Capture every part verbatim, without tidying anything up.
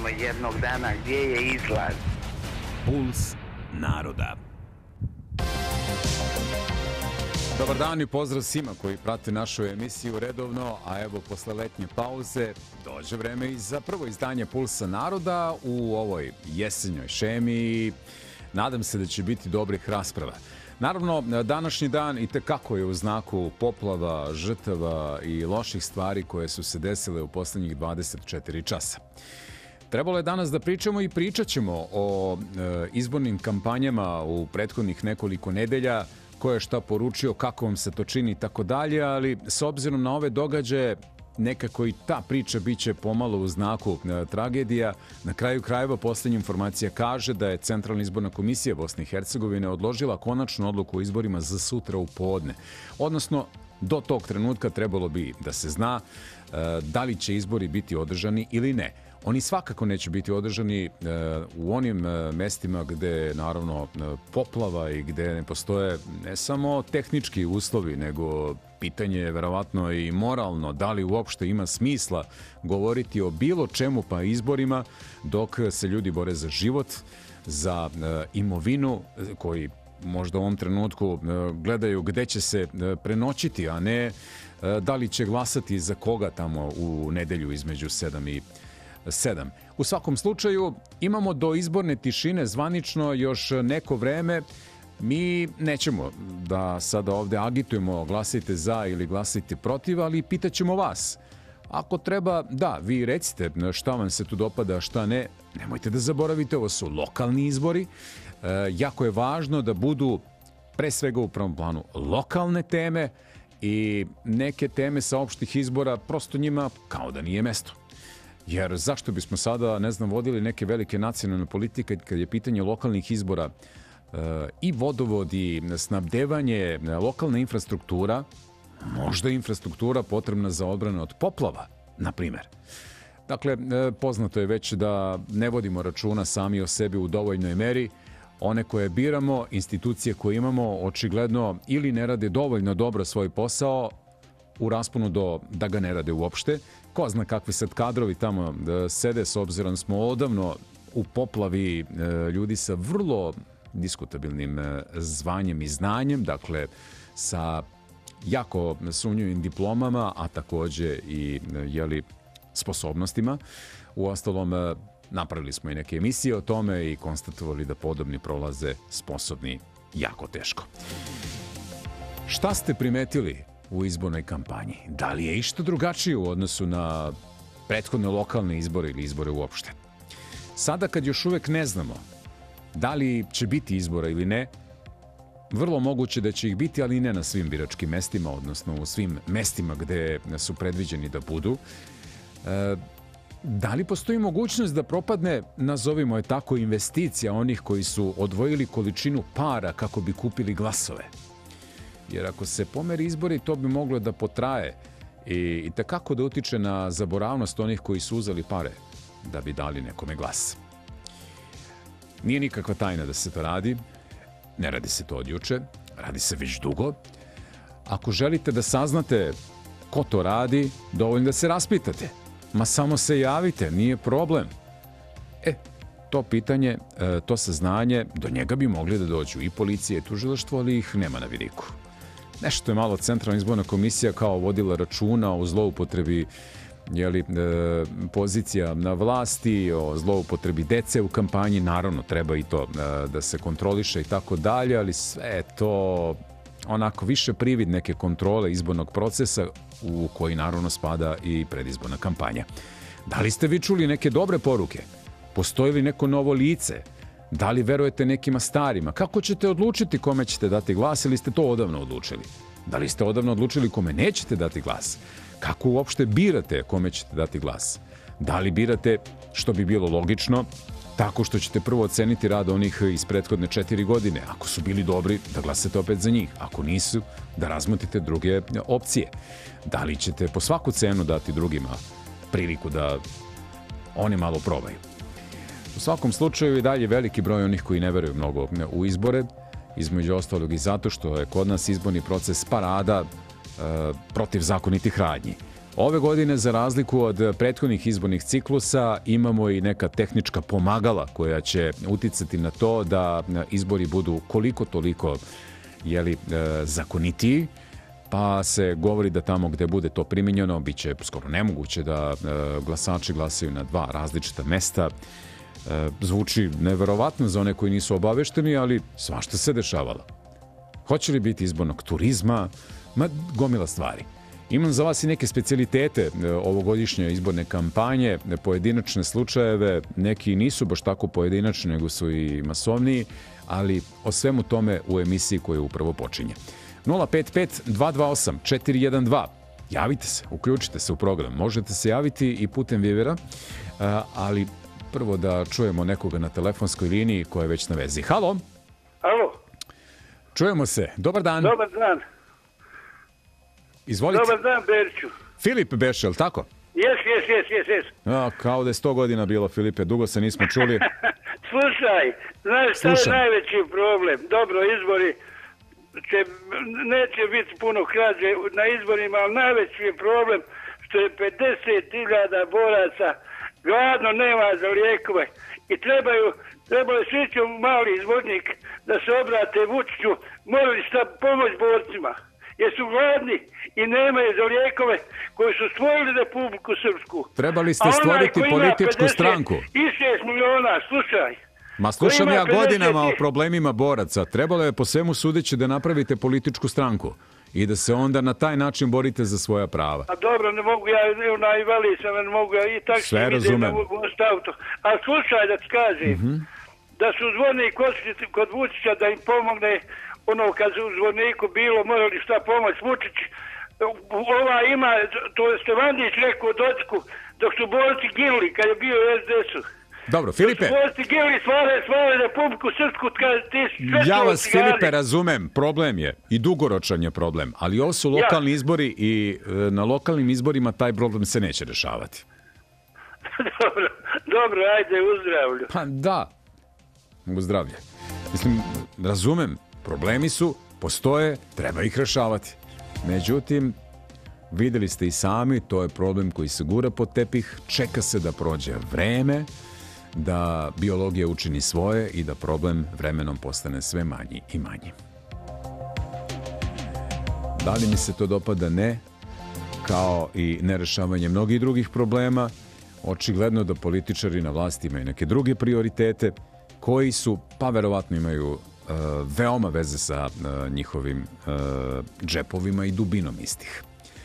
ćemo jednog dana, gdje je izlaz? Puls naroda. Dobar dan i pozdrav svima koji prate našu emisiju redovno, a evo posle letnje pauze dođe vreme i za prvo izdanje Pulsa naroda u ovoj jesenjoj šemi. Nadam se da će biti dobrih rasprava. Naravno, današnji dan i tekako je u znaku poplava, žrtava i loših stvari koje su se desile u poslednjih dvadeset četiri časa. Trebalo je danas da pričamo i pričat ćemo o e, izbornim kampanjama u prethodnih nekoliko nedelja, ko je šta poručio, kako vam se to čini i tako dalje, ali s obzirom na ove događaje, nekako i ta priča biće pomalo u znaku e, tragedija. Na kraju krajeva poslednja informacija kaže da je Centralna izborna komisija Bosne i Hercegovine odložila konačnu odluku o izborima za sutra u podne. Odnosno, do tog trenutka trebalo bi da se zna e, da li će izbori biti održani ili ne. Oni svakako neće biti održani e, u onim e, mestima gde naravno e, poplava i gde ne postoje ne samo tehnički uslovi, nego pitanje je verovatno i moralno da li uopšte ima smisla govoriti o bilo čemu pa izborima dok se ljudi bore za život, za e, imovinu koji možda u ovom trenutku e, gledaju gde će se e, prenoćiti, a ne e, da li će glasati za koga tamo u nedelju između sedam i sedam. U svakom slučaju imamo do izborne tišine zvanično još neko vreme. Mi nećemo da sada ovde agitujemo glasajte za ili glasajte protiv, ali pitaćemo vas. Ako treba, da, vi recite šta vam se tu dopada, šta ne. Nemojte da zaboravite, ovo su lokalni izbori. E, jako je važno da budu pre svega u prvom planu lokalne teme i neke teme sa opštih izbora prosto njima kao da nije mesto. Jer zašto bismo sada, ne znam, vodili neke velike nacionalne politike kad je pitanje lokalnih izbora e, i vodovod i snabdevanje, lokalna infrastruktura, možda infrastruktura potrebna za odbranu od poplava, na primjer. Dakle, e, poznato je već da ne vodimo računa sami o sebi u dovoljnoj meri. One koje biramo, institucije koje imamo, očigledno ili ne rade dovoljno dobro svoj posao, u rasponu do da ga ne rade uopšte. Ko zna kakvi sad kadrovi tamo sede, s obzirom smo odavno u poplavi ljudi sa vrlo diskutabilnim zvanjem i znanjem, dakle sa jako sumnjivim diplomama, a takođe i jeli, sposobnostima. Uostalom, napravili smo i neke emisije o tome i konstatovali da podobni prolaze sposobni jako teško. Šta ste primetili u izbornoj kampanji? Da li je išta drugačije u odnosu na prethodne lokalne izbore ili izbore uopšte? Sada kad još uvek ne znamo da li će biti izbora ili ne, vrlo moguće da će ih biti, ali ne na svim biračkim mestima, odnosno u svim mestima gde su predviđeni da budu. E, da li postoji mogućnost da propadne, nazovimo je tako, investicija onih koji su odvojili količinu para kako bi kupili glasove? Jer ako se pomeri izbori, to bi moglo da potraje i, i tekako da utiče na zaboravnost onih koji su uzeli pare da bi dali nekome glas. Nije nikakva tajna da se to radi. Ne radi se to od juče. Radi se već dugo. Ako želite da saznate ko to radi, dovoljno da se raspitate. Ma samo se javite, nije problem. E, to pitanje, to saznanje, do njega bi mogli da dođu i policija i tužilaštvo, ali ih nema na vidiku. Nešto je malo Centralna izborna komisija kao vodila računa o zloupotrebi jeli, e, pozicija na vlasti, o zloupotrebi dece u kampanji. Naravno, treba i to e, da se kontroliše i tako dalje, ali sve je to onako više privid neke kontrole izbornog procesa u koji naravno spada i predizborna kampanja. Da li ste vi čuli neke dobre poruke? Postoji li neko novo lice? Da li verujete nekima starima? Kako ćete odlučiti kome ćete dati glas ili ste to odavno odlučili? Da li ste odavno odlučili kome nećete dati glas? Kako uopšte birate kome ćete dati glas? Da li birate, što bi bilo logično, tako što ćete prvo oceniti rad onih iz prethodne četiri godine? Ako su bili dobri, da glasate opet za njih. Ako nisu, da razmotrite druge opcije. Da li ćete po svaku cenu dati drugima priliku da oni malo probaju? U svakom slučaju i dalje veliki broj onih koji ne veruju mnogo u izbore, između ostalog i zato što je kod nas izborni proces parada e, protiv zakonitih radnji. Ove godine, za razliku od prethodnih izbornih ciklusa, imamo i neka tehnička pomagala koja će uticati na to da izbori budu koliko toliko jeli, zakonitiji, pa se govori da tamo gde bude to primjenjeno biće skoro nemoguće da glasači glasaju na dva različita mesta. Zvuči neverovatno za one koji nisu obavešteni, ali svašta se dešavalo. Hoće li biti izbornog turizma? Ma, gomila stvari. Imam za vas i neke specijalitete ovogodišnje izborne kampanje, pojedinačne slučajeve, neki nisu baš tako pojedinačni, nego su i masovniji, ali o svemu tome u emisiji koja upravo počinje. nula pet pet dva dva osam četiri jedan dva. Javite se, uključite se u program. Možete se javiti i putem Vivera, ali prvo da čujemo nekoga na telefonskoj liniji koja je već na vezi. Halo? Halo? Čujemo se. Dobar dan. Dobar dan. Izvolite. Dobar dan, Berču. Filip Bešel, tako? Jes, jes, jes, jes, jes. A, kao da je sto godina bilo, Filipe, dugo se nismo čuli. Slušaj, znaš šta je najveći problem? Dobro, izbori će, neće biti puno krađe na izborima, ali najveći je problem što je pedeset hiljada boraca gladno, nema za lijekove i trebaju, trebaju svi će mali izbornik da se obrate Vučiću, morali šta pomoć borcima, jer su gladni i nemaju za lijekove koji su stvorili Republiku Srpsku. Trebali ste stvoriti političku stranku. I šest miliona, slušaj. Ma slušam ja godinama o problemima boraca. Trebalo je po svemu sudeći da napravite političku stranku i da se onda na taj način borite za svoja prava. A dobro, ne mogu ja, na invali sam, ne mogu ja i tako sve razumem. A slušaj da ti kažem, mm-hmm. da su zvoni kod, kod Vučića da im pomogne, ono kad su u zvoniku bilo, morali šta pomoć Vučić, ova ima, to je Stevandić rekao Docku, dok su borci ginuli kad je bio u es de es-u. Dobro, Filipe. Ja vas, Filipe, razumem. Problem je i dugoročan je problem, ali ovo su lokalni ja. izbori i na lokalnim izborima taj problem se neće rešavati. Dobro, dobro, ajde, uzdravlju. Pa da, uzdravlje. Mislim, razumem, problemi su, postoje, treba ih rešavati. Međutim, videli ste i sami, to je problem koji se gura pod tepih, čeka se da prođe vreme, da biologija učini svoje i da problem vremenom postane sve manji i manji. Da li mi se to dopada? Ne. Kao i nerešavanje mnogih drugih problema, očigledno da političari na vlasti imaju neke druge prioritete koji su, pa verovatno imaju uh, veoma veze sa uh, njihovim uh, džepovima i dubinom istih.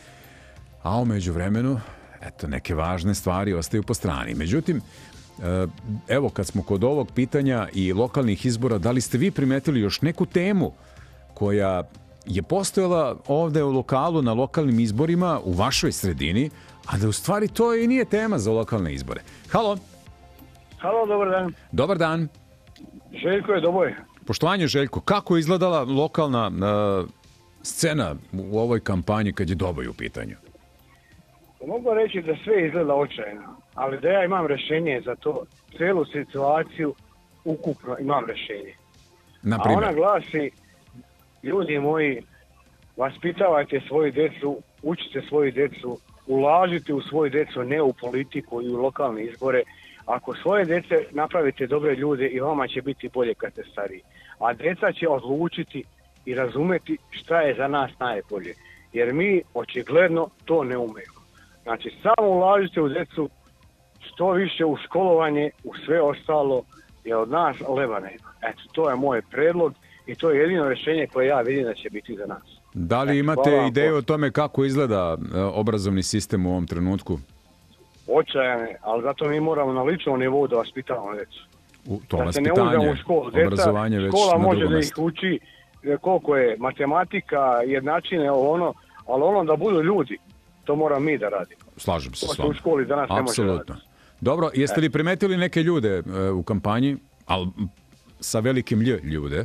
A u međuvremenu, eto, neke važne stvari ostaju po strani. Međutim, evo, kad smo kod ovog pitanja i lokalnih izbora, da li ste vi primetili još neku temu koja je postojala ovde u lokalu na lokalnim izborima u vašoj sredini, a da u stvari to i nije tema za lokalne izbore? Halo? Halo, dobar dan. Dobar dan. Željko je Doboj. Poštovanje, Željko. Kako je izgledala lokalna uh, scena u ovoj kampanji kad je Doboj u pitanju? Mogu reći da sve izgleda očajno, ali da ja imam rješenje za to, celu situaciju ukupno imam rješenje. A ona glasi, ljudi moji, vaspitavajte svoju djecu, učite svoju djecu, ulažite u svoju djecu, ne u politiku i u lokalne izbore. Ako svoje djece napravite dobre ljude, i vama će biti bolje kad ste stariji. A djeca će odlučiti i razumeti šta je za nas najbolje. Jer mi očigledno to ne umemo. Znači, samo ulažite u djecu, što više u školovanje, u sve ostalo, je od nas leba nema. Eto, to je moj predlog i to je jedino rješenje koje ja vidim da će biti za nas. Da li imate Eto, ideju o tome kako izgleda obrazovni sistem u ovom trenutku? Očajane, ali zato mi moramo na ličnom nivou da vaspitavamo djecu. U to da vaspitanje, obrazovanje već škola na može drugom da ih mjestu. uči koliko je matematika, jednačine, ono, ali ono da budu ljudi. To moram mi da radimo. Slažem se to s vama. U školi danas ne može Apsolutno. Dobro, jeste li primetili neke ljude uh, u kampanji, ali sa velikim lj ljude?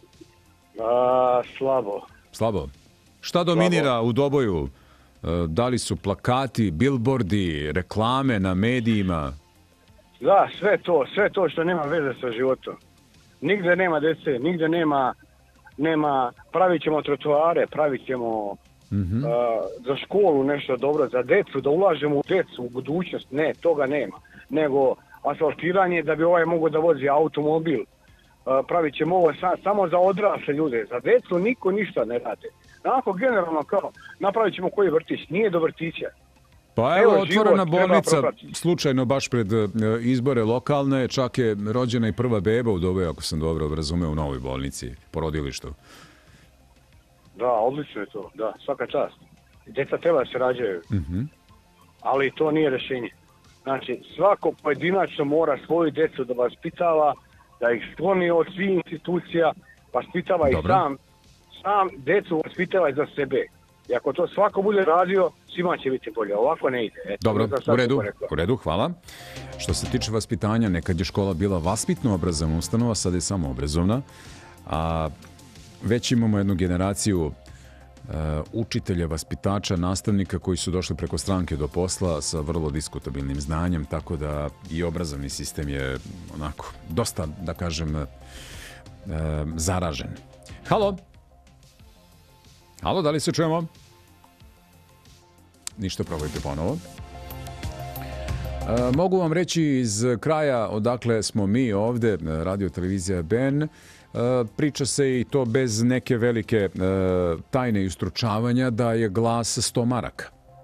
A, slabo. Slabo. Šta dominira slabo. U Doboju? Uh, da li su plakati, bilbordi, reklame na medijima? Da, sve to, sve to što nema veze sa životom. Nigde nema dece, nigde nema, nema pravit ćemo trotoare, pravit ćemo mm-hmm. uh, za školu nešto dobro, za djecu, da ulažemo u djecu, u budućnost. Ne, toga nema. Nego asfaltiranje da bi ovaj mogao da vozi automobil. Uh, pravit ćemo ovo sa, samo za odrasle ljude. Za djecu niko ništa ne rade. Onako generalno kao, napravit ćemo koji vrtić, nije do vrtića. Pa evo, otvorena bolnica, slučajno baš pred izbore lokalne, čak je rođena i prva beba u dobe, ako sam dobro razumeo, u novoj bolnici, porodilištu. Da, odlično je to, da, svaka čast. Djeca treba se rađaju, mm-hmm. ali to nije rješenje. Znači, svako pojedinačno mora svoju djecu da vaspitava, da ih skloni od svih institucija, vaspitava ih sam, sam djecu vaspitava za sebe. I ako to svako bude radio, svima će biti bolje. Ovako ne ide. Eto, dobro, u redu, u redu, hvala. Što se tiče vaspitanja, nekad je škola bila vaspitno obrazovna ustanova, sad je samo obrazovna. A već imamo jednu generaciju uh, učitelja, vaspitača, nastavnika koji su došli preko stranke do posla sa vrlo diskutabilnim znanjem, tako da i obrazovni sistem je onako dosta, da kažem, uh, zaražen. Halo? Halo, da li se čujemo? Ništa, probajte ponovo. E, mogu vam reći iz kraja odakle smo mi ovde, radio televizija B N, e, priča se i to bez neke velike e, tajne istručavanja da je glas sto maraka.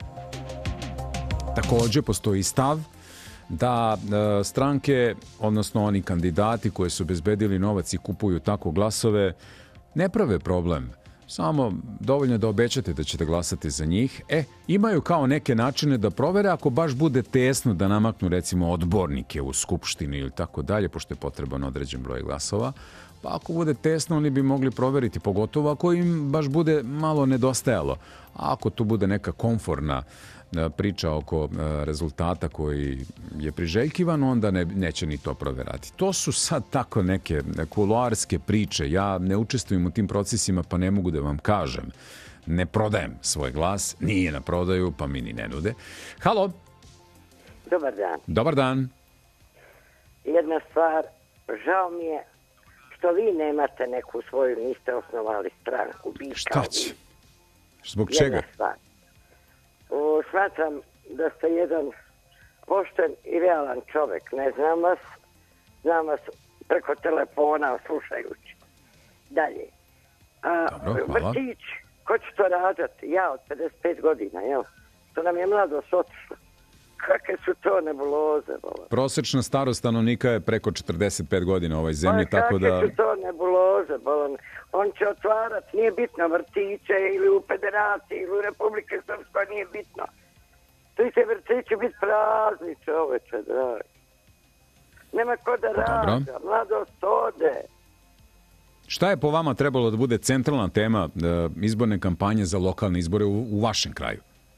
Također postoji stav da e, stranke, odnosno oni kandidati koji su obezbedili novac i kupuju tako glasove, ne prave problem. Samo dovoljno da obećate da ćete glasati za njih. E, imaju kao neke načine da provere ako baš bude tesno da namaknu recimo odbornike u skupštini ili tako dalje, pošto je potreban određen broj glasova. Pa ako bude tesno, oni bi mogli proveriti, pogotovo ako im baš bude malo nedostajalo. A ako tu bude neka komforna priča oko rezultata koji je priželjkivan, onda ne, neće ni to proverati. To su sad tako neke kuloarske priče. Ja ne učestvujem u tim procesima, pa ne mogu da vam kažem. Ne prodajem svoj glas, nije na prodaju, pa mi ni ne nude. Halo? Dobar dan. Dobar dan. Jedna stvar, žao mi je što vi nemate neku svoju, niste osnovali stranku. Šta će? Zbog čega? Jedna stvar. O, smatram da ste jedan pošten i realan čovjek. Ne znam vas, znam vas preko telefona slušajući. Dalje. A, Dobro, hvala. Vrtić, ko će to rađati? Ja od pedeset pet godina, jel? To nam je mladost otišlo. Kakve su to nebuloze? Bola? Prosečna starost stanovnika je preko četrdeset pet godina u ovoj zemlji, pa, tako da... Kakve su to nebuloze? Bola? On će otvarati, nije bitno, vrtiće ili u Federaciji ili u Republike Srpskoj, nije bitno. Ti će vrtići biti prazni, čoveče, dragi. Nema ko da rađa, mladost ode. Šta je po vama trebalo da bude centralna tema izborne kampanje za lokalne izbore u, u vašem kraju?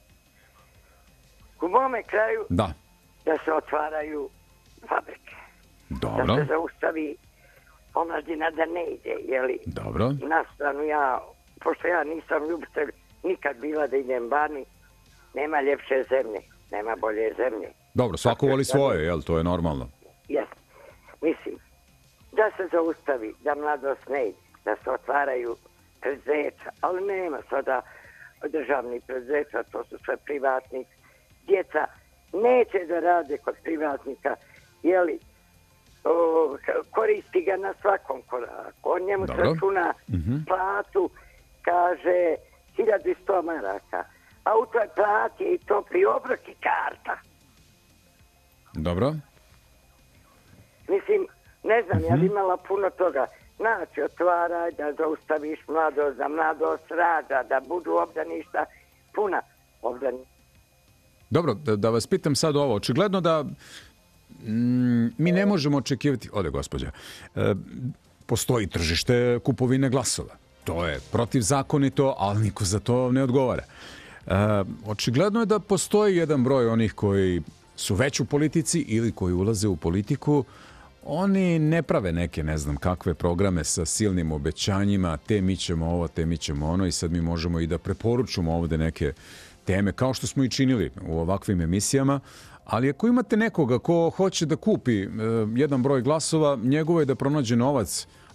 U mome kraju da. da se otvaraju fabrike. Dobro. Da se zaustavi omladina da ne ide, jeli? Dobro. Na stranu ja, pošto ja nisam ljubitelj nikad bila da idem vani, nema ljepše zemlje, nema bolje zemlje. Dobro, svako voli svoje, jel? To je normalno. Jes. Mislim, da se zaustavi, da mladost ne ide, da se otvaraju preduzeća, ali nema sada državnih preduzeća, to su sve privatni. Djeca neće da rade kod privatnika, jeli, o, koristi ga na svakom koraku. On njemu Dobro. računa mm-hmm. platu, kaže hiljadu sto maraka, a u toj plati je i topli obrok i karta. Dobro. Mislim, ne znam, mm-hmm. ja bi imala puno toga. Znači, otvaraj, da zaustaviš mladost, da mladost rađa, da budu obdaništa puna obdaništa. Dobro, da, da vas pitam sad ovo. Očigledno da mm, mi ne možemo očekivati... Ode, gospođa. E, postoji tržište kupovine glasova. To je protivzakonito, ali niko za to ne odgovara. E, očigledno je da postoji jedan broj onih koji su već u politici ili koji ulaze u politiku. Oni ne prave neke, ne znam, kakve programe sa silnim obećanjima, te mi ćemo ovo, te mi ćemo ono i sad mi možemo i da preporučimo ovde neke teme, kao što smo i činili u ovakvim emisijama, ali ako imate nekoga ko hoće da kupi e, jedan broj glasova, njegovo je da pronađe novac,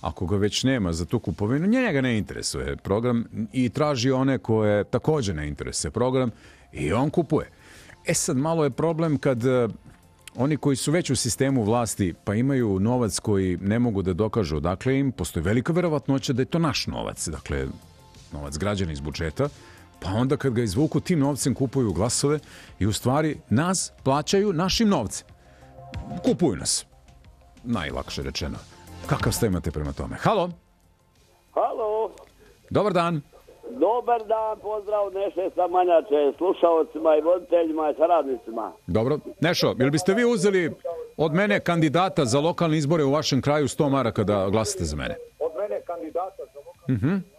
ako ga već nema za tu kupovinu, njega ne interesuje program i traži one koje također ne interesuje program i on kupuje. E sad, malo je problem kad oni koji su već u sistemu vlasti pa imaju novac koji ne mogu da dokažu odakle im, postoji velika verovatnoća da je to naš novac, dakle novac građana iz budžeta, pa onda kad ga izvuku tim novcem kupuju glasove i u stvari nas plaćaju našim novcem. Kupuju nas. Najlakše rečeno. Kakav stav imate prema tome? Halo? Halo? Dobar dan. Dobar dan, pozdrav Neše Samanjače, slušalcima i voditeljima i saradnicima. Dobro. Nešo, jel biste vi uzeli od mene kandidata za lokalne izbore u vašem kraju sto maraka da glasate za mene? Od mene kandidata za lokalne izbore? Mm-hmm.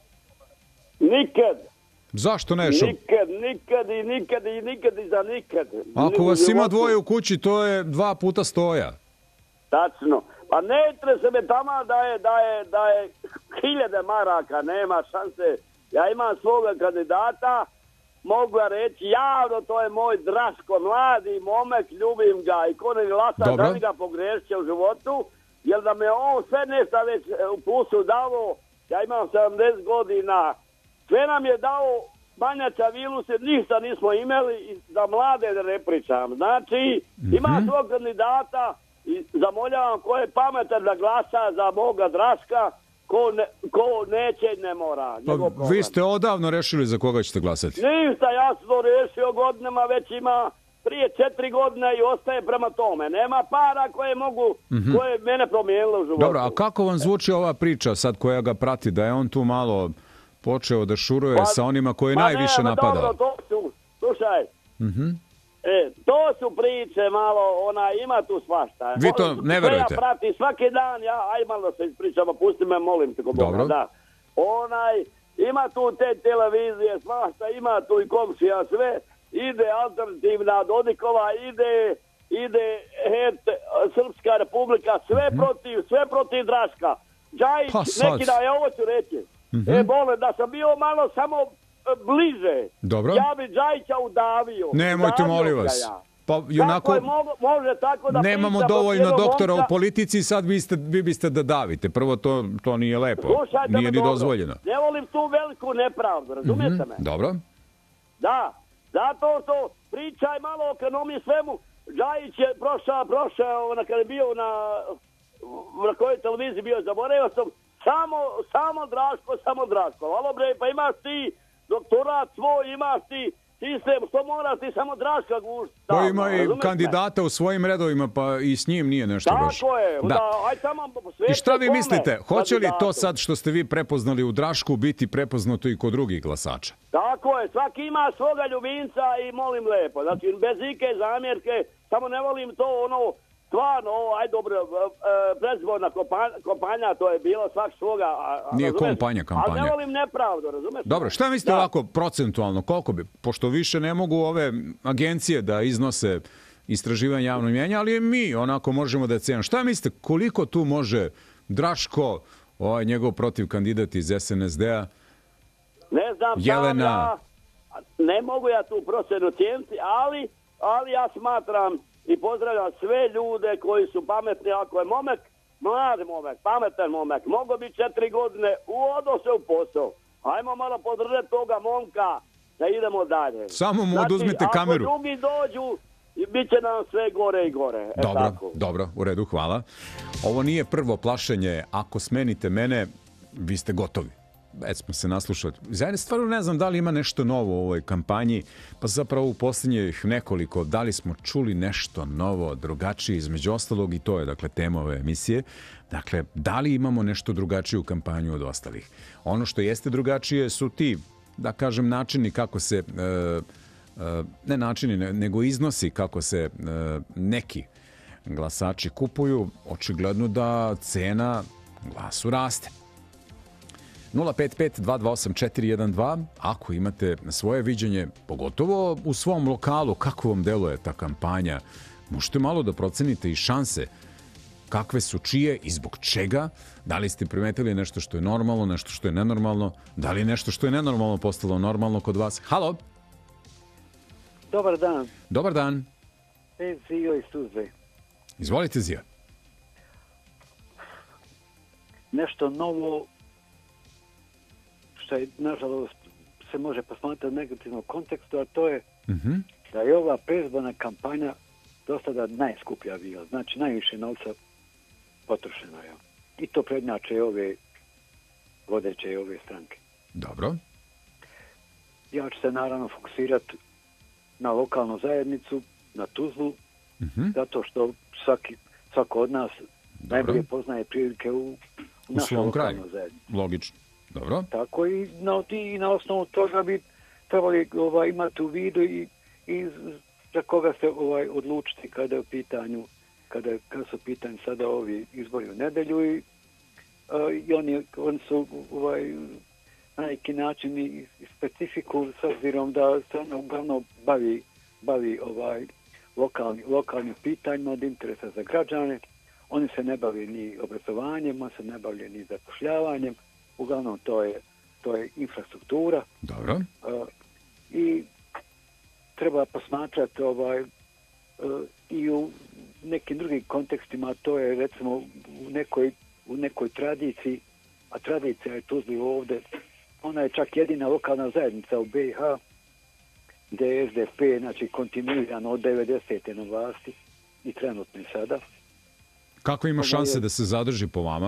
Nikad. Zašto Nešo? Nikad, nikad i nikad i nikad i za nikad. Ako vas ima dvoje u kući, to je dva puta stoja. Tačno. Pa ne interese me tamo da je, da je, da je hiljade maraka, nema šanse. Ja imam svoga kandidata, mogu ja reći javno, to je moj Draško, mladi momek, ljubim ga i ko ne glasa da mi ga pogrešće u životu, jer da me on sve nešto već u plusu dao, ja imam sedamdeset godina, sve nam je dao Banjača Viluse, ništa nismo imali i za mlade da ne pričam. Znači, mm-hmm. ima svog kandidata i zamoljavam ko je pametan da glasa za moga Draška, Ko, ne, ko neće, ne mora. Pa, vi ste odavno rešili za koga ćete glasati? Ništa, ja sam to rešio godinama, već ima prije četiri godine i ostaje prema tome. Nema para koje mogu, mm-hmm. koje mene promijenilo u životu. Dobro, a kako vam zvuči ova priča sad koja ga prati, da je on tu malo počeo da šuruje pa, sa onima koje pa najviše ne, napada? Dobro, to su, slušaj, mm-hmm. e, to su priče malo, ona ima tu svašta. Vi to ne verujete? Ja prati svaki dan, ja, aj malo se ispričam, pusti me, molim te. Dobro. Da. Onaj, ima tu te televizije, svašta, ima tu i komšija, sve, ide alternativna Dodikova, ide, ide het, Srpska republika, sve mm-hmm. protiv, sve protiv Draška. Džajić, pa, neki da, ja ovo ću reći. Mm-hmm. E, bole, da sam bio malo samo bliže. Dobro. Ja bi Džajića udavio. Nemojte, molim vas. Ja. Pa, onako, je, mogo, može tako da nemamo dovoljno doktora momka u politici, sad vi, ste, vi biste da davite. Prvo, to, to nije lepo. Slušajte nije ni dobro. Dozvoljeno. Ne volim tu veliku nepravdu, razumijete mm-hmm. me? Dobro. Da, zato što pričaj malo o ekonomiji svemu. Džajić je prošao, prošao, kada je bio na, na kojoj televiziji bio, zaboravio sam, samo, samo Draško, samo Draško. Alo bre, pa imaš ti doktorat svoj, imaš ti sistem, što moraš ti samo Draška gušti. Pa ima i kandidata me? U svojim redovima, pa i s njim nije nešto tako baš. Tako je. Da. Da, aj tamo I šta vi mislite, hoće li to sad što ste vi prepoznali u Drašku biti prepoznato i kod drugih glasača? Tako je, svaki ima svoga ljubimca i molim lepo. Znači, bez ike zamjerke, samo ne volim to ono, stvarno, aj dobro, predizborna kampanja, to je bilo svak svoga. A, Nije kampanja, kampanja. Ali ne volim nepravdu, razumeš? Dobro, šta mislite da. Ovako procentualno, koliko bi, pošto više ne mogu ove agencije da iznose istraživanje javnog mnijenja, ali mi onako možemo da cijenimo. Šta mislite, koliko tu može Draško, ovaj njegov protiv kandidat iz es en es de a, ne znam, Jelena... ja, ne mogu ja tu procenu cijeniti, ali, ali ja smatram i pozdravljam sve ljude koji su pametni, ako je momek, mlad momek, pametan momek, mogo bi četiri godine, uodo se u posao. Ajmo malo podržati toga momka da idemo dalje. Samo mu znači, oduzmite kameru. Ako drugi dođu, bit će nam sve gore i gore. E, dobro, tako. dobro, u redu, hvala. Ovo nije prvo plašenje, ako smenite mene, vi ste gotovi. Već smo se naslušali. Zajedno stvarno ne znam da li ima nešto novo u ovoj kampanji, pa zapravo u posljednjih nekoliko, da li smo čuli nešto novo, drugačije, između ostalog i to je, dakle, tema ove emisije. Dakle, da li imamo nešto drugačije u kampanju od ostalih? Ono što jeste drugačije su ti, da kažem, načini kako se, e, e, ne načini, nego iznosi kako se e, neki glasači kupuju. Očigledno da cena glasu raste. nula pet pet dva dva osam četiri jedan dva, ako imate svoje viđenje, pogotovo u svom lokalu, kako vam deluje ta kampanja, možete malo da procenite i šanse kakve su čije i zbog čega, da li ste primetili nešto što je normalno, nešto što je nenormalno, da li je nešto što je nenormalno postalo normalno kod vas. Halo? Dobar dan. Dobar dan. E, Zio iz Tuzle. Izvolite, Zio. nešto novo što je, nažalost, se može posmatrati u negativnom kontekstu, a to je mm-hmm. da je ova predizborna kampanja do sada najskuplja bila. Znači, najviše novca potrošeno je. I to prednjače ove vodeće ove stranke. Dobro. Ja ću se naravno fokusirati na lokalnu zajednicu, na Tuzlu, mm-hmm. zato što svaki, svako od nas Dobro. najbolje poznaje prilike u, u, u našoj lokalnoj zajednici. Logično. Dobro. Tako i na, i na osnovu toga bi trebali ovaj, imati u vidu i, i za koga se ovaj, odlučiti kada je u pitanju, kada, kada su u pitanju sada ovi izbori u nedelju i, uh, i oni, oni su ovaj, na neki način i specifiku s obzirom da se ono uglavnom bavi, bavi ovaj, lokalni, lokalnim pitanjima od interesa za građane. Oni se ne bavi ni obrazovanjem, on se ne bavi ni zapošljavanjem. Uglavnom to je, to je infrastruktura. Dobro. Uh, I treba posmatrati ovaj, uh, i u nekim drugim kontekstima, to je recimo u nekoj, u nekoj tradiciji, a tradicija je Tuzli ovdje, ona je čak jedina lokalna zajednica u be i ha gdje je es de pe, znači kontinuirano od devedesete na vlasti i trenutno i sada. Kako ima šanse je, da se zadrži po vama?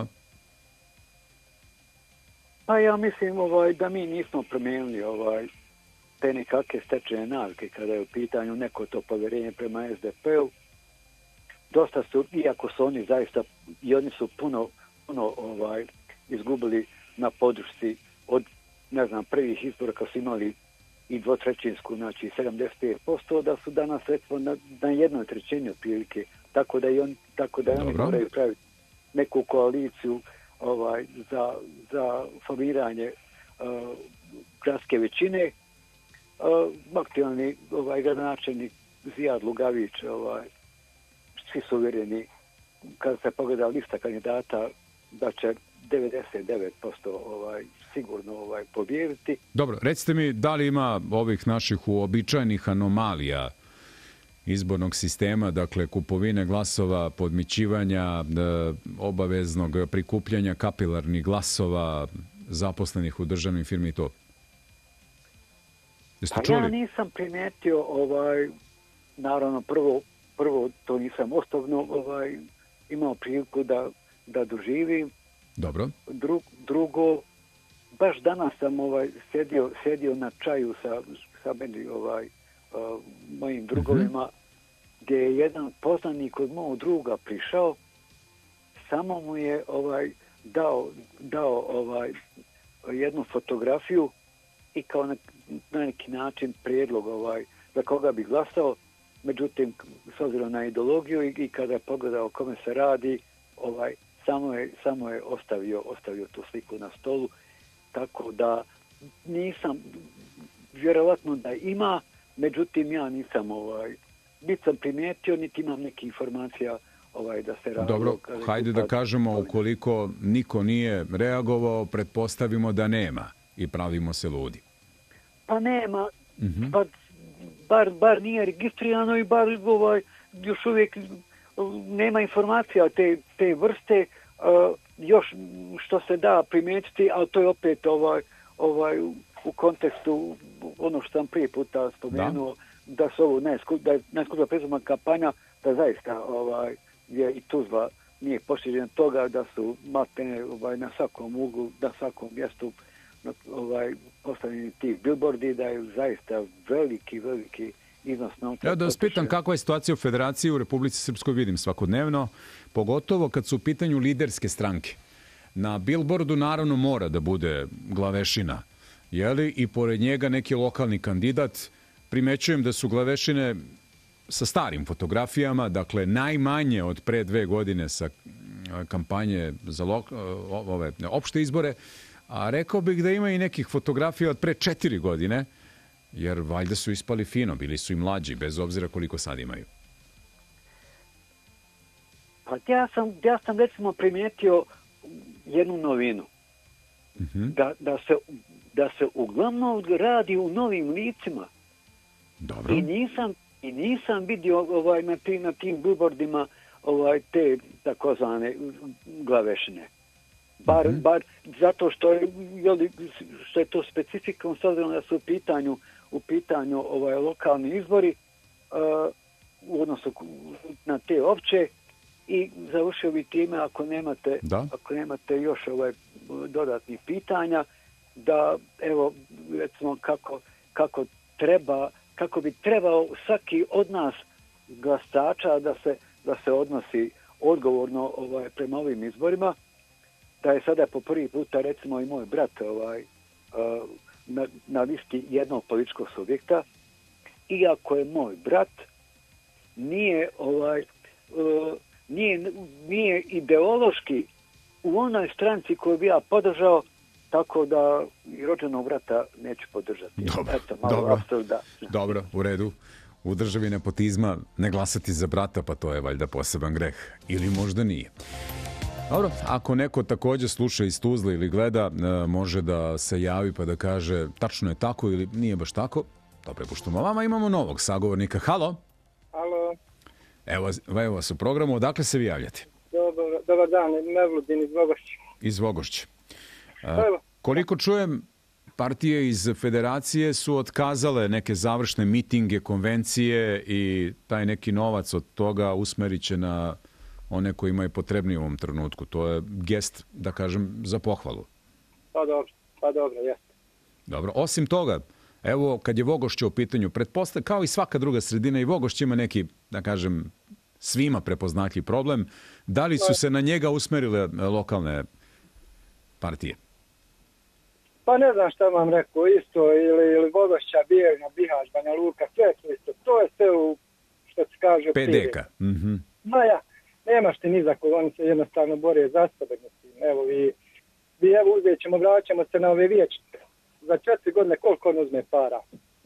Pa ja mislim ovaj, da mi nismo promijenili ovaj, te nekakve stečene navike kada je u pitanju neko to povjerenje prema es de pe-u. Dosta su, iako su oni zaista, i oni su puno, puno ovaj, izgubili na podršci od, ne znam, prvih izbora kad su imali i dvotrećinsku, znači sedamdeset pet posto, da su danas recimo na, na jednoj trećini otprilike, tako da i on, tako da oni moraju praviti neku koaliciju ovaj, za, za formiranje uh, gradske većine. Uh, aktualni ovaj, gradonačelnik Zijad Lugavić, ovaj, svi su uvjereni, kada se pogleda lista kandidata, da će devedeset devet posto ovaj, sigurno ovaj, pobijediti. Dobro, recite mi, da li ima ovih naših uobičajenih anomalija izbornog sistema, dakle kupovine glasova, podmićivanja, obaveznog prikupljanja kapilarnih glasova zaposlenih u državnim firmi i to? Jeste čuli? Pa ja nisam primetio, ovaj, naravno prvo, prvo to nisam osobno ovaj, imao priliku da, da doživim. Dobro. Dru, drugo, baš danas sam ovaj, sjedio, sjedio na čaju sa, sa meni, ovaj, uh, mojim drugovima, mm-hmm. gdje je jedan poznanik od mojeg druga prišao, samo mu je ovaj, dao, dao ovaj, jednu fotografiju i kao na, na neki način prijedlog ovaj, za koga bi glasao. Međutim, s obzirom na ideologiju i, i kada je pogledao o kome se radi, ovaj, samo je, samo je ostavio, ostavio tu sliku na stolu. Tako da nisam, vjerovatno da ima, međutim ja nisam, ovaj, niti sam primijetio, niti imam neke informacija ovaj, da se radi. Dobro, hajde da kažemo, ukoliko niko nije reagovao, pretpostavimo da nema i pravimo se ludi. Pa nema, mm-hmm. pa bar, bar nije registrirano i bar ovaj, još uvijek nema informacija te, te vrste, uh, još što se da primijetiti, ali to je opet ovaj, ovaj, u kontekstu ono što sam prije puta spomenuo, da, da su ovo najskuplja, najskuplja predizborna kampanja, da zaista ovaj, je i Tuzla nije pošteđena toga da su matene ovaj, na svakom uglu, na svakom mjestu ovaj, postavljeni ti billboardi, da je zaista veliki, veliki iznos novca. Ja da vas pitam kakva je situacija u Federaciji u Republici Srpskoj, vidim svakodnevno, pogotovo kad su u pitanju liderske stranke. Na billboardu naravno mora da bude glavešina, jeli? I pored njega neki lokalni kandidat. Primećujem da su glavešine sa starim fotografijama, dakle najmanje od pre dve godine sa kampanje za lo, ove opšte izbore, a rekao bih da ima i nekih fotografija od pre četiri godine, jer valjda su ispali fino, bili su i mlađi, bez obzira koliko sad imaju. Pa ja sam, ja sam recimo primijetio jednu novinu. Mm-hmm. Da, da, se, da se uglavnom radi u novim licima. Dobro. I nisam, i nisam vidio ovaj, na tim, na tim billboardima ovaj, te takozvane glavešine. Bar, mm-hmm. bar zato što je, jeli, što je to specifikom, s obzirom da su u pitanju, u pitanju ovaj, lokalni izbori uh, u odnosu na te opće. I završio bi time, ako nemate, ako nemate još ovaj dodatnih pitanja, da evo recimo kako, kako treba, kako bi trebao svaki od nas glasača da se, da se odnosi odgovorno ovaj, prema ovim izborima, da je sada po prvi puta recimo i moj brat ovaj, na, na listi jednog političkog subjekta, iako je moj brat nije ovaj Nije, nije ideološki u onoj stranci koju bi ja podržao, tako da i rođenog brata neću podržati. Dobro, Eto, malo dobro, apsurda. dobro, u redu. U državi nepotizma ne glasati za brata, pa to je valjda poseban greh. Ili možda nije. Dobro, ako neko također sluša iz Tuzle ili gleda, može da se javi pa da kaže tačno je tako ili nije baš tako. To prepuštamo vama. Imamo novog sagovornika. Halo? Halo? Evo, evo vas u programu. Odakle se vi javljate? Dobar, dobar dan, Mevludin iz Vogošća. Iz Vogošća. A, koliko čujem, partije iz federacije su otkazale neke završne mitinge, konvencije i taj neki novac od toga usmerit će na one koji imaju potrebnije u ovom trenutku. To je gest, da kažem, za pohvalu. Pa dobro, pa dobro, jeste. Dobro, osim toga, evo, kad je Vogošće u pitanju, pretpostavljam, kao i svaka druga sredina, i Vogošće ima neki, da kažem, svima prepoznatljiv problem. Da li su se na njega usmerile lokalne partije? Pa ne znam šta vam rekao, isto, ili, ili Vogošća, Bijeljna, Bihać, Banja Luka, sve to isto. To je sve u, što se kaže, P D K. Mm-hmm. Ma ja, nemaš ti ni za koga, oni se jednostavno bore za sebe. Evo, vi, vi evo uzet ćemo, vraćamo se na ove vječnike. Za četiri godine koliko on uzme para?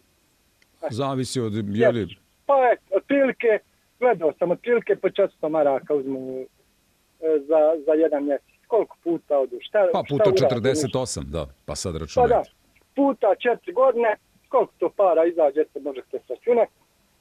Zavisi od, jeli... Pa je, otprilike, gledao sam, otprilike po četiristo maraka uzmu za, za jedan mjesec. Koliko puta odu? Šta, pa puta šta četrdeset osam, da, pa sad računajte. Pa da, puta četiri godine, koliko to para izađe, se možete sračunati.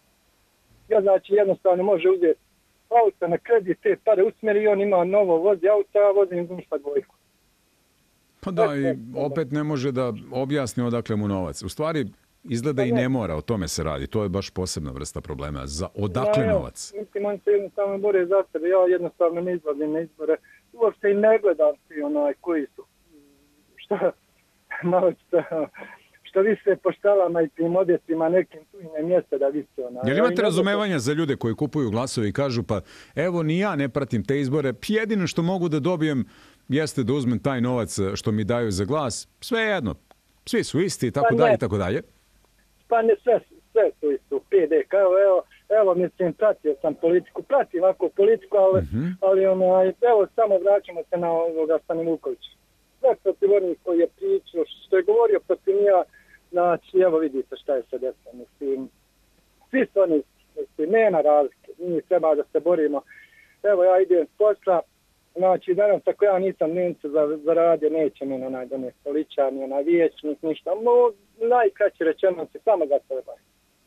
Ja znači jednostavno može uzeti auto na kredit, te pare usmjeri i on ima novo vozi auto, a vozim ništa dvojku. Pa da, i opet ne može da objasni odakle mu novac. U stvari, izgleda i ne mora, o tome se radi. To je baš posebna vrsta problema. Za odakle ja, novac? Mislim, oni se jednostavno bore za sebe. Ja jednostavno ne izlazim na izbore. Uopšte i ne gledam svi onaj koji su. Šta, malo što, što vise po štalama i tim odjetima nekim tu i ne mjeste da vise onaj. Jel imate razumevanja za ljude koji kupuju glasove i kažu pa evo ni ja ne pratim te izbore, jedino što mogu da dobijem jeste da uzmem taj novac što mi daju za glas, sve jedno, svi su isti i tako pa dalje i tako dalje. Pa ne, sve, sve su isto, P D K, evo, evo, evo mislim, pratio sam politiku, pratim ovako politiku, ali, mm-hmm. ali onaj, evo, samo vraćamo se na ovoga Stani Vukovića. Sve protiv onih koji je pričao, što je govorio protiv nija, znači, evo vidite šta je se desilo, mislim, svi su oni, mislim, nema razlike, mi treba da se borimo. Evo, ja idem s posla, znači, danas ako ja nisam dnevnicu zaradio, neće mi onaj donijeti stoličar, ni onaj vijećnik, ništa. No, najkraće rečeno se samo za sebe bavi.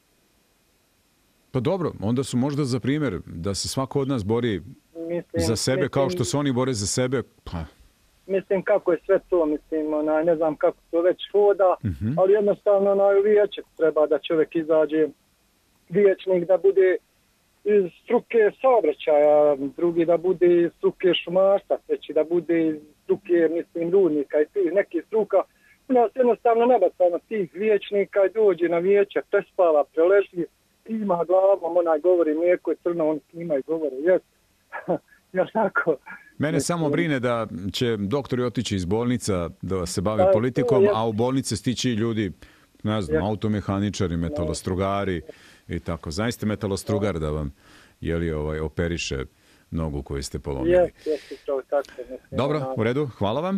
Pa dobro, onda su možda za primjer da se svako od nas bori mislim, za sebe mislim, kao što se oni bore za sebe. Pa. Mislim kako je sve to, mislim, onaj, ne znam kako to već hoda, uh-huh. ali jednostavno onaj vijeće treba da čovjek izađe, vijećnik da bude iz struke saobraćaja, drugi da bude iz struke šumarstva, treći da bude iz struke, mislim, rudnika i tih nekih struka. U nas jednostavno nebacano tih vijećnika i dođe na vijeće, prespava, preleži, ima glavom, onaj govori mlijeko i crno, oni ima i govore, jes. Ja tako. Mene samo brine da će doktori otići iz bolnica da se bave politikom, a u bolnice stići ljudi, ne znam, automehaničari, metalostrugari i tako. Zaista metalostrugar da vam jeli, ovaj, operiše nogu koju ste polomili. Jes, jes, to tako. Dobro, u redu, hvala vam.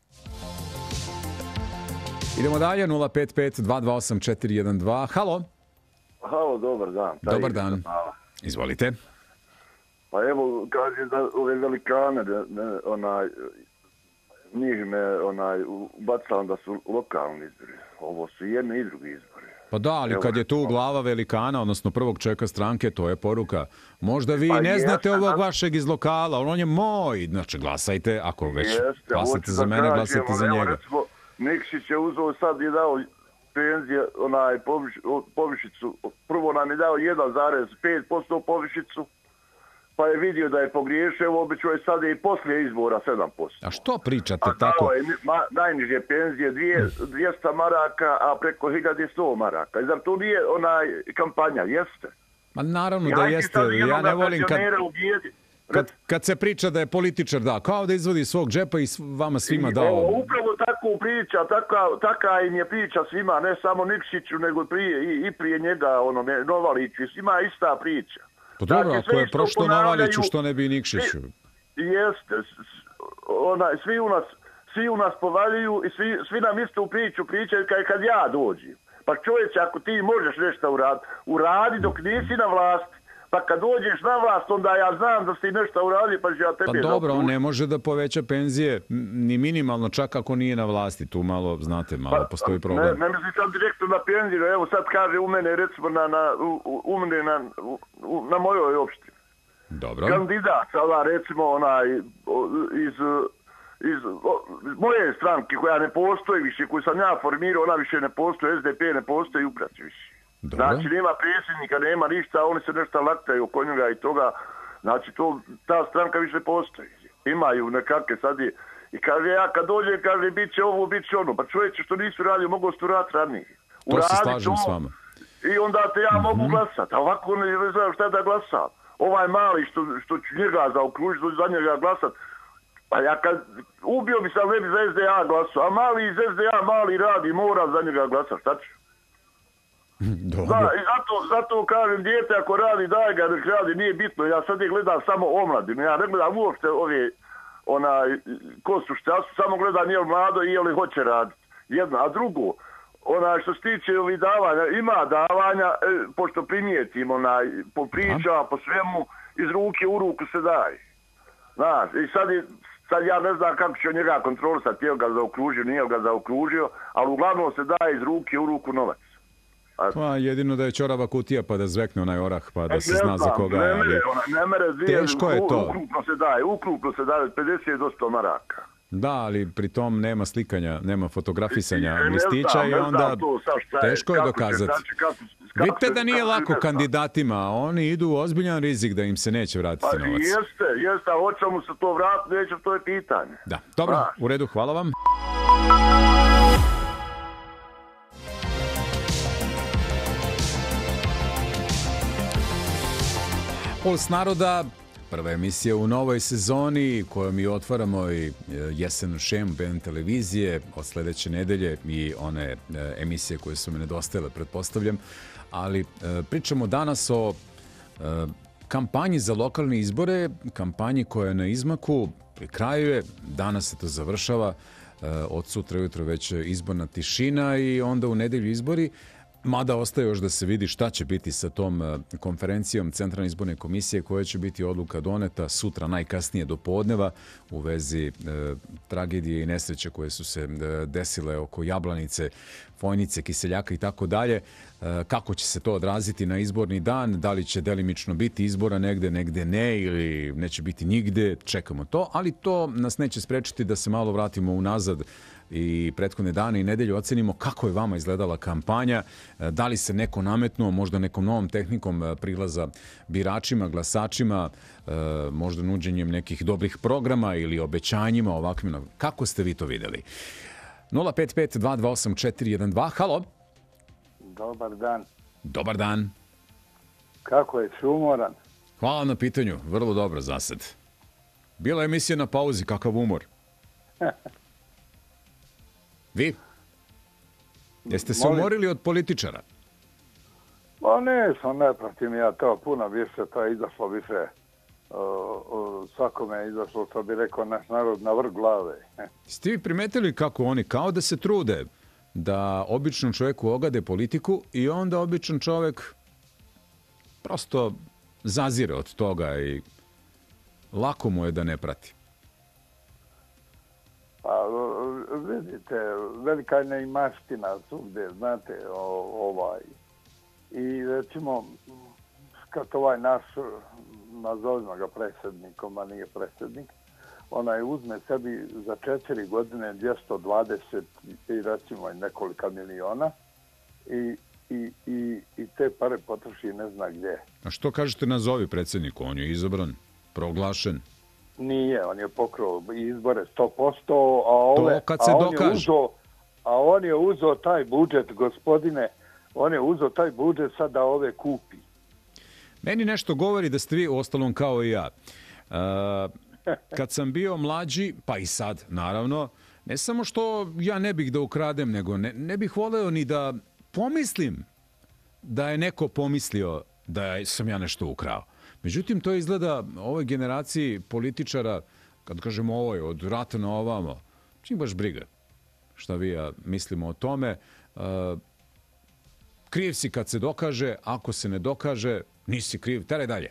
Idemo dalje, nula pet pet dva dva osam četiri jedan dva. Halo. Halo, dobar dan. Taj dobar dan. Izvolite. Pa evo, kaže da ove velikane, da, da, onaj, njih me onaj, ubacam da su lokalni izbori. Ovo su jedni i drugi izbori. Pa da, ali kad je tu glava velikana, odnosno prvog čovjeka stranke, to je poruka. Možda vi pa ne jeste, znate ovog da... vašeg iz lokala, on je moj. Znači, glasajte, ako već jeste, glasate za mene, kažem, glasajte za njega. Recimo, Nikšić je uzeo sad i dao penzije, onaj poviš, povišicu. Prvo nam je dao jedan zarez pet posto povišicu, pa je vidio da je pogriješio, obično je sad i poslije izbora sedam posto. A što pričate a tako? Je, ma, najniže penzije dvjesto maraka, a preko hiljadu sto maraka. I zar to nije onaj kampanja, jeste? Ma naravno da jeste, ja ne volim kad, kad, kad se priča da je političar, da, kao da izvodi svog džepa i vama svima dao. O, upravo tako priča, taka, taka im je priča svima, ne samo Nikšiću, nego prije, i, i prije njega, ono, Novaliću, svima ista priča. Pa dobro, znači, ako je prošlo Novaliću, što ne bi Nikšiću? Jeste, onaj, svi u nas, svi u nas povaljuju i svi, svi nam istu priču pričaju kad, kad ja dođem. Pa čovječe, ako ti možeš nešto uraditi, uradi dok nisi na vlast, pa kad dođeš na vlast, onda ja znam da si nešto uradi, pa ću ja tebi... Pa dobro, on ne može da poveća penzije ni minimalno, čak ako nije na vlasti. Tu malo, znate, malo pa, postoji problem. Ne, ne mislim sad direktno na penziju, evo sad kaže u mene, recimo, na, na, u, u mene na, u, na mojoj opštini. Dobro. Kandidat, sada recimo, onaj, iz... iz o, moje stranke koja ne postoji više, koju sam ja formirao, ona više ne postoji, S D P ne postoji, uprati više. Dobro. Znači nema predsjednika, nema ništa, oni se nešto laktaju oko njega i toga, znači to, ta stranka više postoji. Imaju nekakve sad i, i kaže ja kad dođe, kaže bit će ovo, bit će ono, pa čovječe što nisu radili, mogu su raditi ranije. To se slažem s vama. I onda te ja mm-hmm. mogu glasati, a ovako ne znam šta da glasam. Ovaj mali što, što ću njega zaokružiti, za njega glasati, pa ja kad ubio bi sam ne bi za S D A glasao, a mali iz S D A mali radi, mora za njega glasati, šta ću? Da, i zato, zato kažem, dijete ako radi, daj ga, nek radi, nije bitno, ja sad je gledam samo omladinu, ja ne gledam uopšte ove, onaj, ko su šta, samo gledam je li mlado i je li hoće raditi, jedna, a drugo, onaj, što se tiče ovih davanja, ima davanja, e, pošto primijetim, onaj, po pričama, po svemu, iz ruke u ruku se daje, znaš, i sad je, sad ja ne znam kako će njega kontrolisati, je li ga zaokružio, nije li ga zaokružio, ali uglavnom se daje iz ruke u ruku novac. Pa jedino da je ćorava kutija pa da zvekne onaj orah pa da se zna za koga je. Ne mere, ona, ne mere zvije, teško je to. Ukrupno se daje, ukrupno se daje od pedeset do sto maraka. Da, ali pri tom nema slikanja, nema fotografisanja listića i onda teško je dokazati. Vidite da nije lako kandidatima, oni idu u ozbiljan rizik da im se neće vratiti pa, novac. Jeste, jeste, a hoće mu se to vratiti, neće, to je pitanje. Da, dobro, a. U redu, hvala vam. Puls naroda, prva emisija u novoj sezoni kojom mi otvaramo i jesenu šemu B N televizije od sljedeće nedelje i one emisije koje su me nedostajale, pretpostavljam. Ali pričamo danas o kampanji za lokalne izbore, kampanji koja je na izmaku, pri kraju je, danas se to završava, od sutra ujutro već izborna tišina i onda u nedelju izbori. Mada ostaje još da se vidi šta će biti sa tom konferencijom Centralne izborne komisije koja će biti odluka doneta sutra najkasnije do podneva u vezi e, tragedije i nesreće koje su se e, desile oko Jablanice, Fojnice, Kiseljaka i tako dalje. Kako će se to odraziti na izborni dan, da li će delimično biti izbora negde, negde ne ili neće biti nigde, čekamo to, ali to nas neće sprečiti da se malo vratimo unazad i prethodne dane i nedelju ocenimo kako je vama izgledala kampanja, da li se neko nametnuo možda nekom novom tehnikom prilaza biračima, glasačima, možda nuđenjem nekih dobrih programa ili obećanjima ovakvim. Kako ste vi to videli? nula pet pet dva dva osam četiri jedan dva, halo? Dobar dan. Dobar dan. Kako je, umoran? Hvala na pitanju, vrlo dobro za sad. Bila je emisija na pauzi, kakav umor? Vi? Jeste se Molim? umorili od političara? Pa ne, sam ne pratim ja to puno više, to je izašlo više, uh, uh, svakome je izašlo, što bi rekao naš narod, na vrh glave. Ste vi primetili kako oni, kao da se trude da običnom čovjeku ogade politiku i onda običan čovjek prosto zazire od toga i lako mu je da ne prati? Pa vidite, velika je neimaština svugde, znate, o, ovaj. I recimo, kad ovaj naš, nazovimo ga predsjednikom, a nije predsjednik, onaj uzme sebi za četiri godine dvjesto dvadeset i recimo nekolika miliona i, i, i, i te pare potroši ne zna gdje. A što kažete nazovi predsjedniku? On je izabran, proglašen. Nije, on je pokrao izbore sto posto, a, ove, to kad se a, on dokaže. je uzeo, a on je uzeo taj budžet, gospodine, on je uzeo taj budžet sad da ove kupi. Meni nešto govori da ste vi ostalom kao i ja. Uh, kad sam bio mlađi, pa i sad, naravno, ne samo što ja ne bih da ukradem, nego ne, ne bih voleo ni da pomislim da je neko pomislio da sam ja nešto ukrao. Međutim, to izgleda ovoj generaciji političara, kad kažemo ovoj, od rata na ovamo, čim baš briga šta vi ja mislimo o tome. Uh, kriv si kad se dokaže, ako se ne dokaže, nisi kriv, teraj dalje.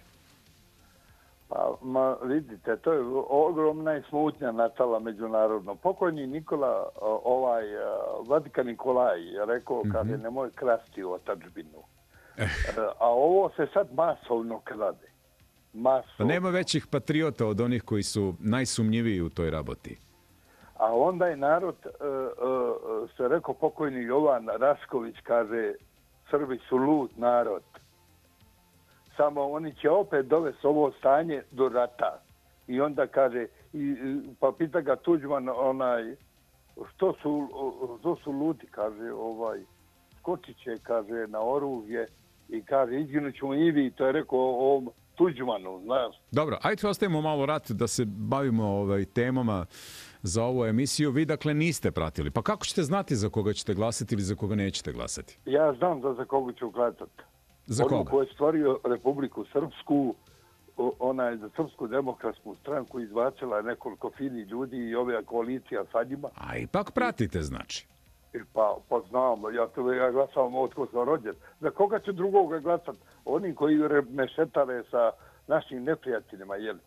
Pa, ma, vidite, to je ogromna smutnja nastala međunarodno. Pokojni Nikola, ovaj, Vladika Nikolaj je rekao, mm-hmm. kaže, nemoj krasti otadžbinu. Eh. A ovo se sad masovno krade. Masovno. Pa nema većih patriota od onih koji su najsumnjiviji u toj raboti. A onda je narod, uh, uh, se rekao pokojni Jovan Rašković, kaže, Srbi su lud narod. Samo oni će opet dovesti ovo stanje do rata. I onda kaže, i, pa pita ga Tuđman, onaj, što su, što su ludi, kaže, ovaj, skočit će, kaže, na oružje i kaže, izginut ćemo i vi, to je rekao o Tuđmanu, znaš. Dobro, ajde ostavimo malo rat da se bavimo ovaj, temama za ovu emisiju. Vi, dakle, niste pratili. Pa kako ćete znati za koga ćete glasati ili za koga nećete glasati? Ja znam da za koga ću glasati. Za koga? Ono ko je stvorio Republiku Srpsku, ona je za Srpsku demokratsku stranku izbacila nekoliko finih ljudi i ove koalicija sa njima. A ipak pratite, znači? I pa, pa znam, ja, to, ja glasam od ko sam rođen. Za koga ću drugoga glasati? Oni koji mešetare sa našim neprijateljima, jel?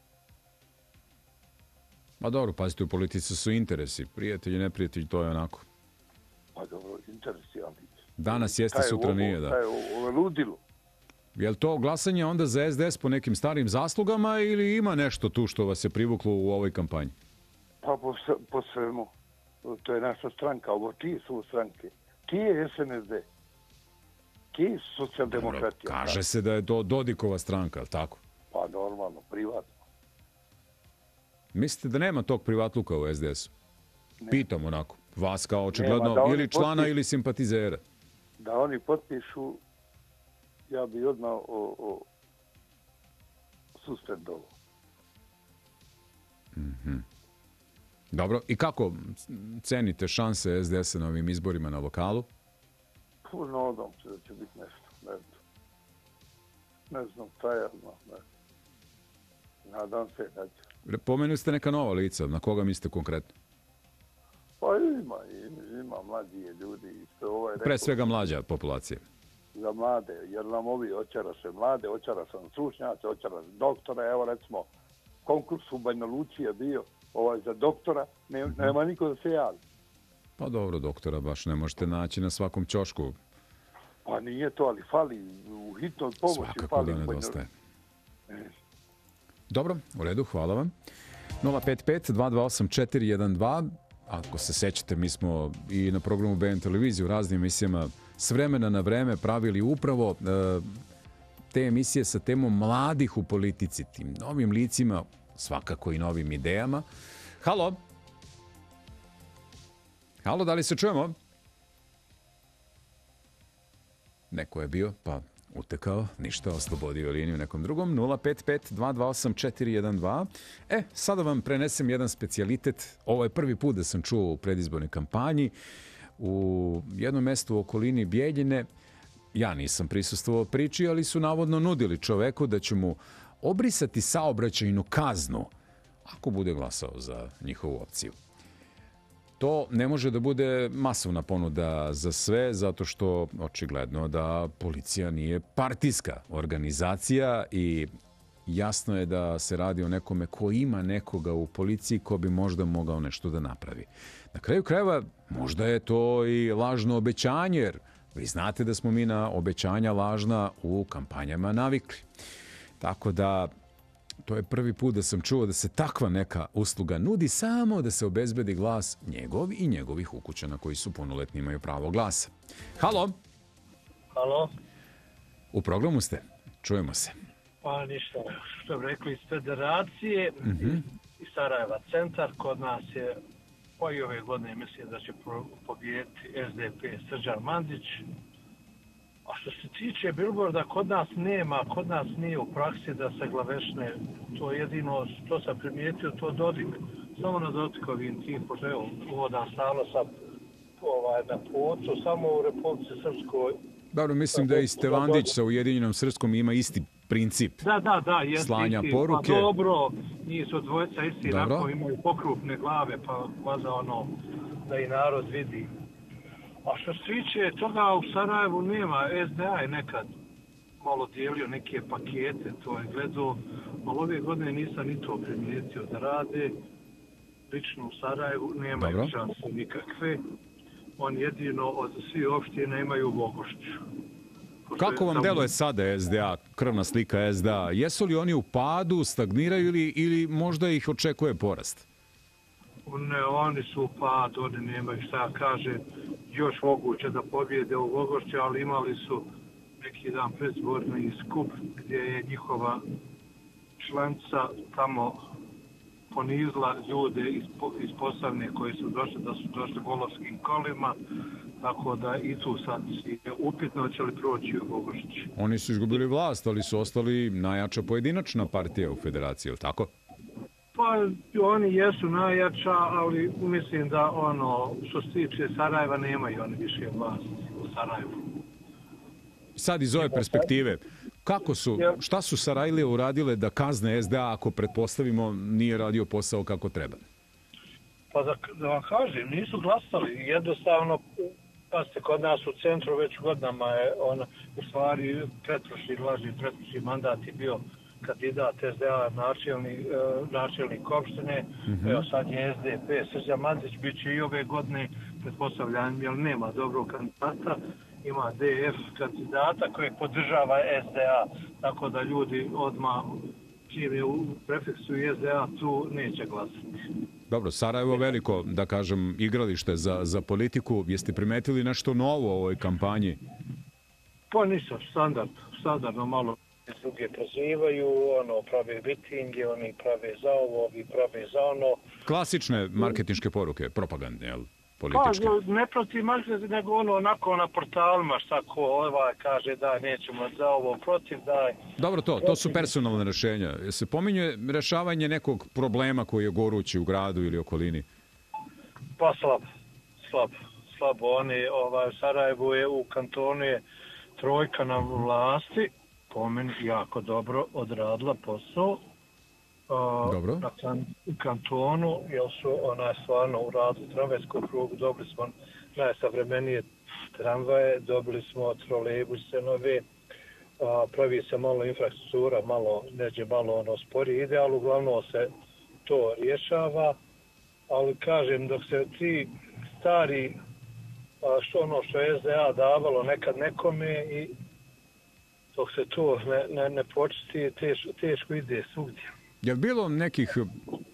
Ma dobro, pazite, u politici su interesi. Prijatelji, neprijatelji, to je onako. Pa dobro, interesi, ali... Danas jeste, sutra nije, da. Taj je ludilo. Je li to glasanje onda za es de es po nekim starim zaslugama ili ima nešto tu što vas je privuklo u ovoj kampanji? Pa po, po svemu. To je naša stranka. Ovo čiji su stranke? Ti je es en es de. Ti je socijaldemokratija. Kaže se da je to Dodikova stranka, ali tako? Pa normalno, privatno. Mislite da nema tog privatluka u es de esu? Ne. Pitam onako. Vas kao očigledno nema, ili člana potpiš, ili simpatizera. Da oni potpišu, ja bi odmah o, o suspendovao. Mm-hmm. Dobro, i kako cenite šanse es de esa na ovim izborima na lokalu? Puno odam se da će biti nešto. Ne znam. Ne znam, tajarno. Ne. Nadam se da će. Pomenuli ste neka nova lica. Na koga mislite konkretno? Pa ima, ima mlađije ljudi. Ovaj Pre svega mlađa populacija. Za mlade, jer nam ovi očaraše mlade, očaraše stručnjaci, očaraše doktore. Evo recimo, konkurs u Banja Luci je bio ovaj, za doktora, ne, nema niko da se javi. Pa dobro, doktora baš ne možete naći na svakom ćošku. Pa nije to, ali fali u hitnoj pomoći. Svakako fali da nedostaje. Dobro, u redu, hvala vam. nula pet pet dva dva osam četiri jedan dva. Ako se sećate, mi smo i na programu be en televizije u raznim emisijama s vremena na vreme pravili upravo e, te emisije sa temom mladih u politici, tim novim licima, svakako i novim idejama. Halo? Halo, da li se čujemo? Neko je bio, pa utekao, ništa, oslobodio liniju nekom drugom. nula pet pet dva dva osam četiri jedan dva. E, sada vam prenesem jedan specijalitet. Ovo je prvi put da sam čuo u predizbornoj kampanji. U jednom mestu u okolini Bijeljine, ja nisam prisustvovao priči, ali su navodno nudili čoveku da će mu obrisati saobraćajnu kaznu ako bude glasao za njihovu opciju. To ne može da bude masovna ponuda za sve, zato što očigledno da policija nije partijska organizacija i jasno je da se radi o nekome ko ima nekoga u policiji ko bi možda mogao nešto da napravi. Na kraju krajeva, možda je to i lažno obećanje, jer vi znate da smo mi na obećanja lažna u kampanjama navikli. Tako da, to je prvi put da sam čuo da se takva neka usluga nudi samo da se obezbedi glas njegov i njegovih ukućana koji su punoletni, imaju pravo glasa. Halo? Halo? U programu ste? Čujemo se. Pa ništa, što bi rekli iz Federacije mm-hmm. i Sarajeva centar, kod nas je pa i ove godine mislim da će pobijediti S D P Srđan Mandić. A što se tiče Billboarda, kod nas nema, kod nas nije u praksi da se glavešne, to jedino, to sam primijetio, to Dodik, samo na Dodikovim tim, pošto evo, uvodan stalno sam ovaj, na putu, samo u Republici Srpskoj. Dobro, mislim da i Stevandić sa Ujedinjenom Srpskom ima isti princip da, da, da, jest, slanja isti, poruke. Pa dobro, njih su dvojica isti, onako imaju pokrupne glave, pa vaza ono da i narod vidi. A što se tiče toga, u Sarajevu nema, S D A je nekad malo dijelio neke pakete, to je gledao, ali ove godine nisam ni to primijetio da rade. Lično u Sarajevu nemaju šanse nikakve. On jedino od svih opština imaju u Bogošću. Kako vam deluje sada S D A, krvna slika S D A? Jesu li oni u padu, stagniraju ili, ili možda ih očekuje porast? Ne, oni su u padu, oni nemaju šta kaže, još moguće da pobjede u Bogošću, ali imali su neki dan predzborni skup gdje je njihova članica tamo ponizla ljude iz, iz Posavne koji su došli, da su došli volovskim kolima, tako da i tu sad je upitno će li proći u Bogošći. Oni su izgubili vlast, ali su ostali najjača pojedinačna partija u federaciji, je li tako? Pa oni jesu najjača, ali mislim da ono što se tiče Sarajeva nemaju oni više vlast u Sarajevu. Sad iz ove perspektive, kako su, šta su Sarajlije uradile da kazne S D A ako pretpostavimo nije radio posao kako treba? Pa da, da vam kažem, nisu glasali. Jednostavno, pa ste kod nas u centru već godinama je on u stvari pretprošli, lažni pretprošli mandat je bio kandidat S D A načelnik, načelnik opštine. Mm-hmm. Evo sad je S D P Srđan Mandić, bit će i ove godine, pretpostavljam, jer nema dobrog kandidata. Ima D F kandidata kojeg podržava S D A, tako da ljudi odmah čim je u prefiksu S D A tu neće glasati. Dobro, Sarajevo veliko, da kažem, igralište za, za politiku. Jeste primetili nešto novo u ovoj kampanji? Pa nisam, standard, standardno malo druge prozivaju, ono, prave mitinge, oni prave za ovo, ovi prave za ono. Klasične marketinške poruke, propagandne, jel? Političke. Pa, ne protiv marketinga, nego ono onako na portalima šta ko ovaj kaže daj, nećemo za ovo, protiv daj. Dobro to, to su personalne rešenja. Se pominje rešavanje nekog problema koji je gorući u gradu ili okolini? Pa slabo, slabo, slabo. Oni, ovaj, u Sarajevu je u kantonu je trojka na vlasti, po meni jako dobro odradila posao. Dobro. Na kan, kantonu, jer su onaj stvarno u radu tramvajskog prugu, dobili smo najsavremenije tramvaje, dobili smo trolejbuse nove, a, pravi se malo infrastruktura, malo, neđe malo ono spori ide, ali uglavnom se to rješava, ali kažem, dok se ti stari, a, što ono što je S D A davalo nekad nekome i dok se to ne, ne, ne početi, teš, teško ide svugdje. Je li bilo nekih uh,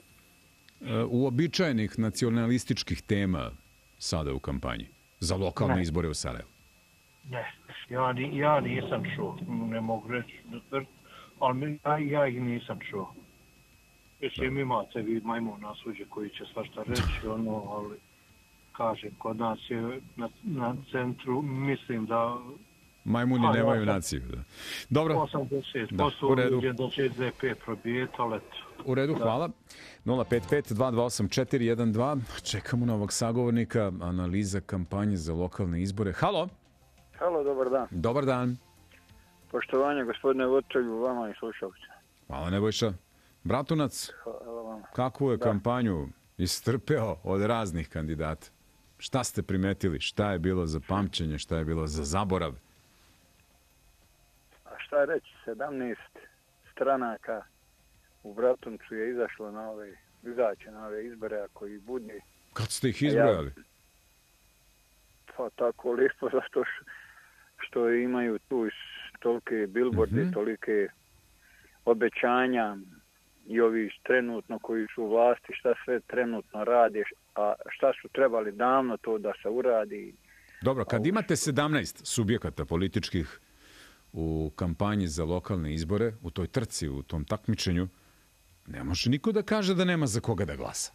uobičajenih nacionalističkih tema sada u kampanji za lokalne ne. izbore u Sarajevu? Ne, ja, ja nisam čuo, ne mogu reći, ali ja, ja ih nisam čuo. Mislim, imate vi majmun na suđe koji će svašta reći, ono, ali kažem, kod nas je na, na centru, mislim da majmuni nemaju naciju. Da. Dobro. osamdeset posto uđe da će S D P probijeti, ali eto. U redu, hvala. nula pet pet dva dva osam četiri jedan dva. Čekamo novog sagovornika. Analiza kampanje za lokalne izbore. Halo. Halo, dobar dan. Dobar dan. Poštovanje, gospodine voditelju, vama i slušalcima. Hvala, Nebojša. Bratunac, kakvu je da. kampanju istrpeo od raznih kandidata? Šta ste primetili? Šta je bilo za pamćenje? Šta je bilo za zaborav? Šta reći, sedamnaest stranaka u Bratuncu je izašlo na ove, izaće na ove izbore ako i bude. Kad ste ih izbrojali? Ja, pa tako lijepo, zato što, što imaju tu tolike billboarde, mm-hmm. tolike obećanja i ovi trenutno koji su u vlasti, šta sve trenutno rade, a šta su trebali davno to da se uradi. Dobro, kad imate sedamnaest subjekata političkih u kampanji za lokalne izbore, u toj trci, u tom takmičenju, ne može niko da kaže da nema za koga da glasa.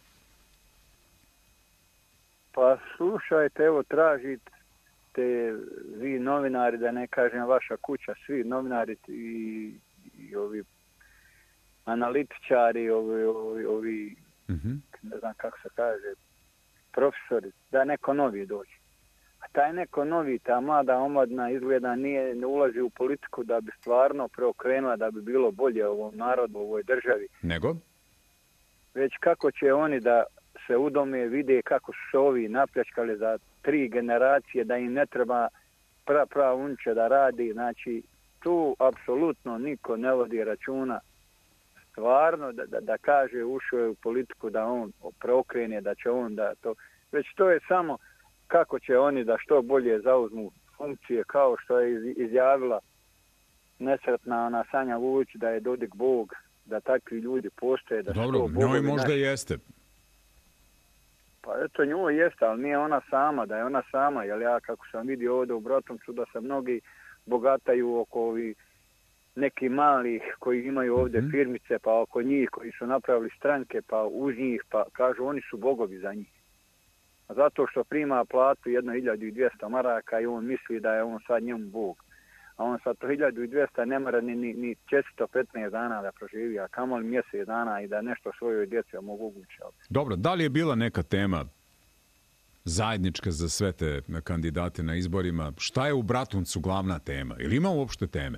Pa slušajte, evo tražite vi novinari, da ne kažem vaša kuća, svi novinari i, i ovi analitičari, ovi, ovi, ovi mm-hmm. ne znam kako se kaže, profesori, da neko novi dođe. A taj neko novi, ta mlada omladna izgleda nije, ne ulazi u politiku da bi stvarno preokrenula, da bi bilo bolje ovom narodu, ovoj državi. Nego? Već kako će oni da se udome, vide kako su ovi napljačkali za tri generacije, da im ne treba pra, pra unče da radi. Znači, tu apsolutno niko ne vodi računa. Stvarno da, da, da kaže ušao je u politiku da on preokrene, da će on da to... Već to je samo kako će oni da što bolje zauzmu funkcije, kao što je izjavila nesretna ona Sanja Vujić, da je Dodik Bog, da takvi ljudi postoje. Da Dobro, njoj možda naši... jeste. Pa eto, njoj jeste, ali nije ona sama, da je ona sama, jer ja kako sam vidio ovdje u Bratuncu da se mnogi bogataju oko ovih neki malih koji imaju ovdje mm-hmm. firmice, pa oko njih koji su napravili stranke, pa uz njih, pa kažu oni su bogovi za njih. A zato što prima platu jedno hiljadu dvjesto maraka i on misli da je on sad njemu bog. A on sad to hiljadu dvjesto ne mora ni, ni, ni četiristo petnaest dana da proživi, a kamoli mjesec dana i da nešto svojoj djeci omogući. Dobro, da li je bila neka tema zajednička za sve te kandidate na izborima? Šta je u Bratuncu glavna tema? Ili ima uopšte teme?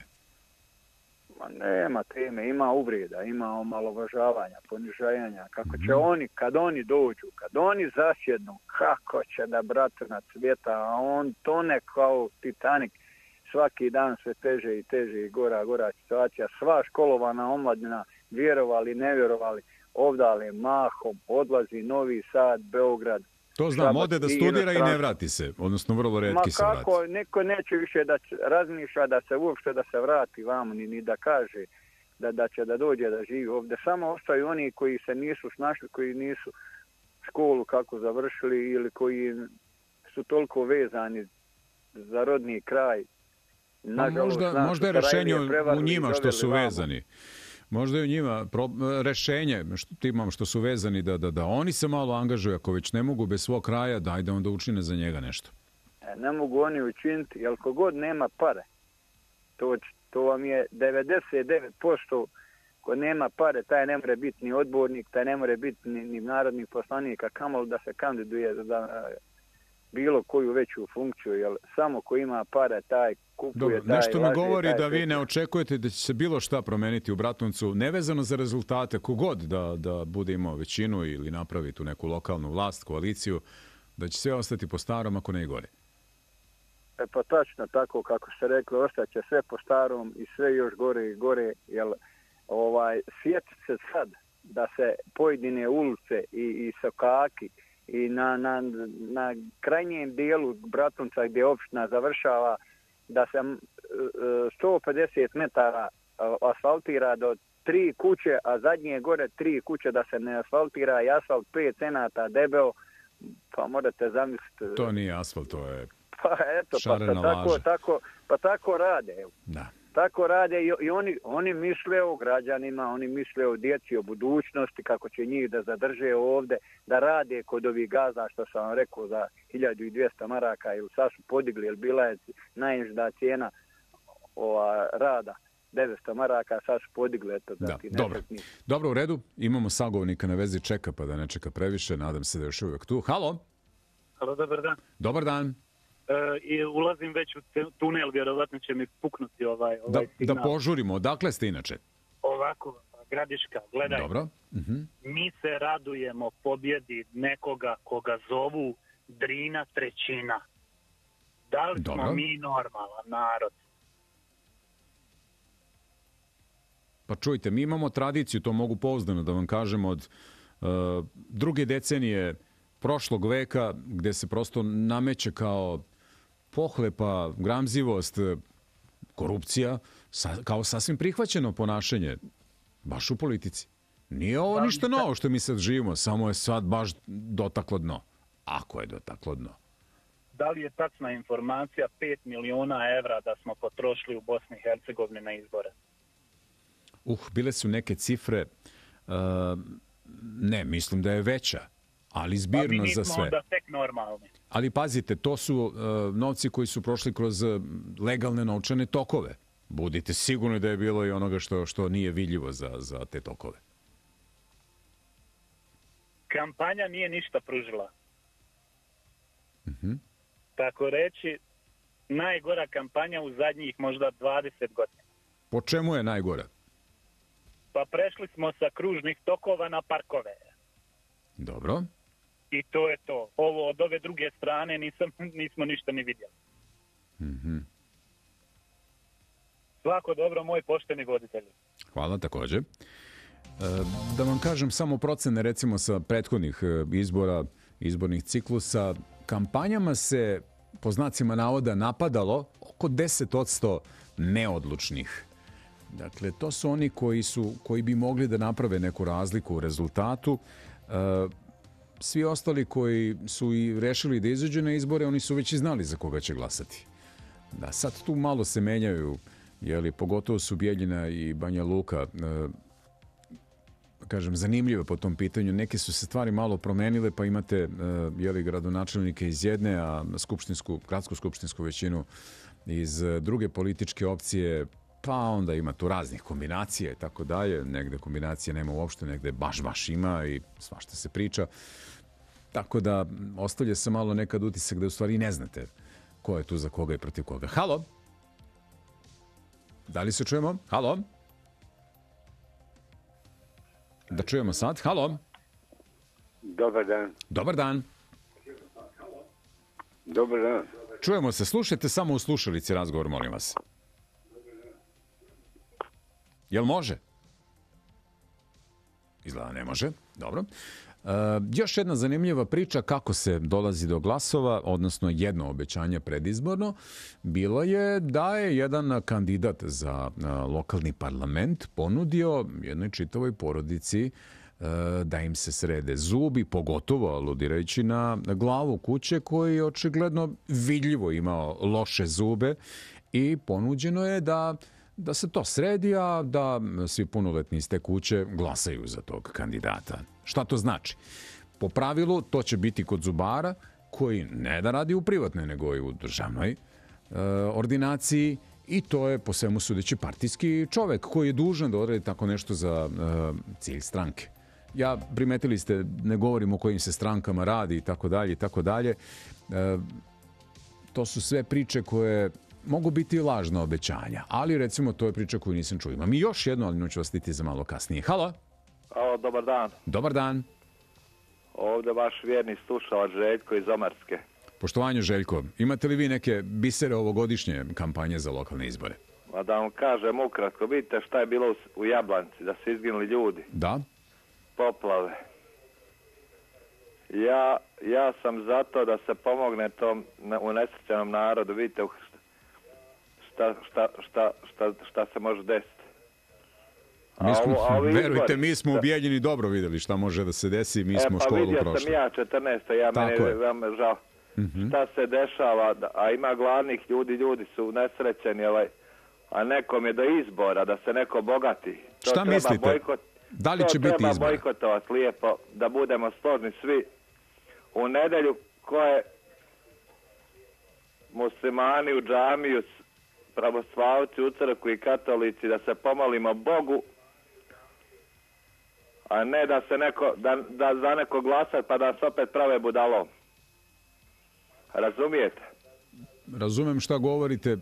Ma nema teme, ima uvreda, ima omalovažavanja, ponižavanja. Kako će mm-hmm. oni, kad oni dođu, kad oni zasjednu, kako će da Bratunac cvjeta, a on tone kao Titanik. Svaki dan sve teže i teže i gora, gora situacija. Sva školovana omladina, vjerovali, ne vjerovali, ovdje mahom odlazi Novi Sad, Beograd. To znam, ode da studira i ne vrati se, odnosno vrlo retki se vrati. Ma kako, neko neće više da razmišlja da se uopšte da se vrati vamo, ni, ni da kaže da, da će da dođe da živi ovdje. Samo ostaju oni koji se nisu snašli, koji nisu školu kako završili ili koji su toliko vezani za rodni kraj. Nažalost, možda, možda je rešenje u njima što su vezani. Možda je u njima pro, rešenje što imam što su vezani da, da, da oni se malo angažuju, ako već ne mogu bez svog kraja, daj da onda učine za njega nešto. Ne mogu oni učiniti, jer kogod nema pare, to, to vam je devedeset devet posto ko nema pare, taj ne more biti ni odbornik, taj ne more biti ni, ni narodni poslanik, a kamoli da se kandiduje za bilo koju veću funkciju, jer samo ko ima pare, taj kupuje. Dobro, taj nešto mi govori taj, da vi ne očekujete da će se bilo šta promeniti u Bratuncu, nevezano za rezultate, kogod da, da bude imao većinu ili napravi tu neku lokalnu vlast, koaliciju, da će sve ostati po starom, ako ne i gore. E pa tačno tako, kako ste rekli, ostaće sve po starom i sve još gore i gore, jer ovaj, sjetiti se sad da se pojedine ulice i, i sokaki i na, na, na krajnjem dijelu Bratunca gdje opština završava da se sto pedeset metara asfaltira do tri kuće, a zadnje gore tri kuće da se ne asfaltira i asfalt pet cenata debeo, pa morate zamisliti. To nije asfalt, to je pa eto, šarena pa, tako, tako, pa tako rade. Evo. Da. Tako rade i, i oni, oni misle o građanima, oni misle o djeci, o budućnosti, kako će njih da zadrže ovdje, da rade kod ovih gazda, što sam vam rekao, za hiljadu dvjesto maraka, ili sad su podigli, jer bila je najniža cijena ova, rada, devetsto maraka, sad su podigli. Eto, da, dobro. Dobro, u redu, imamo sagovornika na vezi, čeka pa da ne čeka previše, nadam se da je još uvijek tu. Halo? Halo, dobar dan. Dobar dan. E, i ulazim već u tunel, vjerovatno će mi puknuti ovaj, ovaj da, signal. Da požurimo, odakle ste inače? Ovako, Gradiška, gledaj. Dobro. Uh-huh. Mi se radujemo pobjedi nekoga koga zovu Drina trećina. Da li Dobro. smo mi normalan narod? Pa čujte, mi imamo tradiciju, to mogu pouzdano da vam kažem, od uh, druge decenije prošlog veka, gde se prosto nameće kao pohlepa, gramzivost, korupcija, sa, kao sasvim prihvaćeno ponašanje, baš u politici. Nije ovo ništa novo što mi sad živimo, samo je sad baš dotaklo dno. Ako je dotaklo dno. Da li je tačna informacija pet miliona evra da smo potrošili u Bosni i Hercegovini na izbore? Uh, bile su neke cifre, uh, ne, mislim da je veća, ali zbirno za sve. Pa mi nismo onda tek normalni. Ali pazite, to su uh, novci koji su prošli kroz uh, legalne novčane tokove. Budite sigurni da je bilo i onoga što, što nije vidljivo za, za te tokove. Kampanja nije ništa pružila. Uh-huh. Tako reći, najgora kampanja u zadnjih možda dvadeset godina. Po čemu je najgora? Pa prešli smo sa kružnih tokova na parkove. Dobro. I to je to. Ovo od ove druge strane nisam, nismo ništa ni vidjeli. Mm-hmm. Svako dobro, moj pošteni voditelji. Hvala također. E, da vam kažem samo procene recimo sa prethodnih izbora, izbornih ciklusa, kampanjama se po znacima navoda napadalo oko deset posto neodlučnih. Dakle, to su oni koji, su, koji bi mogli da naprave neku razliku u rezultatu. E, svi ostali koji su i rešili da izađu na izbore, oni su već i znali za koga će glasati. Da, sad tu malo se menjaju, jeli, pogotovo su Bijeljina i Banja Luka, e, kažem, zanimljive po tom pitanju. Neke su se stvari malo promenile, pa imate e, jeli, gradonačelnike iz jedne, a skupštinsku, gradsku skupštinsku većinu iz druge političke opcije, pa onda ima tu raznih kombinacija i tako dalje. Negde kombinacije nema uopšte, negde baš baš ima i svašta se priča. Tako da ostavlja se malo nekad utisak da u stvari ne znate ko je tu za koga i protiv koga. Halo? Da li se čujemo? Halo? Da čujemo sad. Halo? Dobar dan. Dobar dan. Dobar dan. Čujemo se. Slušajte samo u slušalici razgovor, molim vas. Jel može? Izgleda ne može. Dobro. E, još jedna zanimljiva priča kako se dolazi do glasova, odnosno jedno obećanje predizborno, bilo je da je jedan kandidat za a, lokalni parlament ponudio jednoj čitavoj porodici a, da im se srede zubi, pogotovo aludirajući na glavu kuće koji je očigledno vidljivo imao loše zube i ponuđeno je da da se to sredi, a da svi punoletni iz te kuće glasaju za tog kandidata. Šta to znači? Po pravilu, to će biti kod zubara koji ne da radi u privatnoj, nego i u državnoj e, ordinaciji i to je po svemu sudeći partijski čovek koji je dužan da odradi tako nešto za e, cilj stranke. Ja, primetili ste, ne govorim o kojim se strankama radi i tako dalje i tako dalje. E, to su sve priče koje mogu biti lažna obećanja, ali recimo to je priča koju nisam čuo. Imam i još jedno, ali ću vas stiti za malo kasnije. Halo? Halo, dobar dan. Dobar dan. Ovdje vaš vjerni slušalac Željko iz Omarske. Poštovanje Željko, imate li vi neke bisere ovogodišnje kampanje za lokalne izbore? Ma da vam kažem ukratko, vidite šta je bilo u Jablanci, da su izginuli ljudi. Da? Poplave. Ja, ja sam za to da se pomogne tom unesrećenom narodu, vidite šta, šta, šta, šta, šta se može desiti. Mi smo, ovo, verujte, izbori, mi smo u Bijeljini dobro vidjeli šta može da se desi, mi e, smo pa školu prošli. E pa vidio sam ja četrnaesta, ja Tako mene je. veoma žao. Mm-hmm. Šta se dešava, a ima gladnih ljudi, ljudi su nesrećeni, ovaj, a nekom je do izbora, da se neko bogati. To šta mislite? Bojkot, da li će biti izbora? To treba bojkotovati lijepo, da budemo složni svi. U nedelju koje muslimani u džamiju, pravoslavci u crkvi i katolici, da se pomolimo Bogu, a ne da se neko, da, da za neko glasat pa da se opet prave budalom. Razumijete? Razumem šta govorite.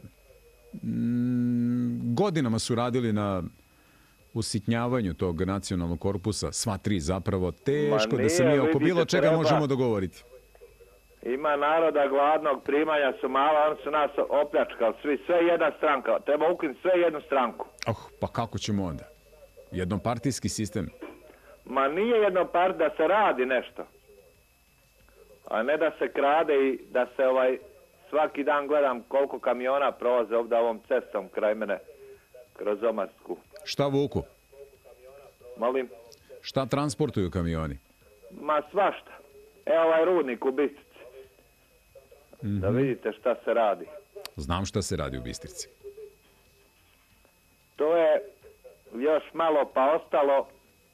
Mm, godinama su radili na usitnjavanju tog nacionalnog korpusa, sva tri zapravo. Teško nije, da se mi oko bilo čega treba, možemo dogovoriti. Ima naroda gladnog, primanja su mala, oni su nas opljačkali, svi, sve jedna stranka. Treba ukinuti sve jednu stranku. Oh, pa kako ćemo onda? Jednopartijski sistem. Ma nije jednopart da se radi nešto. A ne da se krade i da se ovaj svaki dan gledam koliko kamiona prolaze ovdje ovom cestom kraj mene kroz Omarsku. Šta vuku? Molim? Šta transportuju kamioni? Ma svašta. Evo ovaj rudnik u Bistrici. Mm-hmm. Da vidite šta se radi. Znam šta se radi u Bistrici. To je još malo pa ostalo.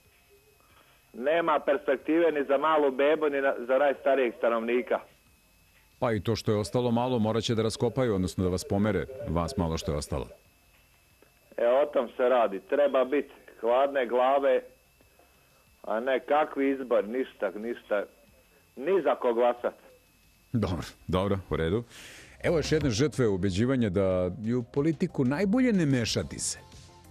Nema perspektive ni za malu bebu, ni na, za najstarijeg stanovnika. Pa i to što je ostalo malo morat će da raskopaju, odnosno da vas pomere, vas malo što je ostalo. E, o tom se radi. Treba biti hladne glave, a ne kakvi izbor, ništa, ništa, ni za ko glasat. Dobro, dobro, u redu. Evo još jedne žrtve ubeđivanja da je u politiku najbolje ne mešati se.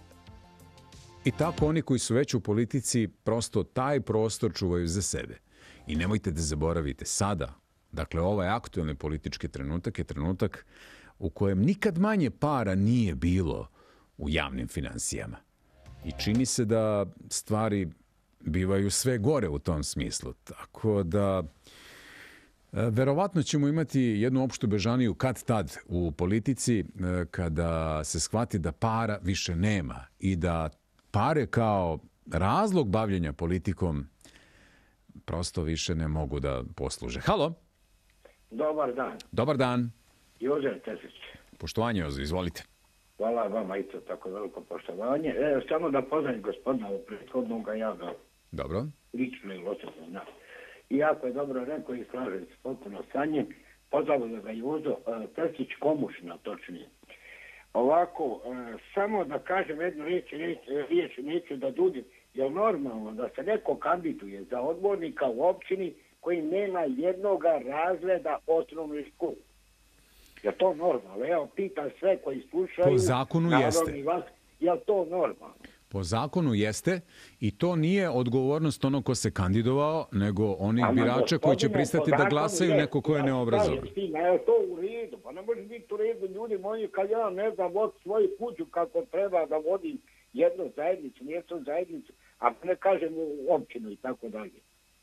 I tako oni koji su već u politici prosto taj prostor čuvaju za sebe. I nemojte da zaboravite, sada, dakle ovaj aktuelni politički trenutak je trenutak u kojem nikad manje para nije bilo u javnim finansijama. I čini se da stvari bivaju sve gore u tom smislu. Tako da verovatno ćemo imati jednu opštu bežaniju kad tad u politici kada se shvati da para više nema i da pare kao razlog bavljenja politikom prosto više ne mogu da posluže. Halo? Dobar dan. Dobar dan. Jože Tesić. Poštovanje, Jože, izvolite. Hvala vama i to tako veliko poštovanje. E, samo da poznam gospodina u prethodnog, ja ga dobro. Lično ili osobno znam. I jako je dobro rekao i slažem se potpuno sa njim. Pozdravljam ga Jozo Tesić Komušna, točnije. Ovako, e, samo da kažem jednu riječ, riječ, riječ neću da dudim. Je normalno da se neko kandiduje za odbornika u općini koji nema jednoga razreda osnovne škole? Je to normalno? Evo, pitam sve koji slušaju. Po zakonu jeste. Vas, je li to normalno? Po zakonu jeste i to nije odgovornost onog ko se kandidovao, nego onih Ama, birača koji će pristati da glasaju jest, neko ko je neobrazovan. Je to u redu? Pa ne može biti u redu, ljudi moji, kad ja ne znam od svoju kuću kako treba da vodim jednu zajednicu, mjesto zajednicu, a ne kažem u općinu i tako dalje.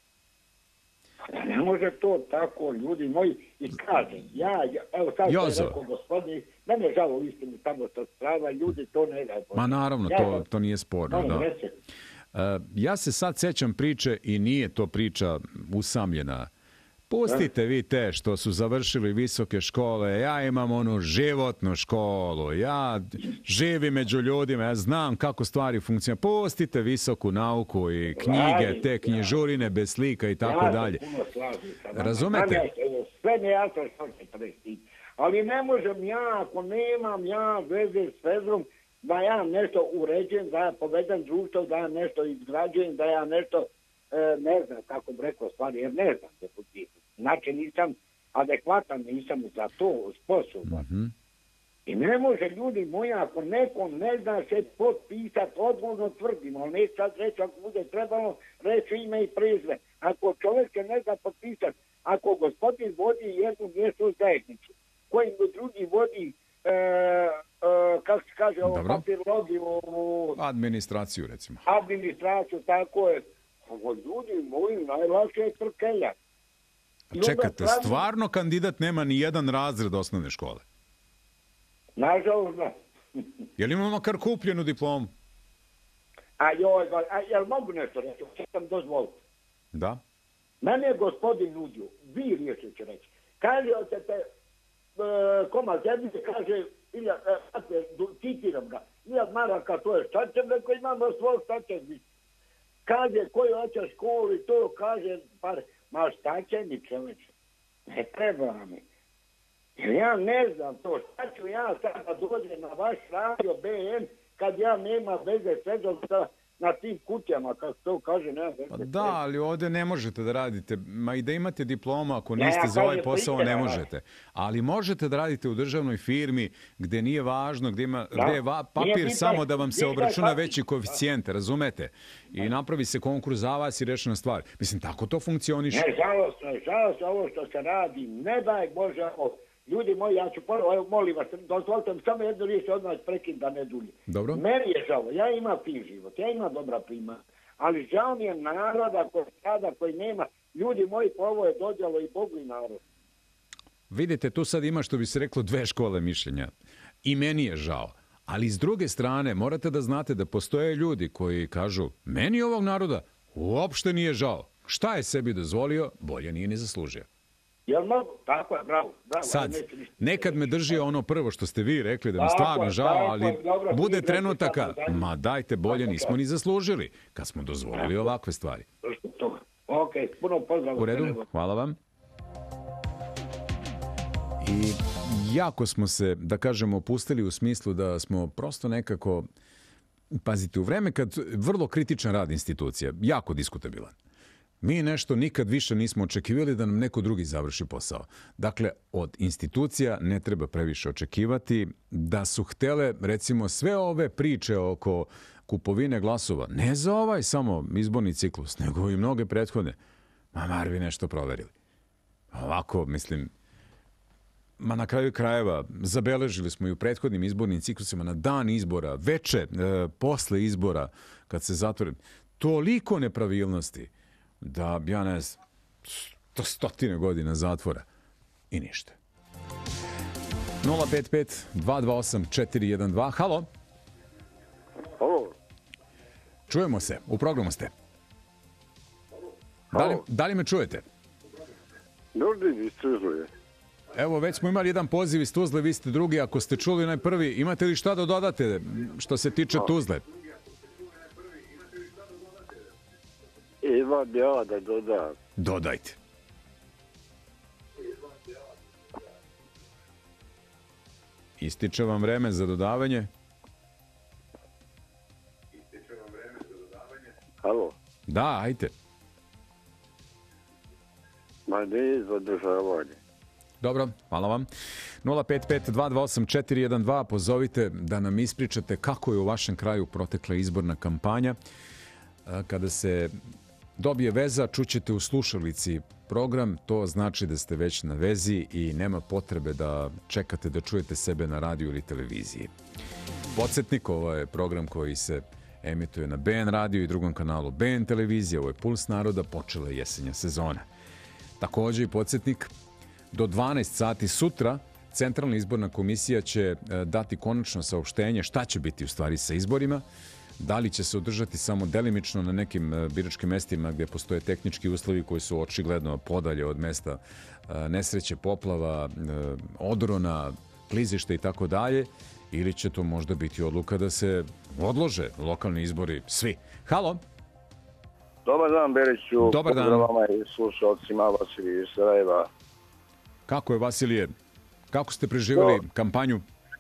Ne može to tako, ljudi moji, i kažem, ja, ja evo sad Jozo. je rekao gospodin, mene žalo istinu tamo sa strava, ljudi to ne da. Ma naravno, ja, to, to nije sporno. No, da. Uh, ja se sad sećam priče i nije to priča usamljena. Pustite vi te što su završili visoke škole, ja imam onu životnu školu, ja živim među ljudima, ja znam kako stvari funkcionuju. Pustite visoku nauku i knjige, te knjižurine bez slika i tako dalje. Razumete? Sve ne jasno što će prestiti. Ali ne možem ja, ako nemam ja veze s vezom, da ja nešto uređujem, da ja povedem društvo, da ja nešto izgrađujem, da ja nešto E, ne znam kako bi rekao stvari, jer ne znam deputiti. Znači nisam adekvatan, nisam za to sposoban. Mm-hmm. I ne može, ljudi moji, ako neko ne zna se potpisati, odgovorno tvrdim, ali ne sad reći, ako bude trebalo reći ime i prezime. Ako čovjek se ne zna potpisati, ako gospodin vodi jednu mjestu zajednicu, koji drugi vodi, e, e, kako se kaže, ovo papirologiju, administraciju, recimo. Administraciju, tako je. Ovo ljudi moji, najlakše je trkelja. Čekate, pravno... stvarno kandidat nema ni jedan razred osnovne škole? Nažalost, da. Je li ima makar kupljenu diplomu? A joj, a jel mogu nešto reći? Čekam dozvoliti. Da. Mene je gospodin nudio, vi riječi će reći. Kaže se te, e, koma zemljice, kaže, ilja, e, citiram ga, iljad maraka, to je šta će, neko imamo svoj šta će biti. Kaže, koji hoće školu i to kaže, par, ma šta će mi čoveče? Ne treba mi. Jer ja ne znam to, šta ću ja sad da dođem na vaš radio B N kad ja nema veze sredom sa na tim kutijama, kako to kaže, nema veze. Pa da, ali ovdje ne možete da radite, ma i da imate diplomu, ako niste ja, za ovaj posao, ne možete. Ali možete da radite u državnoj firmi gdje nije važno, gdje, ima, da. gdje je va, papir samo da vam se obračuna veći koeficijent, razumete? I napravi se konkurs za vas i rešena stvar. Mislim, tako to funkcioniše. Ne, žalostno je, žalostno ovo što se radi, ne daj Bože, ovo, Ljudi moji, ja ću ponovo, evo molim vas, dozvolite mi samo jednu riječ odmah prekid da ne dulje. Dobro. Meni je žao, ja imam fin život, ja imam dobra prima, ali žao mi je naroda koji sada, koji nema. Ljudi moji, po ovo je dođalo i Bogu i narodu. Vidite, tu sad ima, što bi se reklo, dve škole mišljenja. I meni je žao. Ali s druge strane, morate da znate da postoje ljudi koji kažu, meni ovog naroda uopšte nije žao. Šta je sebi dozvolio, bolje nije ni zaslužio. Jel mogu? Tako je, bravo. bravo. Sad, nekad me drži ono prvo što ste vi rekli, da mi stvarno žao, ali bude trenutaka, ma dajte, bolje nismo ni zaslužili, kad smo dozvolili ovakve stvari. Ok, puno pozdrav. U redu, hvala vam. I jako smo se, da kažemo, opustili u smislu da smo prosto nekako, pazite, u vreme kad vrlo kritičan rad institucija, jako diskutabilan. Mi nešto nikad više nismo očekivali da nam neko drugi završi posao. Dakle, od institucija ne treba previše očekivati. Da su htele, recimo, sve ove priče oko kupovine glasova, ne za ovaj samo izborni ciklus, nego i mnoge prethodne, ma mar bi nešto proverili. Ovako, mislim, ma na kraju krajeva, zabeležili smo i u prethodnim izbornim ciklusima na dan izbora, veče, e, posle izbora, kad se zatvore, toliko nepravilnosti, da, ja ne znam, sto, stotine godina zatvora i ništa. nula pet pet dva dva osam četiri jedan dva. Halo? Halo? Čujemo se, u programu ste. Da li, da li me čujete? Ljudi iz Tuzle. Evo, već smo imali jedan poziv iz Tuzle, vi ste drugi, ako ste čuli onaj prvi, imate li šta da dodate što se tiče Tuzle? Imam ja da dodam. Dodajte. Ističe vam vreme za dodavanje? Halo? Da, ajte. Ma ne zadržavanje. Dobro, hvala vam. nula pet pet dva dva osam četiri jedan dva, pozovite da nam ispričate kako je u vašem kraju protekla izborna kampanja. Kada se dobije veza, čućete u slušalici program, to znači da ste već na vezi i nema potrebe da čekate da čujete sebe na radiju ili televiziji. Podsjetnik, ovo je program koji se emituje na B N radiju i drugom kanalu B N televizije, ovo je Puls naroda, počela je jesenja sezona. Također i podsjetnik, do dvanaest sati sutra Centralna izborna komisija će dati konačno saopštenje šta će biti u stvari sa izborima. Da li će se održati samo delimično na nekim biračkim mestima gdje postoje tehnički uslovi koji su očigledno podalje od mesta nesreće, poplava, odrona, klizišta i tako dalje, ili će to možda biti odluka da se odlože lokalni izbori svi. Halo? Dobar dan, Beriću. Dobar dan. Pozdrav vama i slušalcima, Vasilij iz Sarajeva. Kako je, Vasilije? Kako ste preživjeli Do... kampanju?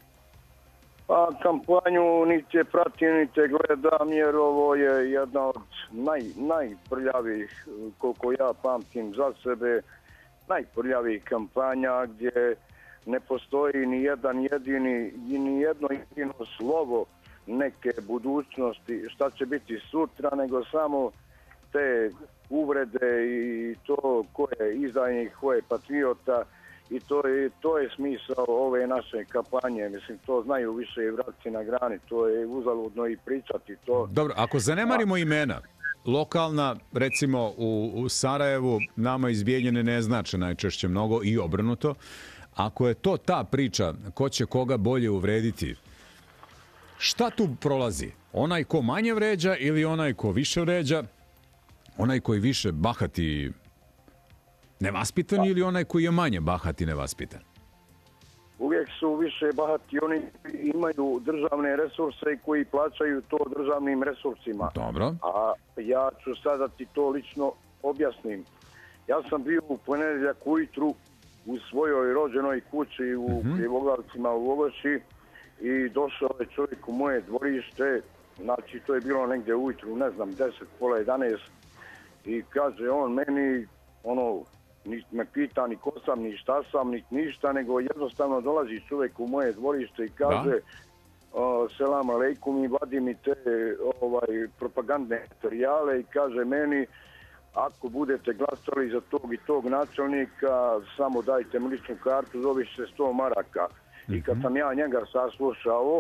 Pa, kampanju niti je pratim, niti je gledam, jer ovo je jedna od naj, najprljavijih, koliko ja pamtim za sebe, najprljavijih kampanja gdje ne postoji ni jedan jedini, ni jedno jedino slovo neke budućnosti, šta će biti sutra, nego samo te uvrede i to ko je izdajnik, ko je patriota. I to je, to je smisao ove naše kampanje. Mislim, to znaju više i vratci na grani. To je uzaludno i pričati to. Dobro, ako zanemarimo imena, lokalna, recimo u, u Sarajevu, nama izbijeljene ne znače najčešće mnogo i obrnuto. Ako je to ta priča, ko će koga bolje uvrediti, šta tu prolazi? Onaj ko manje vređa ili onaj ko više vređa? Onaj koji više bahati nevaspitan ili onaj koji je manje bahat i nevaspitan? Uvijek su više bahati oni koji imaju državne resurse i koji plaćaju to državnim resursima. Dobro. A ja ću sada ti to lično objasnim. Ja sam bio u ponedjeljak ujutru u svojoj rođenoj kući u uh-huh. Krivoglavcima u Logoši i došao je čovjek u moje dvorište, znači to je bilo negdje ujutru, ne znam, deset, pola jedanaest, i kaže on meni, ono, niti me pita ni ko sam, ni šta sam, ni ništa, nego jednostavno dolazi čovjek u moje dvorište i kaže uh, selam alejkum i vadi mi te ovaj, propagandne materijale i kaže meni ako budete glasali za tog i tog načelnika, samo dajte mi ličnu kartu, zove se sto maraka. I kad sam ja njega saslušao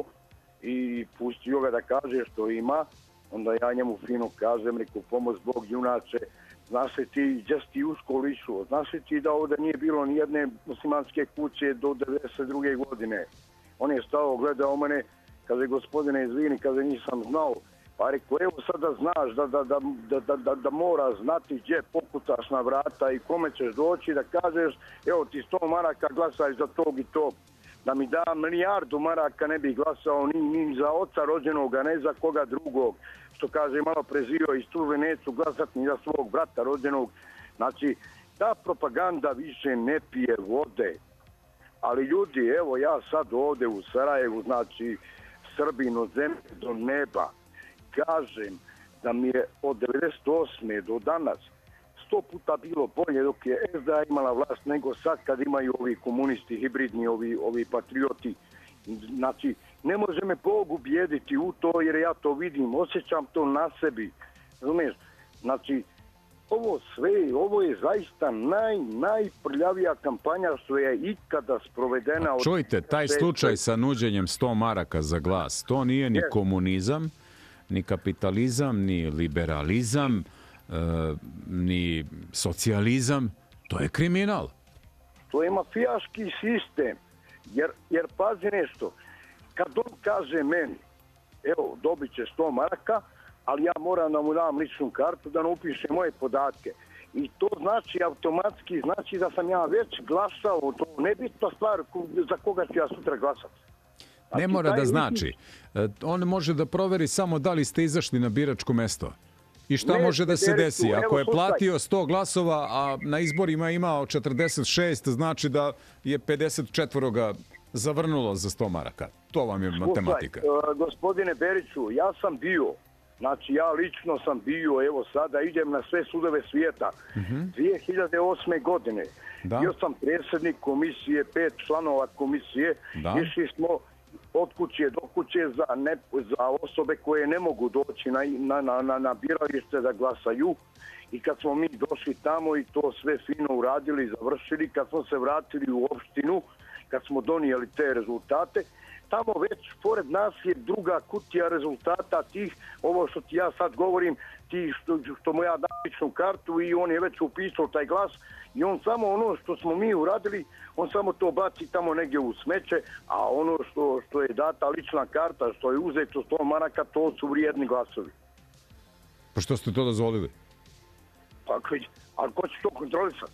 i pustio ga da kaže što ima, onda ja njemu fino kažem, reku, pomoz Bog junače, znaš li ti gdje si ti u školu išao, znaš li ti da ovdje nije bilo ni jedne muslimanske kuće do devedeset druge godine. On je stao, gledao mene, kaže, gospodine, izvini, kaže, nisam znao. Pa rekao, evo sada znaš da, da, da, da, da, da mora znati gdje pokucaš na vrata i kome ćeš doći da kažeš, evo ti sto maraka glasaj za tog i tog. Da mi da milijardu maraka ne bi glasao ni, ni za oca rođenoga, ne za koga drugog. Što kaže, malo prezio iz tužbe neću glasati ni za svog brata rođenog. Znači, ta propaganda više ne pije vode. Ali ljudi, evo ja sad ovdje u Sarajevu, znači Srbin od zemlje do neba, kažem da mi je od devedeset osme do danas sto puta bilo bolje dok je es de a imala vlast nego sad kad imaju ovi komunisti, hibridni, ovi, ovi patrioti. Znači, ne može me Bog ubijediti u to jer ja to vidim, osjećam to na sebi. Razumiješ? Znači, ovo sve, ovo je zaista naj, najprljavija kampanja što je ikada sprovedena. Od... Čujte, taj slučaj sa nuđenjem sto maraka za glas, to nije ni komunizam, ni kapitalizam, ni liberalizam, e, ni socijalizam, to je kriminal. To je mafijaški sistem, jer, jer pazi nešto, kad on kaže meni, evo, dobit će sto maraka, ali ja moram da mu dam ličnu kartu da ne upiše moje podatke. I to znači automatski, znači da sam ja već glasao, to nebitna stvar za koga ću ja sutra glasati. Znači, ne mora da znači. On može da proveri samo da li ste izašli na biračko mesto. I šta ne, može da se desi? Ako je platio sto glasova, a na izborima imao četrdeset šest, znači da je pedeset četiri ga zavrnulo za sto maraka. To vam je matematika. Slušaj, uh, gospodine Beriću, ja sam bio, znači ja lično sam bio, evo sada idem na sve sudove svijeta. Uh-huh. dvije hiljade osme godine da. Bio sam predsjednik komisije, pet članova komisije, da. Išli smo od kuće do kuće za, ne, za osobe koje ne mogu doći na, na, na, na biralište da glasaju. I kad smo mi došli tamo i to sve fino uradili i završili, kad smo se vratili u opštinu, kad smo donijeli te rezultate, tamo već pored nas je druga kutija rezultata tih, ovo što ti ja sad govorim, ti što, što mu ja dam ličnu kartu i on je već upisao taj glas i on samo ono što smo mi uradili, on samo to baci tamo negdje u smeće, a ono što, što je data lična karta, što je uzeto sto maraka, to su vrijedni glasovi. Pa što ste to dozvolili? Pa, ali ko će to kontrolisati?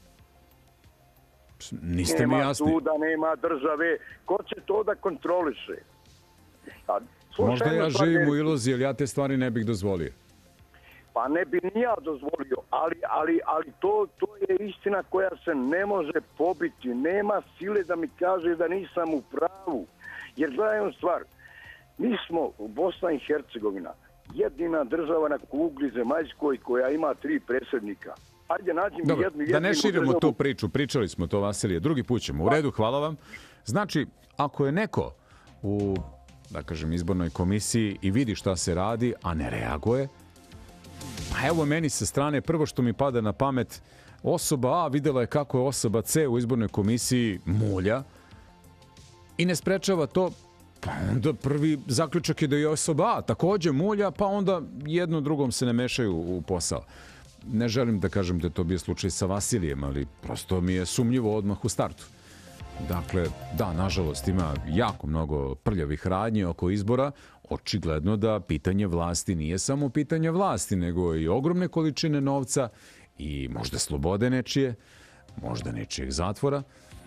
Niste nema mi jasni. Suda, nema države, ko će to da kontroliše? A, možda ja živim u iluziji, ali ja te stvari ne bih dozvolio. Pa ne bi ni ja dozvolio, ali, ali, ali to, to je istina koja se ne može pobiti. Nema sile da mi kaže da nisam u pravu. Jer gledajmo stvar, mi smo u Bosna i Hercegovina jedina država na kugli zemaljskoj koja ima tri predsjednika. Ajde, nađi mi Dobro, jednu, da ne širimo državu. tu priču, pričali smo to, Vasilije, drugi put ćemo. U redu, hvala vam. Znači, ako je neko u, da kažem, izbornoj komisiji i vidi šta se radi, a ne reaguje, pa evo meni sa strane, prvo što mi pada na pamet, osoba A vidjela je kako je osoba C u izbornoj komisiji mulja i ne sprečava to, pa onda prvi zaključak je da je osoba A također mulja, pa onda jedno drugom se ne mešaju u posao. Ne želim da kažem da je to bio slučaj sa Vasilijem, ali prosto mi je sumnjivo odmah u startu. Dakle, da, nažalost, ima jako mnogo prljavih radnji oko izbora. Očigledno da pitanje vlasti nije samo pitanje vlasti, nego i ogromne količine novca i možda slobode nečije, možda nečijeg zatvora.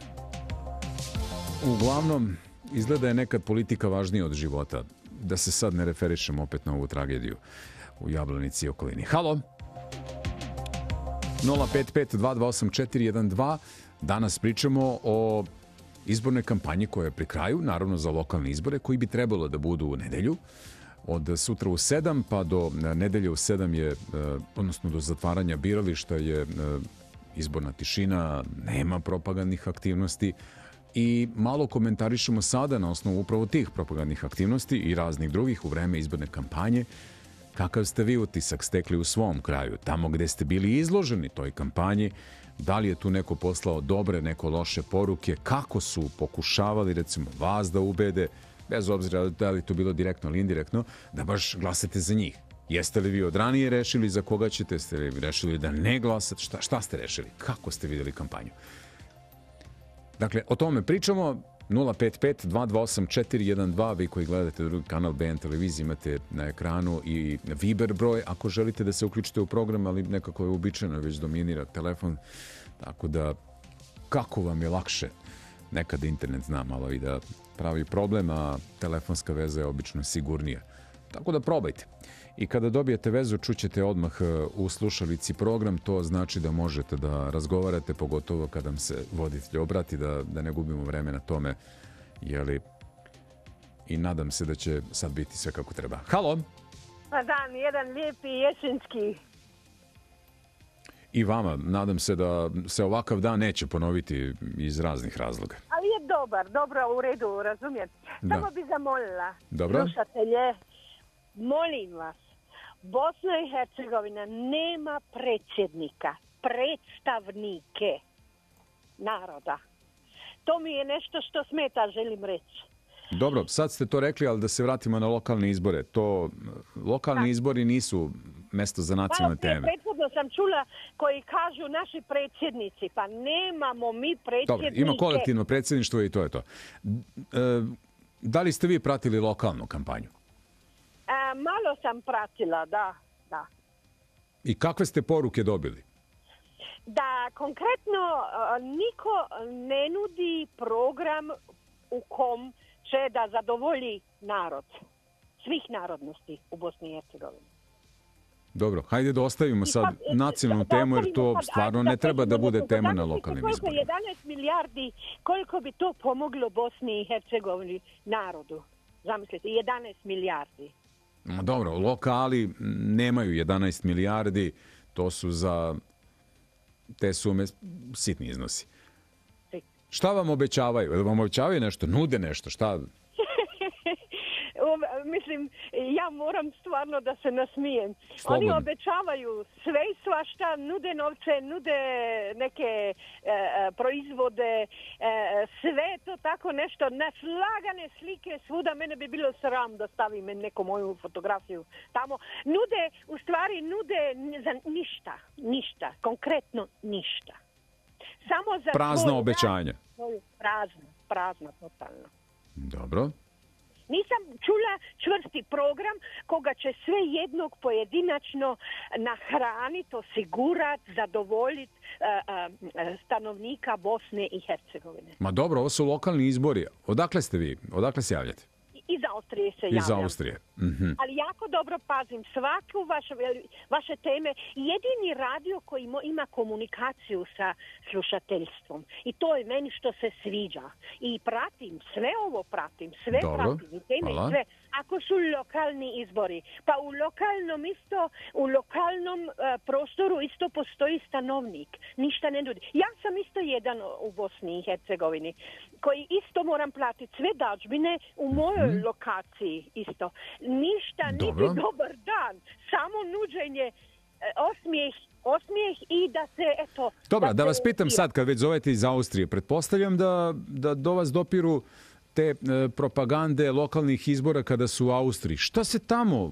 Uglavnom, izgleda je nekad politika važnija od života. Da se sad ne referišem opet na ovu tragediju u Jablanici i okolini. Halo! nula pet pet dva dva osam četiri jedan dva. Danas pričamo o izbornoj kampanji koja je pri kraju, naravno za lokalne izbore, koji bi trebalo da budu u nedelju. Od sutra u sedam pa do nedelje u sedam je, odnosno do zatvaranja birališta je izborna tišina, nema propagandnih aktivnosti i malo komentarišemo sada na osnovu upravo tih propagandnih aktivnosti i raznih drugih u vreme izborne kampanje kakav ste vi utisak stekli u svom kraju, tamo gde ste bili izloženi toj kampanji, da li je tu neko poslao dobre, neko loše poruke, kako su pokušavali recimo vas da ubede, bez obzira da li to bilo direktno ili indirektno, da baš glasate za njih. Jeste li vi od ranije rešili za koga ćete, ste li rešili da ne glasate, šta, šta ste rešili, kako ste videli kampanju? Dakle, o tome pričamo. Nula pet pet dva dva osam četiri jedan dva, vi koji gledate drugi kanal B N televizije imate na ekranu i Viber broj ako želite da se uključite u program, ali nekako je uobičajeno, već dominira telefon, tako da kako vam je lakše, nekad internet zna malo i da pravi problem, a telefonska veza je obično sigurnija. Tako da probajte. I kada dobijete vezu, čućete odmah u slušalici program, to znači da možete da razgovarate, pogotovo kada vam se voditelj obrati, da, da ne gubimo vreme na tome, jeli, i nadam se da će sad biti sve kako treba. Halo! Pa dan, jedan lijepi jesenski. I vama, nadam se da se ovakav dan neće ponoviti iz raznih razloga. Ali je dobar, dobro, u redu, razumijem. Samo Da. bi zamolila Dobro. slušatelje, molim vas, Bosna i Hercegovina nema predsjednika, predstavnike naroda. To mi je nešto što smeta, želim reći. Dobro, sad ste to rekli, ali da se vratimo na lokalne izbore. To, lokalni izbori nisu mesto za nacionalne Malo prije teme. prethodno sam čula koji kažu naši predsjednici, pa nemamo mi predsjednike. Dobro, ima kolektivno predsjedništvo i to je to. E, da li ste vi pratili lokalnu kampanju? A, malo sam pratila, da, da. I kakve ste poruke dobili? Da konkretno a, niko ne nudi program u kom će da zadovolji narod, svih narodnosti u Bosni i Hercegovini. Dobro, hajde da ostavimo sad sad, nacionalnu da temu, jer ostavimo to sad, stvarno ajde, ne treba da bude zamislite tema na koliko lokalnim je izborima. jedanaest milijardi, koliko bi to pomoglo Bosni i Hercegovini narodu? Zamislite, jedanaest milijardi. Ma dobro, lokali nemaju jedanaest milijardi, to su za te sume sitni iznosi. Šta vam obećavaju? Jel vam obećavaju nešto? Nude nešto? Šta? Mislim, ja moram stvarno da se nasmijem. Slobodno. Oni obećavaju sve i svašta, nude novce, nude neke e, e, proizvode, e, sve to tako nešto, naslagane slike svuda. Mene bi bilo sram da stavim neku moju fotografiju tamo. Nude, u stvari nude za ništa, ništa, konkretno ništa. Samo za Prazna svoj obećanja. rad, svoju- Prazno, prazno, totalno. Dobro. Nisam čula čvrsti program koga će sve jednog pojedinačno nahraniti, osigurati, zadovoljiti uh, uh, stanovnika Bosne i Hercegovine. Ma dobro, ovo su lokalni izbori. Odakle ste vi? Odakle se javljate? Iz Austrije se Iz javljam. Austrije. Mhm. Ali jako dobro pazim svaku vaše, vaše teme. Jedini radio koji mo- ima komunikaciju sa slušateljstvom. I to je meni što se sviđa. I pratim, sve ovo pratim, sve Dobro, pratim. I teme i hvala. sve. Ako su lokalni izbori, pa u lokalnom isto, u lokalnom uh, prostoru isto postoji stanovnik. Ništa ne nudi. Ja sam isto jedan u Bosni i Hercegovini koji isto moram platiti sve dažbine u mojoj Mhm. lokaciji isto. Ništa, Dobro. niti dobar dan, samo nuđenje, e, osmijeh, osmijeh i da se, eto... Dobro, da se vas pitam uvira. sad, kad već zovete iz Austrije, pretpostavljam da, da do vas dopiru te e, propagande lokalnih izbora kada su u Austriji. Šta se tamo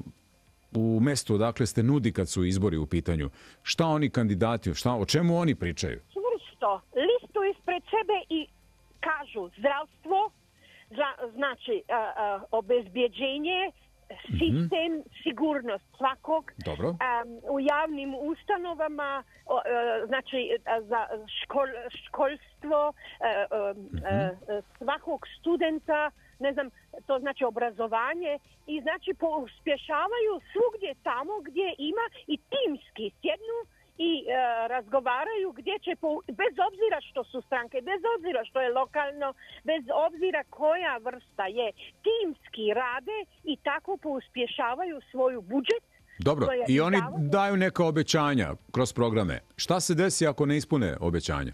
u mestu odakle ste nudi kad su izbori u pitanju? Šta oni kandidati, šta, o čemu oni pričaju? Čvrsto, listu ispred sebe i kažu zdravstvo, za, znači a, a, obezbjeđenje, sistem, sigurnost svakog. Dobro. Um, u javnim ustanovama, o, e, znači a, za škol, školstvo e, e, e, svakog studenta, ne znam, to znači obrazovanje i znači uspješavaju svugdje tamo gdje ima i timski sjednu i e, razgovaraju gdje će, po, bez obzira što su stranke, bez obzira što je lokalno, bez obzira koja vrsta je, timski rade i tako pouspješavaju svoju budžet. Dobro, koje i oni davaju. daju neka obećanja kroz programe. Šta se desi ako ne ispune obećanja?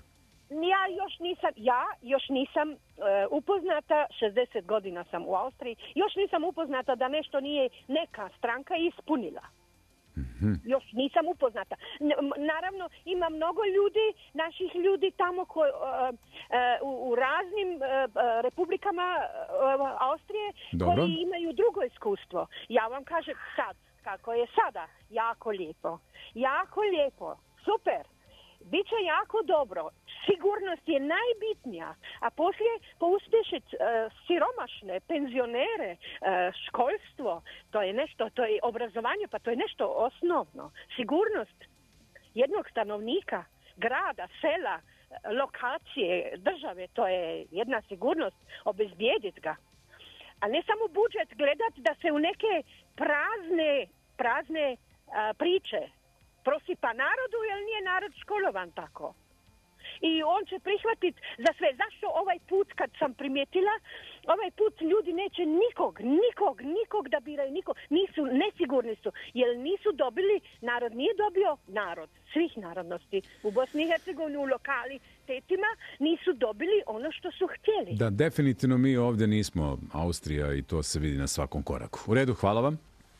Ja još nisam, ja još nisam e, upoznata, šezdeset godina sam u Austriji, još nisam upoznata da nešto nije neka stranka ispunila. Mm-hmm. Još nisam upoznata. Naravno, ima mnogo ljudi, naših ljudi tamo ko, uh, uh, u, u raznim uh, republikama uh, Austrije Dobro. koji imaju drugo iskustvo. Ja vam kažem sad, kako je sada, jako lijepo. Jako lijepo, super. Biće jako dobro. Sigurnost je najbitnija, a poslije pouspješit uh, siromašne, penzionere, uh, školstvo, to je nešto, to je obrazovanje, pa to je nešto osnovno. Sigurnost jednog stanovnika, grada, sela, lokacije, države, to je jedna sigurnost, obezbijedit ga. A ne samo budžet gledat da se u neke prazne, prazne uh, priče prosipa narodu, jer nije narod školovan tako. I on će prihvatiti za sve. Zašto ovaj put, kad sam primijetila, ovaj put ljudi neće nikog, nikog, nikog da biraju, nikog. Nisu, nesigurni su, jer nisu dobili, narod nije dobio, narod svih narodnosti u Bosni i Hercegovini, u lokali, tetima, nisu dobili ono što su htjeli. Da, definitivno mi ovdje nismo Austrija i to se vidi na svakom koraku. U redu, hvala vam.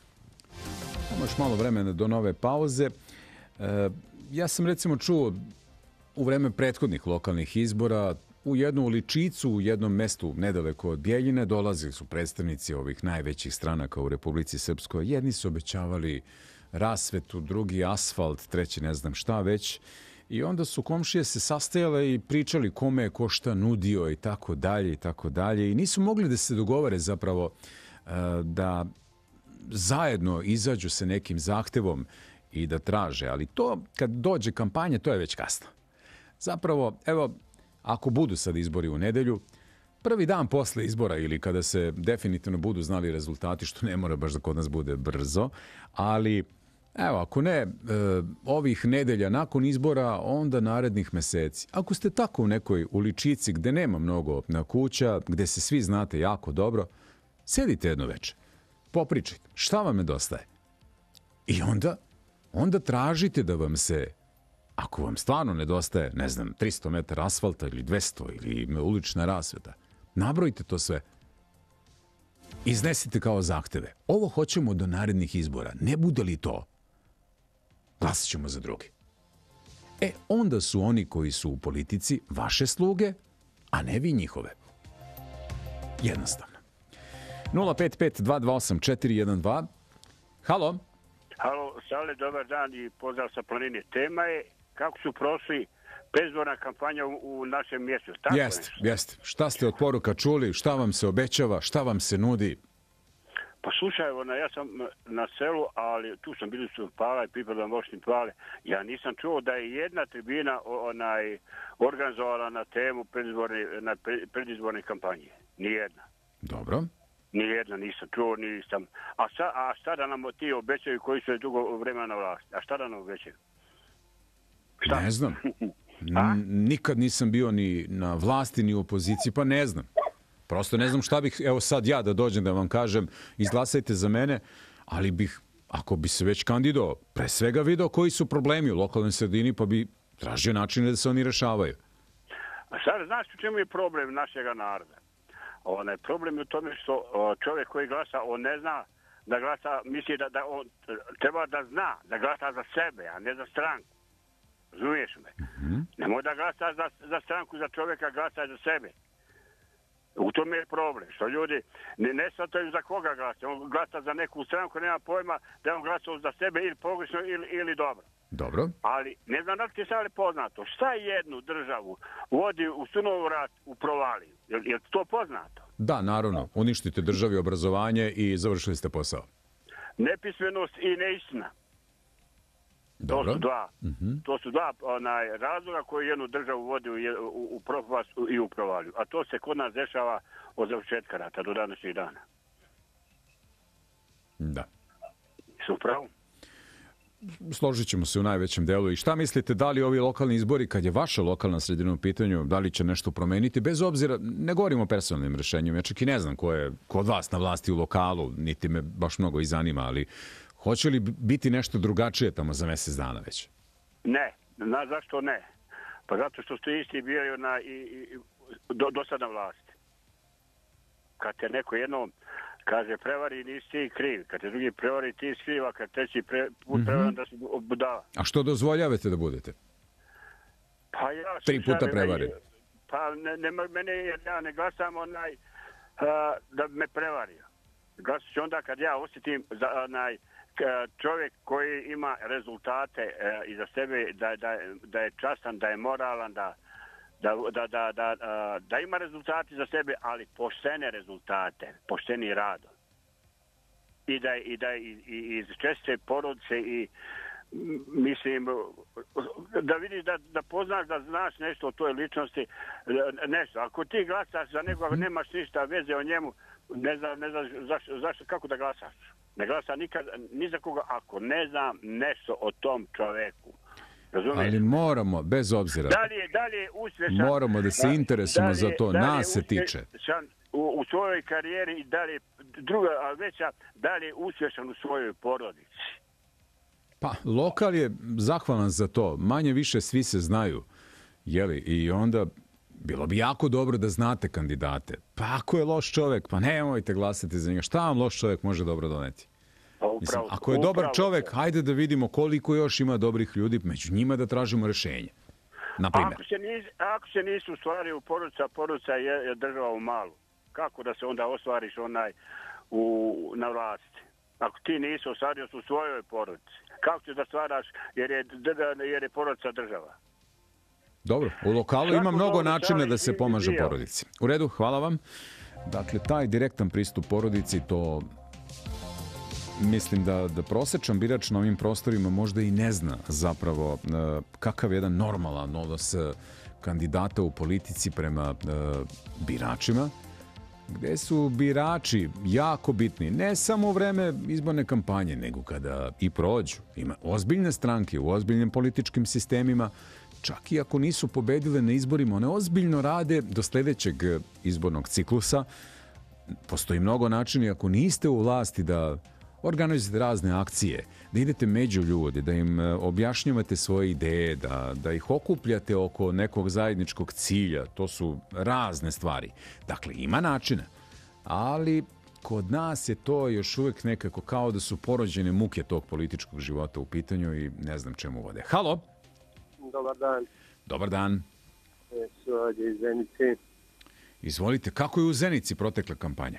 Imamo još malo vremena do nove pauze. E, ja sam recimo čuo u vreme prethodnih lokalnih izbora u jednu uličicu, u jednom mestu nedaleko od Bijeljine dolazili su predstavnici ovih najvećih stranaka u Republici Srpskoj. Jedni su obećavali rasvetu, drugi asfalt, treći ne znam šta već. I onda su komšije se sastajale i pričali kome je ko šta nudio i tako dalje i tako dalje. I nisu mogli da se dogovore zapravo da zajedno izađu sa nekim zahtevom i da traže. Ali to, kad dođe kampanja, to je već kasno. Zapravo, evo, ako budu sad izbori u nedelju, prvi dan posle izbora ili kada se definitivno budu znali rezultati, što ne mora baš da kod nas bude brzo, ali evo, ako ne e, ovih nedelja nakon izbora, onda narednih meseci. Ako ste tako u nekoj uličici gde nema mnogo na kuća, gde se svi znate jako dobro, sedite jedno večer, popričajte, šta vam nedostaje? I onda, onda tražite da vam se, ako vam stvarno nedostaje, ne znam, tristo metara asfalta ili dvesta ili ulična rasveta, nabrojite to sve. Iznesite kao zahteve. Ovo hoćemo do narednih izbora. Ne bude li to, glasat ćemo za drugi. E, onda su oni koji su u politici vaše sluge, a ne vi njihove. Jednostavno. nula pet pet dva dva osam četiri jedan dva. Halo. Halo, Sale, dobar dan i pozdrav sa planine. Tema je kako su prošli predizborna kampanja u, u našem mjestu. Jeste, jeste. Šta ste od poruka čuli? Šta vam se obećava? Šta vam se nudi? Pa slušaj, ona, ja sam na selu, ali tu sam bili su Pala i pripadam opštini Pale. Ja nisam čuo da je jedna tribina onaj, organizovala na temu predizborne, na predizborne kampanje. Nijedna. Dobro. Nijedna nisam čuo, nisam. A, sa, a šta da nam ti obećaju koji su dugo vremena na vlasti? A šta da nam obećaju? Šta? Ne znam. Nikad nisam bio ni na vlasti, ni u opoziciji, pa ne znam. Prosto ne znam šta bih, evo sad ja da dođem da vam kažem, izglasajte za mene, ali bih, ako bi se već kandidovao, pre svega video koji su problemi u lokalnoj sredini, pa bi tražio načine da se oni rešavaju. A sad, znaš u čemu je problem našega naroda? Onaj problem je u tome što čovjek koji glasa, on ne zna da glasa, misli da, da on treba da zna, da glasa za sebe, a ne za stranku. Razumiješ me? Mm-hmm. Nemoj da glasa za, za stranku, za čovjeka, glasa za sebe. U tome je problem, što ljudi ne, ne shvataju za koga glasa. On glasa za neku stranku, nema pojma da je on glasao za sebe ili pogrešno ili, ili dobro. Dobro. Ali ne znam da li ti je sad poznato, šta jednu državu vodi u sunovu rat u provaliju? Je, je to poznato? Da, naravno. Uništite državi obrazovanje i završili ste posao. Nepismenost i neistina. Dobro. To su dva, mm-hmm. to su dva onaj, razloga koji jednu državu vodi u, u, u propast i u provaliju. A to se kod nas dešava od završetka rata do današnjih dana. Da. Su pravu? Složit ćemo se u najvećem delu. I šta mislite, da li ovi lokalni izbori, kad je vaša lokalna sredina u pitanju, da li će nešto promeniti? Bez obzira, ne govorimo o personalnim rešenjima, ja čak i ne znam ko je kod vas na vlasti u lokalu, niti me baš mnogo i zanima, ali hoće li biti nešto drugačije tamo za mjesec dana već? Ne. Na, zašto ne? Pa zato što ste isti bili na, i, i, do, do sada vlasti. Kad te neko jednom Kaže, prevari, nisi ti kriv. Kad te drugi prevari, ti si kriv, a kad treći pre, put mm-hmm. prevaran da si budala. A što dozvoljavate da budete? Pa ja sam Tri puta prevaren. Pa ne, ne, mene, ja ne glasam onaj, uh, da me prevario. Glasat ću onda kad ja osjetim za onaj čovjek koji ima rezultate uh, iza sebe, da, da, da je častan, da je moralan, da Da, da, da, da, da ima rezultati za sebe, ali poštene rezultate, pošteni rad. I da, i da i, i, iz česte porodice i mislim da vidiš da, da poznaš, da znaš nešto o toj ličnosti, nešto. Ako ti glasaš za nekoga, nemaš ništa veze o njemu, ne znam, ne znam zašto, zašto, kako da glasaš. Ne glasa nikad, ni za koga ako ne znam nešto o tom čoveku. Razumiješ? Ali moramo, bez obzira, dalje, dalje uspješan, moramo da se interesujemo dalje, za to, nas se tiče. U, u svojoj karijeri i dalje, druga, a veća, dalje uspješan u svojoj porodici. Pa, lokal je zahvalan za to. Manje više svi se znaju. Jeli? I onda bilo bi jako dobro da znate kandidate. Pa ako je loš čovjek, pa nemojte glasati za njega. Šta vam loš čovjek može dobro doneti? Upravo, Mislim, ako je upravo, dobar čovjek, hajde da vidimo koliko još ima dobrih ljudi, među njima da tražimo rješenje. Naprimjer. Ako se, nis, ako se nisu ostvarili u porodica, porodica je, je država u malu. Kako da se onda ostvariš onaj u, na vlasti? Ako ti nisi ostvario u svojoj porodici, kako ćeš da stvaraš jer je, jer je porodica država? Dobro, u lokalu Kako ima mnogo načina da se pomaže porodici. U redu, hvala vam. Dakle, taj direktan pristup porodici, to mislim da, da prosječan birač na ovim prostorima možda i ne zna zapravo kakav je jedan normalan odnos kandidata u politici prema biračima, gde su birači jako bitni, ne samo u vreme izborne kampanje, nego kada i prođu. Ima ozbiljne stranke u ozbiljnim političkim sistemima, čak i ako nisu pobedile na izborima, one ozbiljno rade do sljedećeg izbornog ciklusa. Postoji mnogo načina, ako niste u vlasti, da organizujete razne akcije, da idete među ljudi, da im objašnjavate svoje ideje, da, da ih okupljate oko nekog zajedničkog cilja. To su razne stvari. Dakle, ima načina, ali kod nas je to još uvijek nekako kao da su porođene muke tog političkog života u pitanju i ne znam čemu vode. Halo? Dobar dan. Dobar dan. Ovdje iz Zenice. Izvolite, kako je u Zenici protekla kampanja?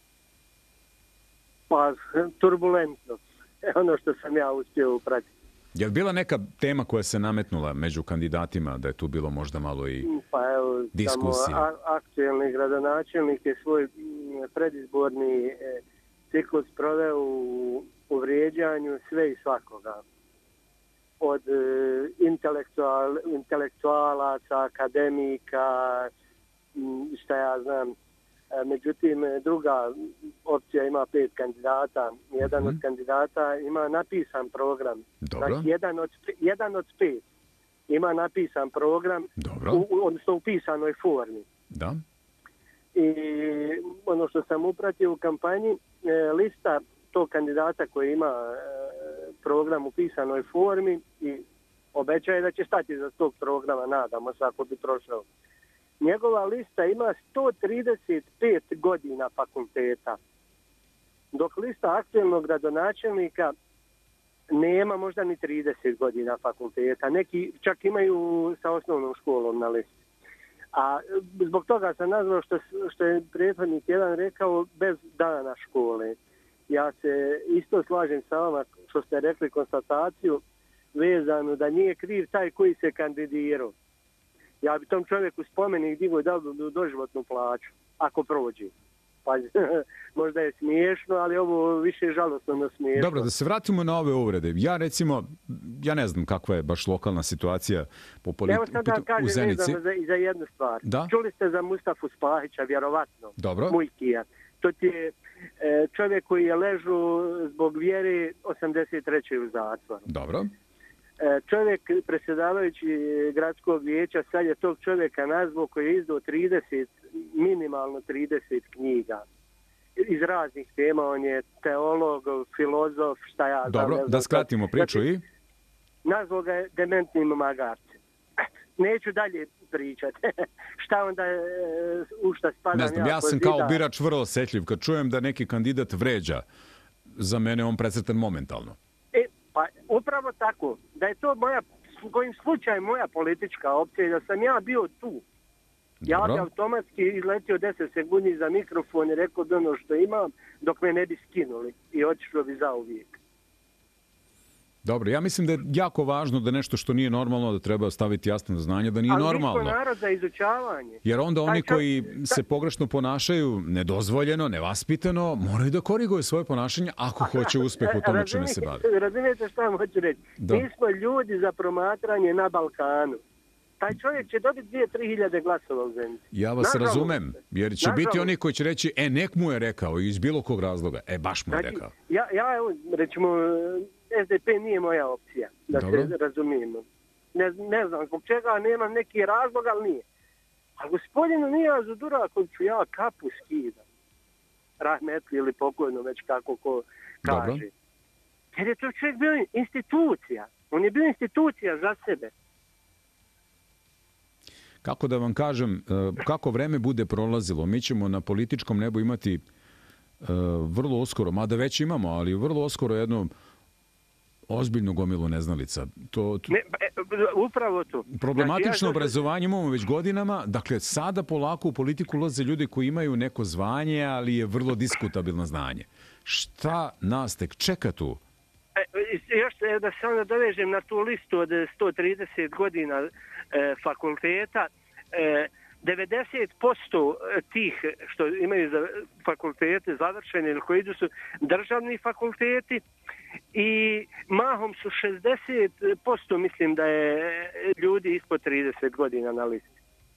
Pa, turbulentno. Ono što sam ja uspio upratiti. Je li bila neka tema koja se nametnula među kandidatima, da je tu bilo možda malo i pa evo, diskusije? Samo aktuelni gradonačelnik je svoj predizborni e, ciklus proveo u, u vrijeđanju sve i svakoga. Od e, intelektual, intelektualaca, akademika, šta ja znam. Međutim, druga opcija ima pet kandidata. Jedan mm-hmm. od kandidata ima napisan program. Dobro. Znači, jedan od, jedan od pet ima napisan program, u, odnosno u pisanoj formi. Da. I ono što sam upratio u kampanji, lista tog kandidata koji ima program u pisanoj formi i obećaje da će stati za tog programa, nadamo se ako bi prošao. Njegova lista ima sto trideset pet godina fakulteta, dok lista aktuelnog gradonačelnika nema možda ni trideset godina fakulteta. Neki čak imaju sa osnovnom školom na listi. A zbog toga sam nazvao što, što je prethodnik jedan rekao bez dana škole. Ja se isto slažem sa vama što ste rekli konstataciju vezanu da nije kriv taj koji se kandidirao. Ja bi tom čovjeku spomenik digo i dao bi doživotnu plaću, ako prođe. Pa, možda je smiješno, ali ovo više je žalostno na smiješno. Dobro, da se vratimo na ove uvrede. Ja recimo, ja ne znam kakva je baš lokalna situacija po politiku u Zenici. Evo sad da kažem vezano za, za jednu stvar. Da? Čuli ste za Mustafu Spahića, vjerovatno. Dobro. Mujkija. To ti je čovjek koji je ležu zbog vjere osamdeset treće u zatvoru. Dobro. Čovjek, predsjedavajući gradskog vijeća, sad je tog čovjeka nazvao koji je izdao trideset, minimalno trideset knjiga. Iz raznih tema, on je teolog, filozof, šta ja znam. Dobro, da skratimo priču i? Nazvao ga je dementnim magarcem. neću dalje pričati. Šta onda, u šta spadam ne znam, ja, ja sam kao birač vrlo osjetljiv. Kad čujem da neki kandidat vređa, za mene on precrtan momentalno. E, pa upravo tako. Da je to moja, kojim slučajem moja politička opcija i da sam ja bio tu. Ja Dobro. bi automatski izletio deset sekundi za mikrofon i rekao bi ono što imam dok me ne bi skinuli i otišlo bi zauvijek. Dobro, ja mislim da je jako važno da nešto što nije normalno da treba staviti jasno na znanje da nije ali normalno. Ali narod za izučavanje. Jer onda oni Taj koji čovjek, se pogrešno ponašaju, nedozvoljeno, nevaspitano, moraju da koriguju svoje ponašanje ako hoće uspeh u tome čime se bavi. Razumijete šta vam hoću reći? Da. Mi smo ljudi za promatranje na Balkanu. Taj čovjek će dobiti dvije tri hiljade glasova u Zenici. Ja vas Nažalost. razumem, jer će Nažalost. biti oni koji će reći, e, nek mu je rekao iz bilo kog razloga. E, baš mu je Znači, rekao. ja, ja evo, recimo, S D P nije moja opcija, da Dobro. se razumijemo. Ne, ne znam zbog čega, nemam neki razlog, ali nije. A gospodinu Nijazu Durakoviću ja kapu skidam. Rahmetli ili pokojno, već kako ko kaže. Dobro. Jer je to čovjek bio institucija. On je bio institucija za sebe. Kako da vam kažem, kako vreme bude prolazilo, mi ćemo na političkom nebu imati vrlo uskoro, mada već imamo, ali vrlo uskoro jedno ozbiljnu gomilu neznalica. To, to... Ne, upravo to. Problematično znači, ja... obrazovanje imamo već godinama, dakle sada polako u politiku ulaze ljudi koji imaju neko zvanje, ali je vrlo diskutabilno znanje. Šta nas tek čeka tu? E, još da se onda dovežem na tu listu od sto trideset godina e, fakulteta, e, devedeset posto tih što imaju za fakultete završene ili koji idu su državni fakulteti i mahom su šezdeset posto mislim da je ljudi ispod trideset godina na listi.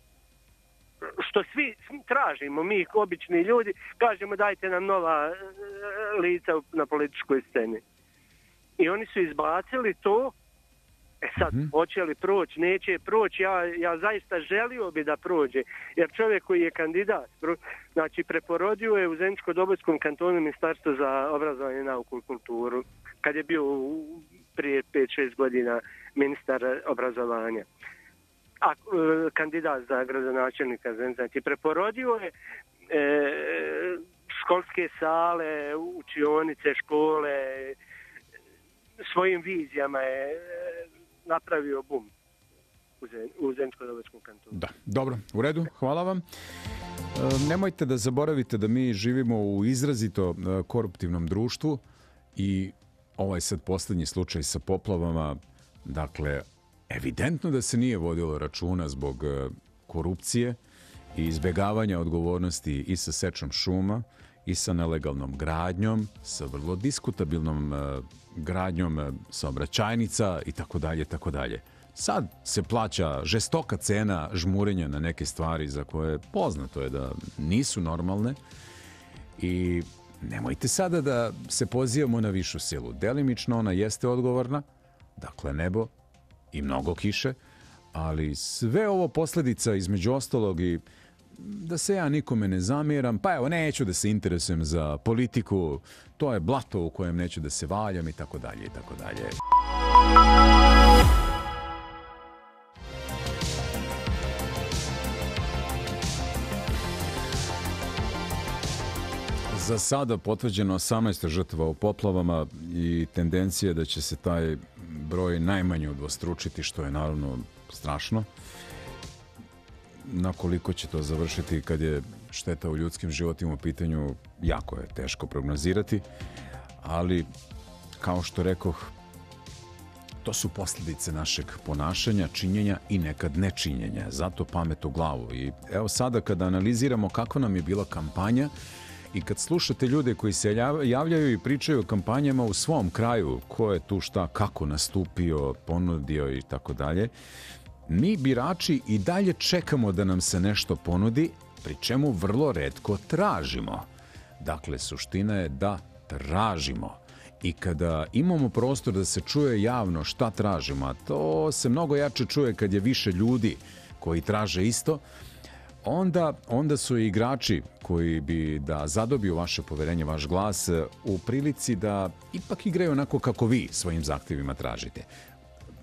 Što svi tražimo, mi obični ljudi, kažemo dajte nam nova lica na političkoj sceni. I oni su izbacili to. E sad, mm-hmm. hoće li proći, neće proći, ja, ja zaista želio bi da prođe, jer čovjek koji je kandidat, znači preporodio je u Zeničko-Dobojskom kantonu Ministarstvo za obrazovanje, nauku i kulturu, kad je bio prije pet šest godina ministar obrazovanja. A e, kandidat za gradonačelnika Zenice, znači preporodio je e, školske sale, učionice, škole, svojim vizijama je napravio bum u Zeničko-Dobojskom kantonu. Da, dobro, u redu, hvala vam. E, nemojte da zaboravite da mi živimo u izrazito koruptivnom društvu i ovaj sad posljednji slučaj sa poplavama, dakle, evidentno da se nije vodilo računa zbog korupcije i izbjegavanja odgovornosti i sa sečom šuma i sa nelegalnom gradnjom, sa vrlo diskutabilnom uh, gradnjom uh, saobraćajnica i tako dalje, tako dalje. Sad se plaća žestoka cena žmurenja na neke stvari za koje poznato je da nisu normalne i nemojte sada da se pozivamo na višu silu. Delimično ona jeste odgovorna, dakle nebo i mnogo kiše, ali sve ovo posljedica između ostalog i da se ja nikome ne zamjeram, pa evo neću da se interesujem za politiku, to je blato u kojem neću da se valjam i tako dalje i tako dalje. Za sada potvrđeno osamnaest žrtava u poplavama i tendencija da će se taj broj najmanje udvostručiti, što je naravno strašno. Na koliko će to završiti kad je šteta u ljudskim životima u pitanju, jako je teško prognozirati, ali kao što rekoh, to su posljedice našeg ponašanja, činjenja i nekad nečinjenja. Zato pamet u glavu. I evo sada kada analiziramo kakva nam je bila kampanja i kad slušate ljude koji se javljaju i pričaju o kampanjama u svom kraju, ko je tu šta, kako nastupio, ponudio i tako dalje, mi birači i dalje čekamo da nam se nešto ponudi, pri čemu vrlo retko tražimo. Dakle, suština je da tražimo. I kada imamo prostor da se čuje javno šta tražimo, a to se mnogo jače čuje kad je više ljudi koji traže isto, onda, onda su i igrači koji bi da zadobiju vaše poverenje, vaš glas, u prilici da ipak igraju onako kako vi svojim zahtjevima tražite.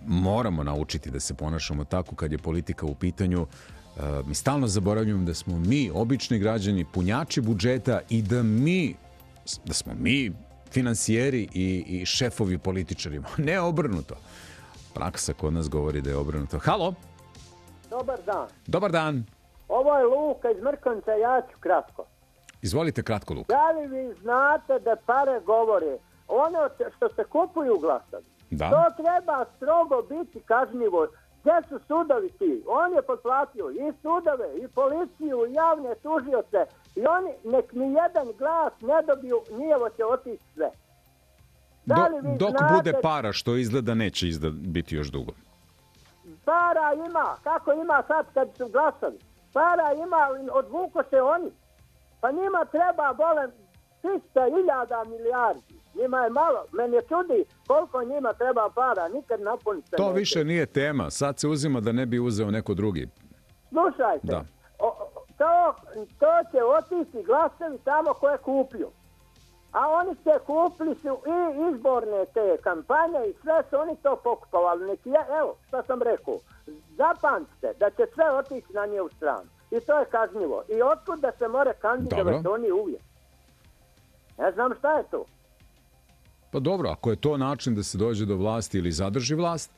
moramo naučiti da se ponašamo tako kad je politika u pitanju. Mi stalno zaboravljamo da smo mi, obični građani, punjači budžeta i da mi, da smo mi finansijeri i, i šefovi političarima. Ne obrnuto. Praksa kod nas govori da je obrnuto. Halo? Dobar dan. Dobar dan. Ovo je Luka iz Mrkonca, ja ću kratko. Izvolite kratko, Luka. Da li vi znate da pare govore? Ono što se kupuju glasovi. Da. To treba strogo biti kažnjivo. Gdje su sudovi ti? On je potplatio i sudove, i policiju, i javne tužioce. I oni, nek mi jedan glas ne dobiju, nijevo će otići sve. Do, dok znate, bude para, što izgleda neće izda, biti još dugo. Para ima. Kako ima sad kad su glasovi? Para ima, odvuko se oni. Pa njima treba, bolem, trista hiljada milijardi. Njima je malo. Meni je čudi koliko njima treba para. Nikad napuniti se To neće. više nije tema. Sad se uzima da ne bi uzeo neko drugi. Slušajte. Da. O, to, to će otići glasovi tamo koje kupio. A oni se kupili su i izborne te kampanje i sve su oni to pokupovali. Neki, evo, što sam rekao. Zapamtite da će sve otići na nje u stranu. I to je kažnjivo. I otkud da se more kandidovati oni uvijek? Ne znam šta je to. Pa dobro, ako je to način da se dođe do vlasti ili zadrži vlast,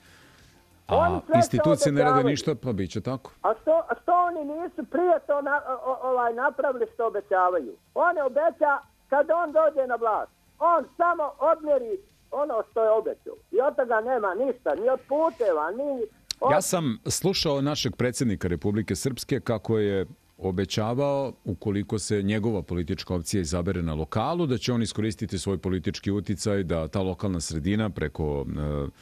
a Oni sve institucije to ne rade obećavaju. ništa, pa bit će tako. A što, a što oni nisu prije to na, o, ovaj, napravili što obećavaju? On je obeća kad on dođe na vlast. On samo odmjeri ono što je obećao. I od toga nema ništa, ni od puteva, ni... Od... Ja sam slušao našeg predsjednika Republike Srpske kako je obećavao, ukoliko se njegova politička opcija izabere na lokalu, da će on iskoristiti svoj politički uticaj, da ta lokalna sredina preko uh,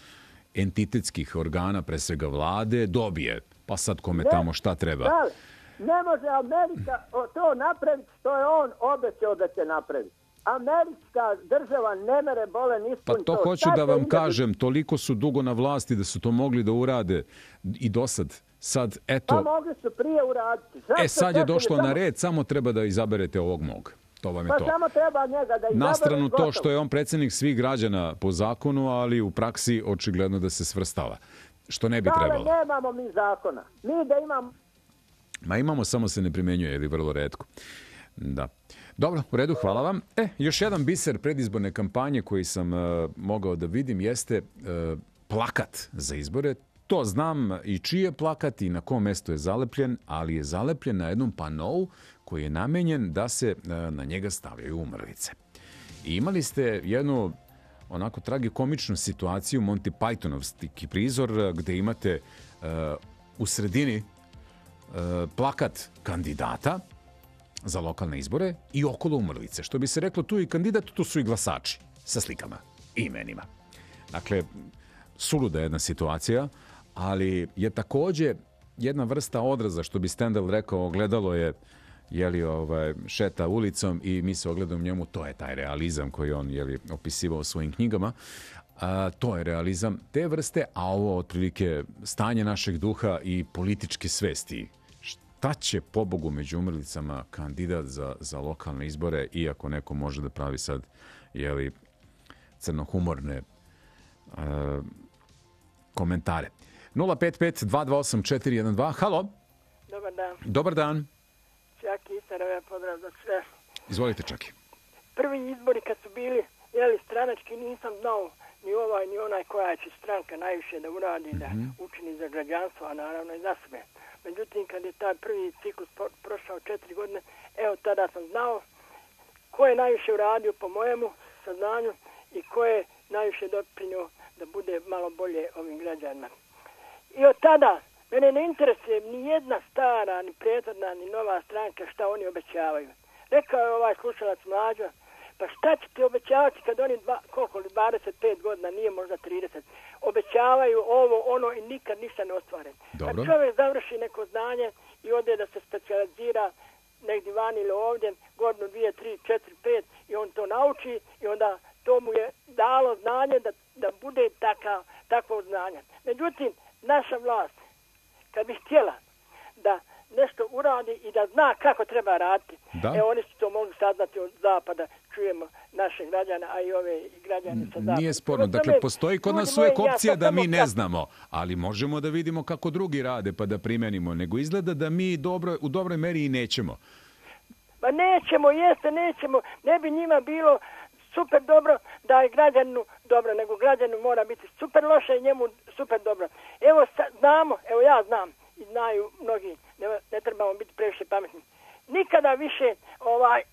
entitetskih organa, pre svega vlade, dobije. Pa sad kome ne, tamo šta treba. Da, ne može Amerika to napraviti što je on obećao da će napraviti. Američka država ne mere bole nispun Pa to, to. hoću Sad da vam ide... kažem, toliko su dugo na vlasti da su to mogli da urade i do sad. Sad, eto... Pa mogli su prije uraditi. Zašto e, sad je došlo samo... na red, samo treba da izaberete ovog mog. To vam je pa to. Pa samo treba njega da izabere. Na stranu to gotovo. što je on predsjednik svih građana po zakonu, ali u praksi očigledno da se svrstava. Što ne bi da, trebalo. Ali nemamo mi zakona. Mi da imamo... Ma imamo, samo se ne primjenjuje, ili vrlo retko. Da. Dobro, u redu, hvala vam. E, još jedan biser predizborne kampanje koji sam uh, mogao da vidim jeste uh, plakat za izbore. To znam i čiji je plakat i na kom mestu je zalepljen, ali je zalepljen na jednom panou koji je namenjen da se uh, na njega stavljaju umrlice. I imali ste jednu onako tragikomičnu situaciju, Monty Pythonovski prizor, gde imate uh, u sredini uh, plakat kandidata za lokalne izbore i okolo umrlice. Što bi se reklo, tu i kandidat, tu su i glasači sa slikama i imenima. Dakle, suluda jedna situacija, ali je takođe jedna vrsta odraza, što bi Stendhal rekao, ogledalo je jeli, ovaj, šeta ulicom i mi se ogledamo njemu, to je taj realizam koji on jeli, opisivao u svojim knjigama. A, to je realizam te vrste, a ovo otprilike stanje našeg duha i političke svesti. Šta će, pobogu, među umrlicama kandidat za, za lokalne izbore, iako neko može da pravi sad jeli, crnohumorne uh, komentare. nula pet pet dva dva osam četiri jedan dva. Halo? Dobar dan. Dobar dan. Čaki iz Sarajeva, pozdrav za sve. Izvolite, Čaki. Prvi izbori kad su bili, jeli, stranački, nisam znao ni ovaj ni onaj koja će stranka najviše da uradi, mm-hmm. da učini za građanstvo, a naravno i za sebe. Međutim, kad je taj prvi ciklus prošao četiri godine, evo tada sam znao ko je najviše uradio po mojemu saznanju i ko je najviše doprinio da bude malo bolje ovim građanima. I od tada mene ne interesuje ni jedna stara, ni prethodna, ni nova stranka šta oni obećavaju. Rekao je ovaj slušalac Mlađo, pa šta ćete obećavati kad oni dva, koliko li dvadeset pet godina, nije možda trideset, obećavaju ovo, ono i nikad ništa ne ostvare. Dobro. Kad čovjek završi neko znanje i ode da se specijalizira negdje van ili ovdje, godinu, dvije, tri, četiri, pet i on to nauči i onda to mu je dalo znanje da, da bude takav, takvo znanje. Međutim, naša vlast, kad bi htjela da nešto uradi i da zna kako treba raditi. Da. Evo, oni su to mogli saznati od zapada, čujemo naše građane, a i ove građane sa zapada. Nije sporno. Dakle, postoji kod nas uvijek opcija da mi ne znamo, ali možemo da vidimo kako drugi rade pa da primenimo. Nego izgleda da mi dobro, u dobroj meri i nećemo. Ma nećemo, jeste, nećemo. Ne bi njima bilo super dobro da je građaninu dobro, nego građaninu mora biti super loše i njemu super dobro. Evo, znamo, evo ja znam i znaju mnogi, ne, ne trebamo biti previše pametni. Nikada više ovaj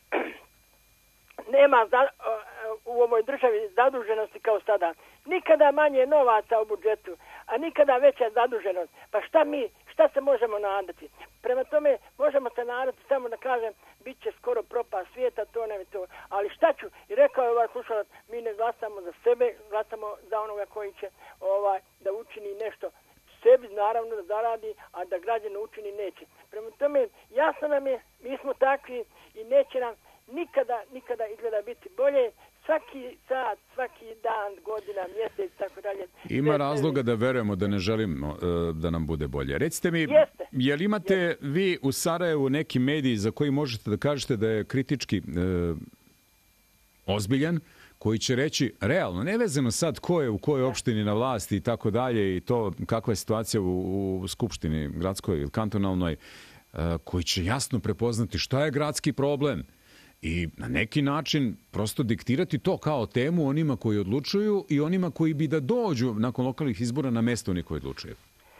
nema za, u ovoj državi zaduženosti kao sada. Nikada manje novaca u budžetu, a nikada veća zaduženost. Pa šta mi, šta se možemo nadati? Prema tome, možemo se nadati, samo da kažem, bit će skoro propast svijeta, to ne to. Ali šta ću? I rekao je ovaj slušalac, mi ne glasamo za sebe, glasamo za onoga koji će ovaj, da učini nešto sebi, naravno da zaradi, a da građani učini neće. Prema tome, jasno nam je, mi smo takvi i neće nam nikada, nikada izgleda biti bolje. Svaki sat, svaki dan, godina, mjesec, tako dalje. Ima razloga da verujemo da ne želimo uh, da nam bude bolje. Recite mi, Jeste. je li imate Jeste. vi u Sarajevu neki mediji za koji možete da kažete da je kritički uh, ozbiljan, koji će reći realno, nevezano sad ko je u kojoj opštini na vlasti i tako dalje i to kakva je situacija u, u skupštini gradskoj ili kantonalnoj, uh, koji će jasno prepoznati šta je gradski problem i na neki način prosto diktirati to kao temu onima koji odlučuju i onima koji bi da dođu nakon lokalnih izbora na mesto oni koji odlučuju.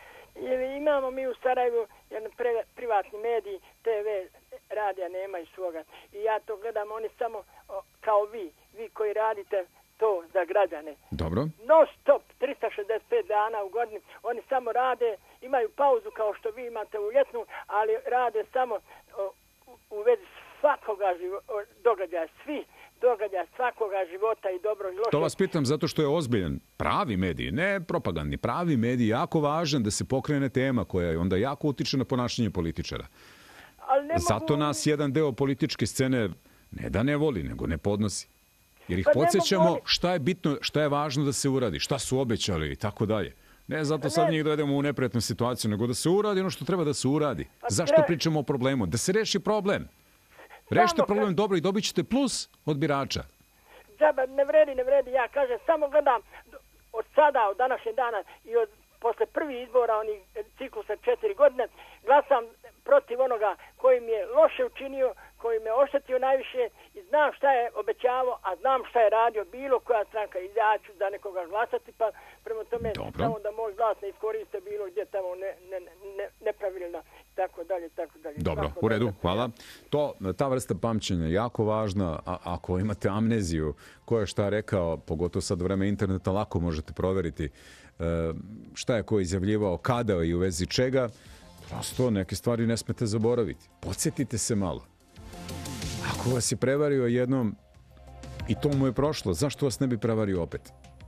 Imamo mi u Sarajevu jedan privatni medij, te ve, radija nema i svoga. I ja to gledam, oni samo o, kao vi, vi koji radite to za građane. Dobro. Non stop, trista šezdeset pet dana u godini, oni samo rade, imaju pauzu kao što vi imate u ljetnu, ali rade samo o, u, u vezi svakoga živo, događaja, svi događaja svakoga života i dobro i loše. To vas pitam zato što je ozbiljan pravi medij, ne propagandni, pravi medij, jako važan da se pokrene tema koja je onda jako utiče na ponašanje političara. Ali ne zato mogu... nas jedan deo političke scene ne da ne voli, nego ne podnosi. Jer ih pa podsjećamo mogu... šta je bitno, šta je važno da se uradi, šta su obećali i tako dalje. Ne zato sad ne. njih dovedemo u neprijatnu situaciju, nego da se uradi ono što treba da se uradi. Pa zašto tre... pričamo o problemu? Da se reši problem. Rešite problem dobro i dobit ćete plus od birača. Džaba, ne vredi, ne vredi. Ja kažem, samo gledam od sada, od današnjeg dana i od posle prvih izbora, onih ciklusa četiri godine, glasam protiv onoga koji mi je loše učinio, koji me oštetio najviše i znam šta je obećavao, a znam šta je radio bilo koja stranka i ja ću za nekoga glasati, pa prema tome Dobro. samo da moj glas ne iskoriste bilo gdje tamo ne, ne, ne, nepravilna, tako dalje, tako dalje. Dobro, tako u redu, dalje. hvala. To, ta vrsta pamćenja je jako važna, a ako imate amneziju, ko je šta rekao, pogotovo sad vreme interneta, lako možete proveriti šta je ko izjavljivao, kada i u vezi čega, prosto neke stvari ne smete zaboraviti. Podsjetite se malo. Ako vas je prevario jednom i to mu je prošlo, zašto vas ne bi prevario opet?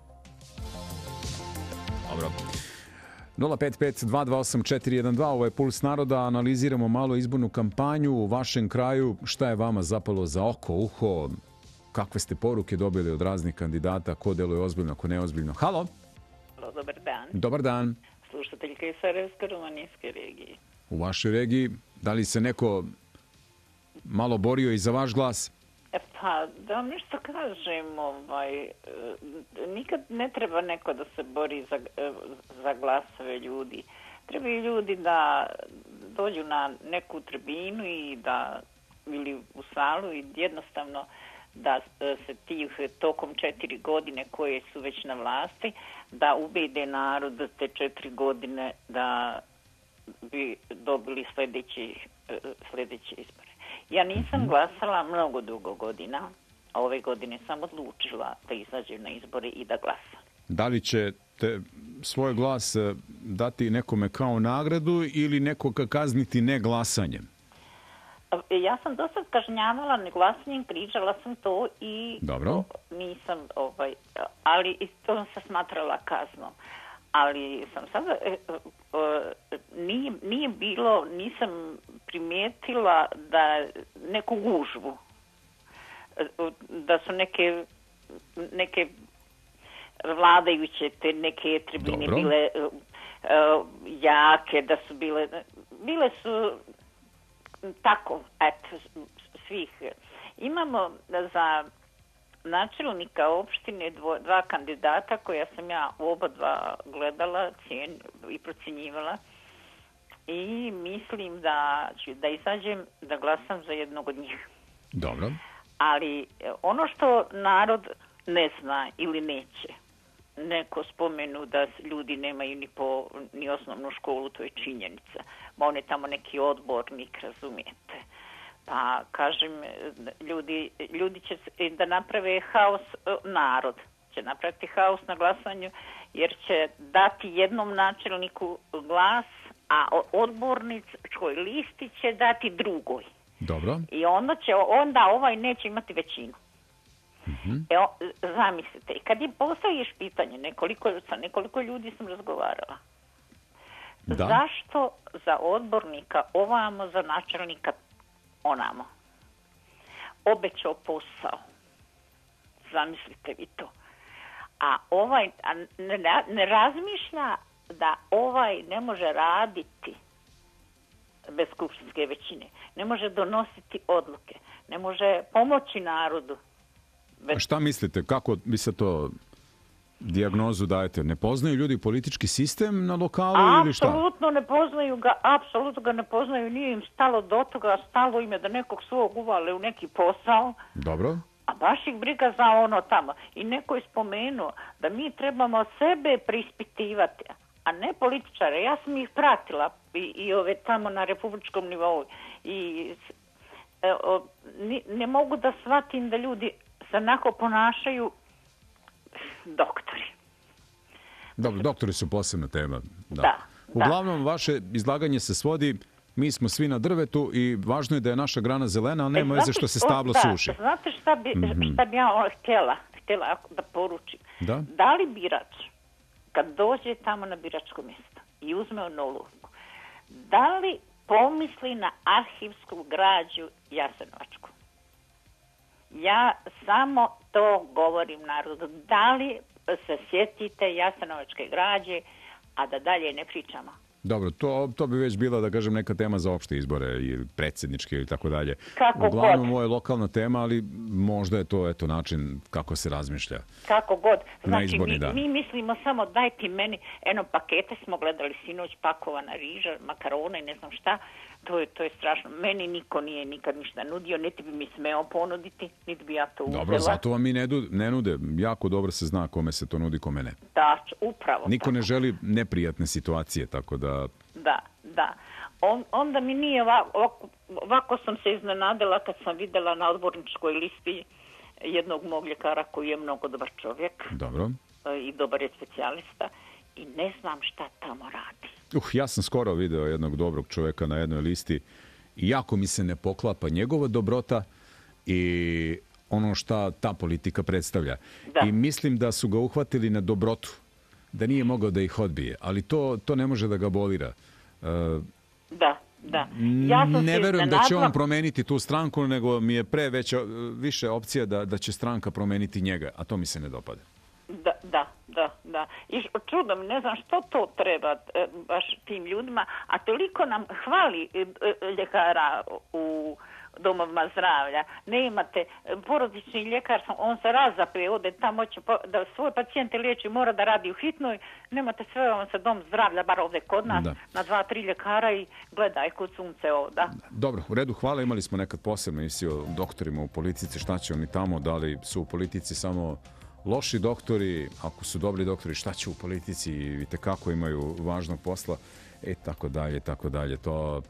Dobro. nula pet pet dva dva osam četiri jedan dva, ovo je Puls naroda, analiziramo malo izbornu kampanju u vašem kraju, šta je vama zapalo za oko, uho, kakve ste poruke dobili od raznih kandidata, ko deluje ozbiljno, ko neozbiljno. Halo? Halo, dobar dan. Dobar dan. Slušateljka iz Sarajevsko-Rumanijske regije. U vašoj regiji, da li se neko malo borio i za vaš glas? E pa, da vam nešto kažem, ovaj, nikad ne treba neko da se bori za, za glasove ljudi. Trebaju ljudi da dođu na neku tribinu i da, ili u salu i jednostavno da se tih tokom četiri godine koje su već na vlasti, da ubede narod te četiri godine da bi dobili sljedeći, sljedeći izbore. Ja nisam glasala mnogo dugo godina, a ove godine sam odlučila da izađem na izbore i da glasam. Da li ćete svoj glas dati nekome kao nagradu ili nekoga kazniti neglasanjem? Ja sam do sad kažnjavala neglasanjem, križala sam to i Dobro. nisam, ovaj, ali i to sam smatrala kaznom. Ali sam sada, e, e, nije, nije bilo, nisam primijetila da neku gužvu, da su neke, neke vladajuće te neke tribine Dobro. bile uh, jake, da su bile, bile su tako, eto, svih. Imamo za načelnika opštine dvo, dva kandidata koja sam ja u oba dva gledala cijen, i procjenjivala i mislim da ću da izađem da glasam za jednog od njih. Dobro. Ali ono što narod ne zna ili neće, neko spomenu da ljudi nemaju ni, po, ni osnovnu školu, to je činjenica. Ma on je tamo neki odbornik, razumijete. Pa kažem, ljudi, ljudi će da naprave haos, narod će napraviti haos na glasanju jer će dati jednom načelniku glas, a odborničkoj listi će dati drugoj. Dobro. I onda će, onda ovaj neće imati većinu. Mm-hmm. Evo, zamislite, kad je postaviš pitanje, nekoliko, sa nekoliko ljudi sam razgovarala, da. Zašto za odbornika ovamo, za načelnika onamo? Obećao posao. Zamislite vi to. A ovaj a ne, ne razmišlja da ovaj ne može raditi bez skupštinske većine. Ne može donositi odluke. Ne može pomoći narodu. Bez... A šta mislite, kako bi se to dijagnozu dajete? Ne poznaju ljudi politički sistem na lokalu apsolutno ili šta? Apsolutno ne poznaju ga, apsolutno ga ne poznaju, nije im stalo do toga, stalo im je da nekog svog uvale u neki posao. Dobro. A baš ih briga za ono tamo. I neko je spomenuo da mi trebamo sebe prispitivati, a ne političare. Ja sam ih pratila i, i ove tamo na republičkom nivou. I e, o, ni, ne mogu da shvatim da ljudi se onako ponašaju doktori. Dobro, doktori su posebna tema. Da. Da, Uglavnom, da. vaše izlaganje se svodi, mi smo svi na drvetu i važno je da je naša grana zelena, ali nema veze što se stablo da, suši. Znate šta bi, mm-hmm. šta bi ja htjela, htjela da poručim? Da? Da li birač, kad dođe tamo na biračko mjesto i uzme onolovku, da li pomisli na arhivsku građu Jasenovačku? Ja samo to govorim narodu. Da li se sjetite Jasenovačke građe, a da dalje ne pričamo? Dobro, to, to bi već bila, da kažem, neka tema za opšte izbore i predsjedničke ili tako dalje. Kako Uglavnom, god. ovo je lokalna tema, ali možda je to eto način kako se razmišlja. Kako god. Na Znači, izborni mi, dan. mi mislimo samo dajte meni, eno pakete smo gledali sinoć, pakovana riža, makarona i ne znam šta. To je, to je strašno. Meni niko nije nikad ništa nudio, niti bi mi smeo ponuditi, niti bi ja to uzela. Dobro, zato vam mi ne, du, ne nude. Jako dobro se zna kome se to nudi, kome ne. Da, upravo. Niko tako. ne želi neprijatne situacije, tako da... Da, da. On, onda mi nije ovako, ovako, ovako sam se iznenadila kad sam vidjela na odborničkoj listi jednog mog ljekara koji je mnogo dobar čovjek. Dobro. I dobar je specijalista i ne znam šta tamo radi. Uh, ja sam skoro video jednog dobrog čovjeka na jednoj listi i jako mi se ne poklapa njegova dobrota i ono šta ta politika predstavlja. Da. I mislim da su ga uhvatili na dobrotu, da nije mogao da ih odbije, ali to, to ne može da ga bolira. Uh, da, da. Ja sam ne se verujem iznenadila... da će on promeniti tu stranku, nego mi je pre veća, više opcija da, da će stranka promeniti njega, a to mi se ne dopada. Da, da, da, da. I čudom, ne znam što to treba e, baš tim ljudima, a toliko nam hvali e, ljekara u domovima zdravlja. Ne imate porodični ljekar, on se razape, ode tamo će po, da svoje pacijente liječi, mora da radi u hitnoj, nemate sve, on se dom zdravlja, bar ovdje kod nas, da. Na dva, tri ljekara i gledaj kod sunce ovda. Dobro, u redu, hvala. Imali smo nekad posebno emisiju o doktorima u politici, šta će oni tamo, da li su u politici samo loši doktori, ako su dobri doktori, šta će u politici i vidite kako imaju važnog posla, i tako dalje, tako dalje. To...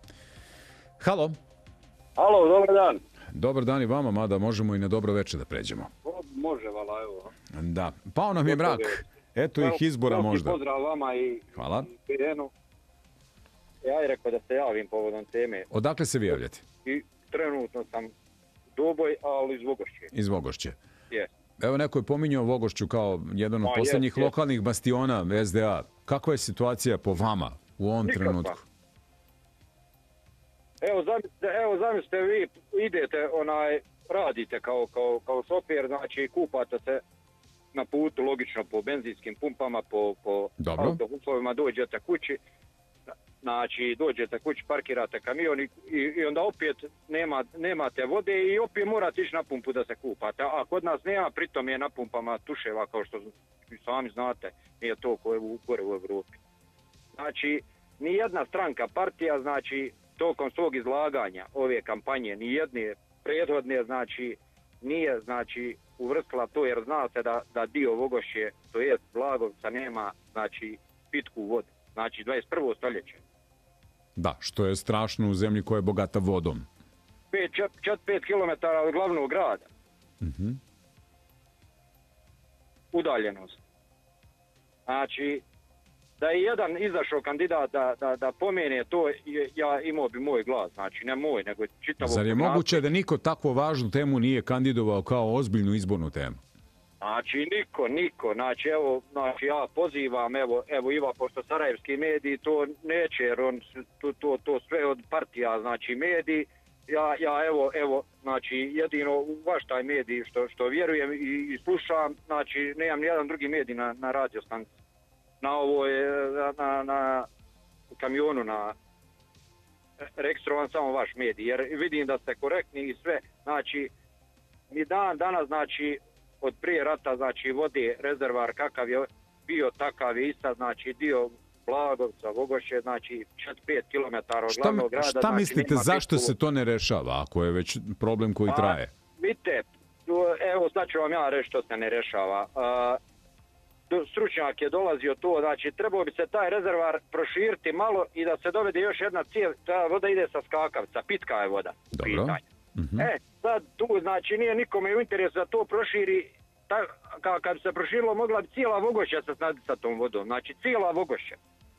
Halo? Halo, dobar dan. Dobar dan i vama, mada možemo i na dobro večer da pređemo. O, može, vala, evo. Da, pao nam je mrak. Eto ih izbora evo, možda. Pozdrav vama i hvala. I Pirenu. Ja je rekao da se javim povodom teme. Odakle se vi javljate? I trenutno sam Doboj, ali iz Vogošće. Iz Vogošće. Yes. Evo neko je pominjao Vogošću kao jedan od Ma, posljednjih yes, lokalnih yes. bastiona S D A. Kakva je situacija po vama u ovom Nikakva. trenutku? Evo zamislite, evo zamislite vi idete, onaj, radite kao, kao, kao šofer, znači kupate se na putu, logično po benzinskim pumpama, po, po autobusovima, dođete kući. znači dođete kući, parkirate kamion i, i, i onda opet nema, nemate vode i opet morate ići na pumpu da se kupate. A kod nas nema, pritom je na pumpama tuševa, kao što sami znate, nije to koje u, gore u Evropi. Znači, ni jedna stranka, partija, znači, tokom svog izlaganja ove kampanje, ni jedne prethodne, znači, nije, znači, uvrstila to, jer zna se da, da dio Vogošće, to jest Blagovca, nema, znači, pitku vodu. Znači, dvadeset prvo stoljeće. Da, što je strašno u zemlji koja je bogata vodom. četiri pet kilometara od glavnog grada. Mm-hmm. Udaljenost. Znači, da je jedan izašao kandidat da, da, da pomene to, ja imao bi moj glas. Znači, ne moj, nego čitavo... Zar je moguće da niko takvu važnu temu nije kandidovao kao ozbiljnu izbornu temu? Znači, niko, niko. Znači, evo, znači, ja pozivam, evo, evo Iva, pošto sarajevski mediji to neće, jer on, to, to, to sve od partija, znači, mediji, ja, ja evo, evo, znači, jedino u vaš taj medij što, što vjerujem i, i slušam, znači, nemam nijedan drugi medij na, na radio stanici. Na ovoj, na, na kamionu, na registrovan samo vaš medij, jer vidim da ste korektni i sve, znači, ni dan danas, znači, od prije rata, znači, vode rezervar kakav je bio, takav je ista, znači, dio Blagovca, Vogošće, znači, četiri pet kilometara od glavnog grada. Šta znači, mislite, zašto pitku... se to ne rešava, ako je već problem koji pa, traje? Vidite, evo, sad ću vam ja reći što se ne rešava. Uh, stručnjak je dolazio to, znači, trebao bi se taj rezervar proširiti malo i da se dovede još jedna cijev, ta voda ide sa skakavca, pitka je voda. Dobro. Mm-hmm. E, sad tu, znači, nije nikome u interesu da to proširi, ta, ka, kad bi se proširilo, mogla bi cijela Vogošća se snaditi sa tom vodom, znači cijela Vogošća.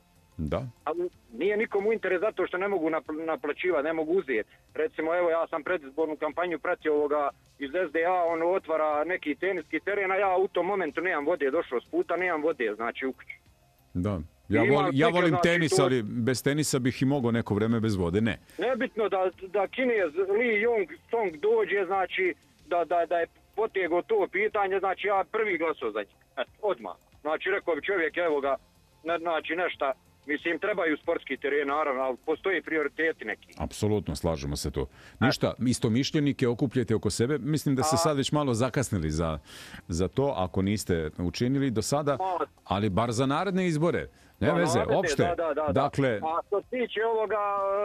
Da. Ali nije nikomu u interesu zato što ne mogu naplaćivati, ne mogu uzeti. Recimo, evo, ja sam predizbornu kampanju pratio ovoga iz S D A, on otvara neki teniski teren, a ja u tom momentu nemam vode, došao s puta, nemam vode, znači u kući. Da. Ja, vol, ja volim znači, tenis, to... ali bez tenisa bih i mogao neko vreme bez vode, ne. Nebitno da, da Kinez Lee Jong Song dođe, znači da, da, da je potegao to pitanje, znači ja prvi glasao za njih, eto, odmah. Znači rekao bi čovjek, evo ga, ne, znači nešto, mislim, trebaju sportski teren, naravno, ali postoji prioriteti neki. Apsolutno, slažemo se tu. Ništa, istomišljenike okupljajte oko sebe. Mislim da ste sad već malo zakasnili za, za to, ako niste učinili do sada, ali bar za naredne izbore. Ne da, veze, naredne, opšte. Da, da, da, dakle... A što se tiče ovoga,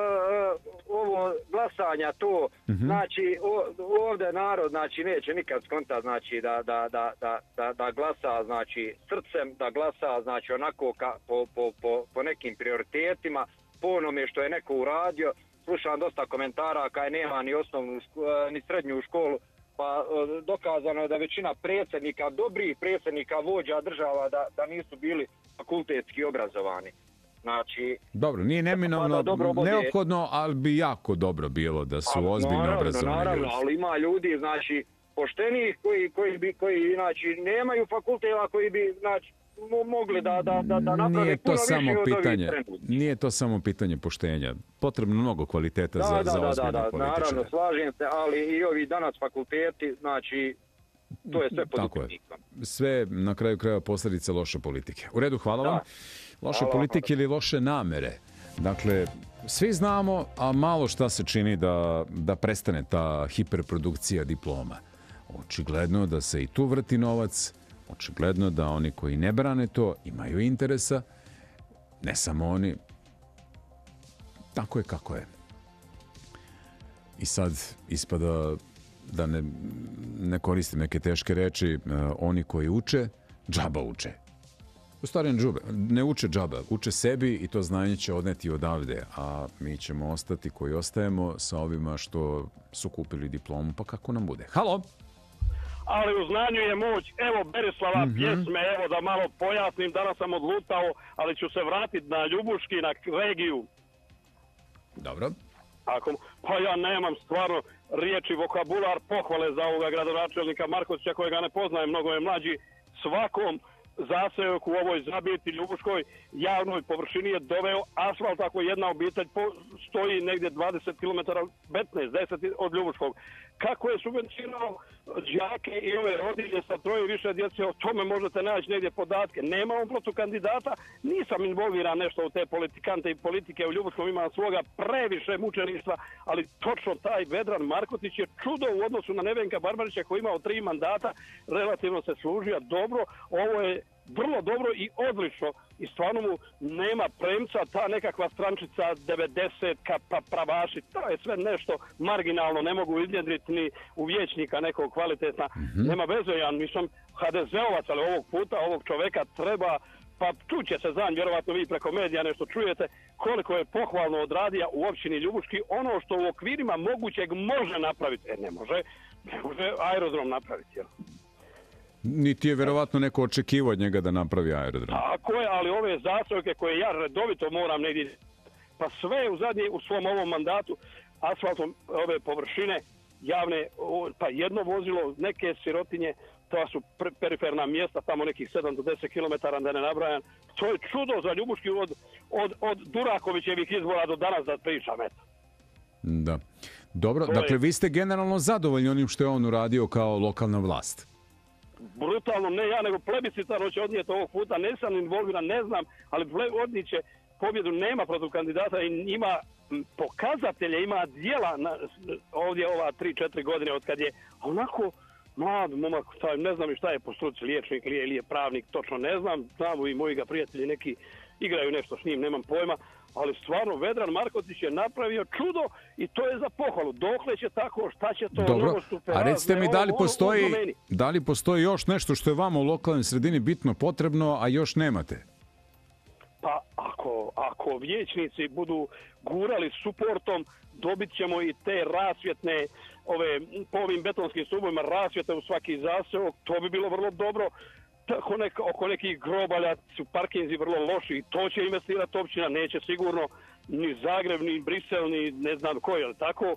uh, ovo glasanja, to, uh-huh. znači, o, ovdje narod, znači, neće nikad skonta, znači, da, da, da, da, da, da glasa, znači, srcem, da glasa, znači, onako ka, po, po, po, po nekim prioritetima, po onome što je neko uradio. Slušam dosta komentara kaj nema ni osnovnu, ni srednju školu, pa dokazano je da većina predsjednika, dobrih predsjednika, vođa država, da, da nisu bili fakultetski obrazovani. Znači, dobro, nije neminovno, neophodno, ali bi jako dobro bilo da su a, ozbiljno naravno, obrazovani naravno, ljudi. Ali ima ljudi, znači, poštenih koji, koji, bi, koji znači, nemaju fakulteta, koji bi, znači, mogli da, da, da, da naprave nije to puno samo više pitanje, od ovih nije to samo pitanje poštenja. Potrebno mnogo kvaliteta da, za, da, za da, ozbiljne da, da, političare. Naravno, slažem se, ali i ovi danas fakulteti, znači, to je sve pod upitnikom. Sve na kraju krajeva posljedice loše politike. U redu, hvala da. vam. Loše hvala politike vam. Ili loše namere. Dakle, svi znamo, a malo šta se čini da, da prestane ta hiperprodukcija diploma. Očigledno da se i tu vrti novac, očigledno da oni koji ne brane to imaju interesa, ne samo oni. Tako je kako je. I sad ispada da ne, ne koristim neke teške reči, uh, oni koji uče, džaba uče. U stvari ne uče džaba, uče sebi i to znanje će odneti odavde, a mi ćemo ostati koji ostajemo sa ovima što su kupili diplomu, pa kako nam bude. Halo! Ali u znanju je moć. Evo Berislava mm-hmm. pjesme, evo da malo pojasnim, danas sam odlutao, ali ću se vratiti na Ljubuški, na regiju. Dobro. Ako, pa ja nemam stvarno riječi, vokabular, pohvale za ovoga gradonačelnika Markovića, kojega ne poznajem, mnogo je mlađi. Svakom zaseoku u ovoj zabiti Ljubuškoj javnoj površini je doveo asfalt, ako jedna obitelj stoji negdje dvadeset kilometara, petnaest, deset od Ljubuškog. Kako je subvencionirao đake i ove rodilje sa troje i više djece, o tome možete naći negdje podatke. Nema on protiv kandidata, nisam involviran nešto u te politikante i politike, u Ljubuškom imam svoga previše mučeništva, ali točno taj Vedran Markotić je čudo u odnosu na Nevenka Barbarića koji je imao tri mandata, relativno se služio dobro, ovo je vrlo dobro i odlično i stvarno mu nema premca, ta nekakva strančica devedesetka pa pravaši, to je sve nešto marginalno, ne mogu iznjedriti ni u vijećnika nekog kvalitetna, mm-hmm. nema veze, ja nisam ha de zeovac, ali ovog puta ovog čoveka treba, pa čuće se znam, vjerovatno vi preko medija nešto čujete, koliko je pohvalno odradio u općini Ljubuški, ono što u okvirima mogućeg može napraviti, e ne može, ne može aerodrom napraviti, jel? Niti je vjerovatno neko očekivao od njega da napravi aerodrom. Tako je, ali ove zastojke koje ja redovito moram negdje, pa sve u zadnje, u svom ovom mandatu, asfaltom ove površine javne, pa jedno vozilo, neke sirotinje, to su periferna mjesta, tamo nekih sedam do deset kilometara, da ne nabrajam. To je čudo za Ljubuški od, od, od Durakovićevih izbora do danas da pričam, eto. Da. Dobro, to dakle, je... vi ste generalno zadovoljni onim što je on uradio kao lokalna vlast? Brutalno, ne ja, nego plebiscitarno će odnijeti ovog puta, ne sam involviran, ne znam, ali odnijet će pobjedu, nema protiv kandidata i ima pokazatelje, ima dijela na, ovdje ova tri četiri godine od kad je onako mlad momak, ne znam šta je po struci, liječnik ili je pravnik, točno ne znam, znamo i moji ga prijatelji neki igraju nešto s njim, nemam pojma, ali stvarno Vedran Markotić je napravio čudo i to je za pohvalu. Dokle će tako, šta će to? Dobro, a recite mi da li, postoji, da li postoji još nešto što je vama u lokalnoj sredini bitno potrebno, a još nemate? Pa ako, ako vijećnici budu gurali suportom, dobit ćemo i te rasvjetne, ove, po ovim betonskim stubovima rasvjete u svaki zaseok, to bi bilo vrlo dobro. Tako nek, oko nekih grobalja su parkinzi vrlo loši i to će investirati općina, neće sigurno ni Zagreb, ni Brisel, ni ne znam ko, je li tako?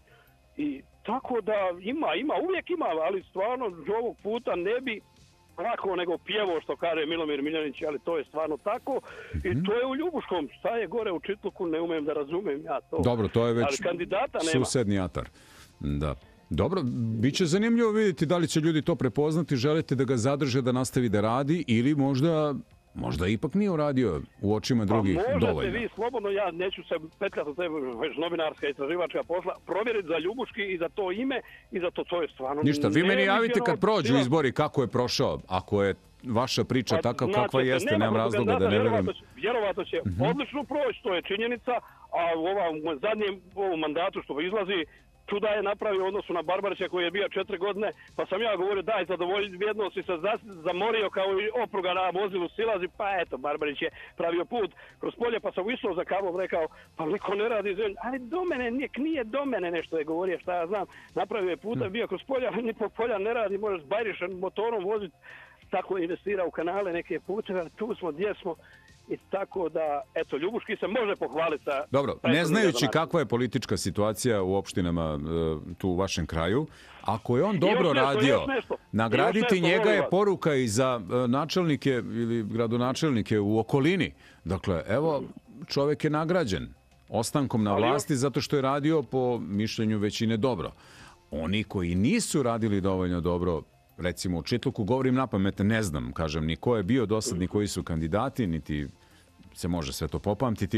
I tako da ima, ima, uvijek ima, ali stvarno ovog puta ne bi lako nego pjevo što kaže Milomir Miljanić, ali to je stvarno tako i to je u Ljubuškom, šta je gore u Čitluku, ne umem da razumem ja to. Dobro, to je već susedni atar. Da. Dobro, bit će zanimljivo vidjeti da li će ljudi to prepoznati, želite da ga zadrže, da nastavi da radi ili možda, možda ipak nije uradio u očima drugih pa dovoljno. Možete vi slobodno, ja neću se petljati u tebi već novinarska i istraživačka posla, provjeriti za Ljubuški i za to ime i za to, to je stvarno... Ništa, vi meni javite kad prođu izbori kako je prošao, ako je vaša priča pa, takav znači, kakva jeste, nema nemam razloga da ne vjerujem. Vjerovatno će uh-huh. odlično proći, to je činjenica, a u ovom zadnjem ovom mandatu što izlazi, čuda je napravio odnosu na Barbarića koji je bio četiri godine, pa sam ja govorio daj zadovoljiti vjednost i se zamorio kao i opruga na vozilu silazi, pa eto Barbarić je pravio put kroz polje, pa sam išao za kavom rekao, pa niko ne radi zemlje, ali do mene, nijek nije do mene nešto je govorio, šta ja znam, napravio je puta, bio kroz polja, ali ni po polja ne radi, možeš s Bajrišem motorom voziti, tako investira u kanale neke puteve, tu smo, gdje smo, i tako da, eto, Ljubuški se može pohvaliti sa... Dobro, ne znajući kakva je politička situacija u opštinama tu u vašem kraju, ako je on dobro nešto, radio, nagraditi nešto, njega je poruka i za načelnike ili gradonačelnike u okolini. Dakle, evo, čovjek je nagrađen ostankom na vlasti zato što je radio po mišljenju većine dobro. Oni koji nisu radili dovoljno dobro, recimo u Čitluku, govorim napamet, ne znam, kažem, ni ko je bio dosad, ni koji su kandidati, niti se može sve to popamtiti.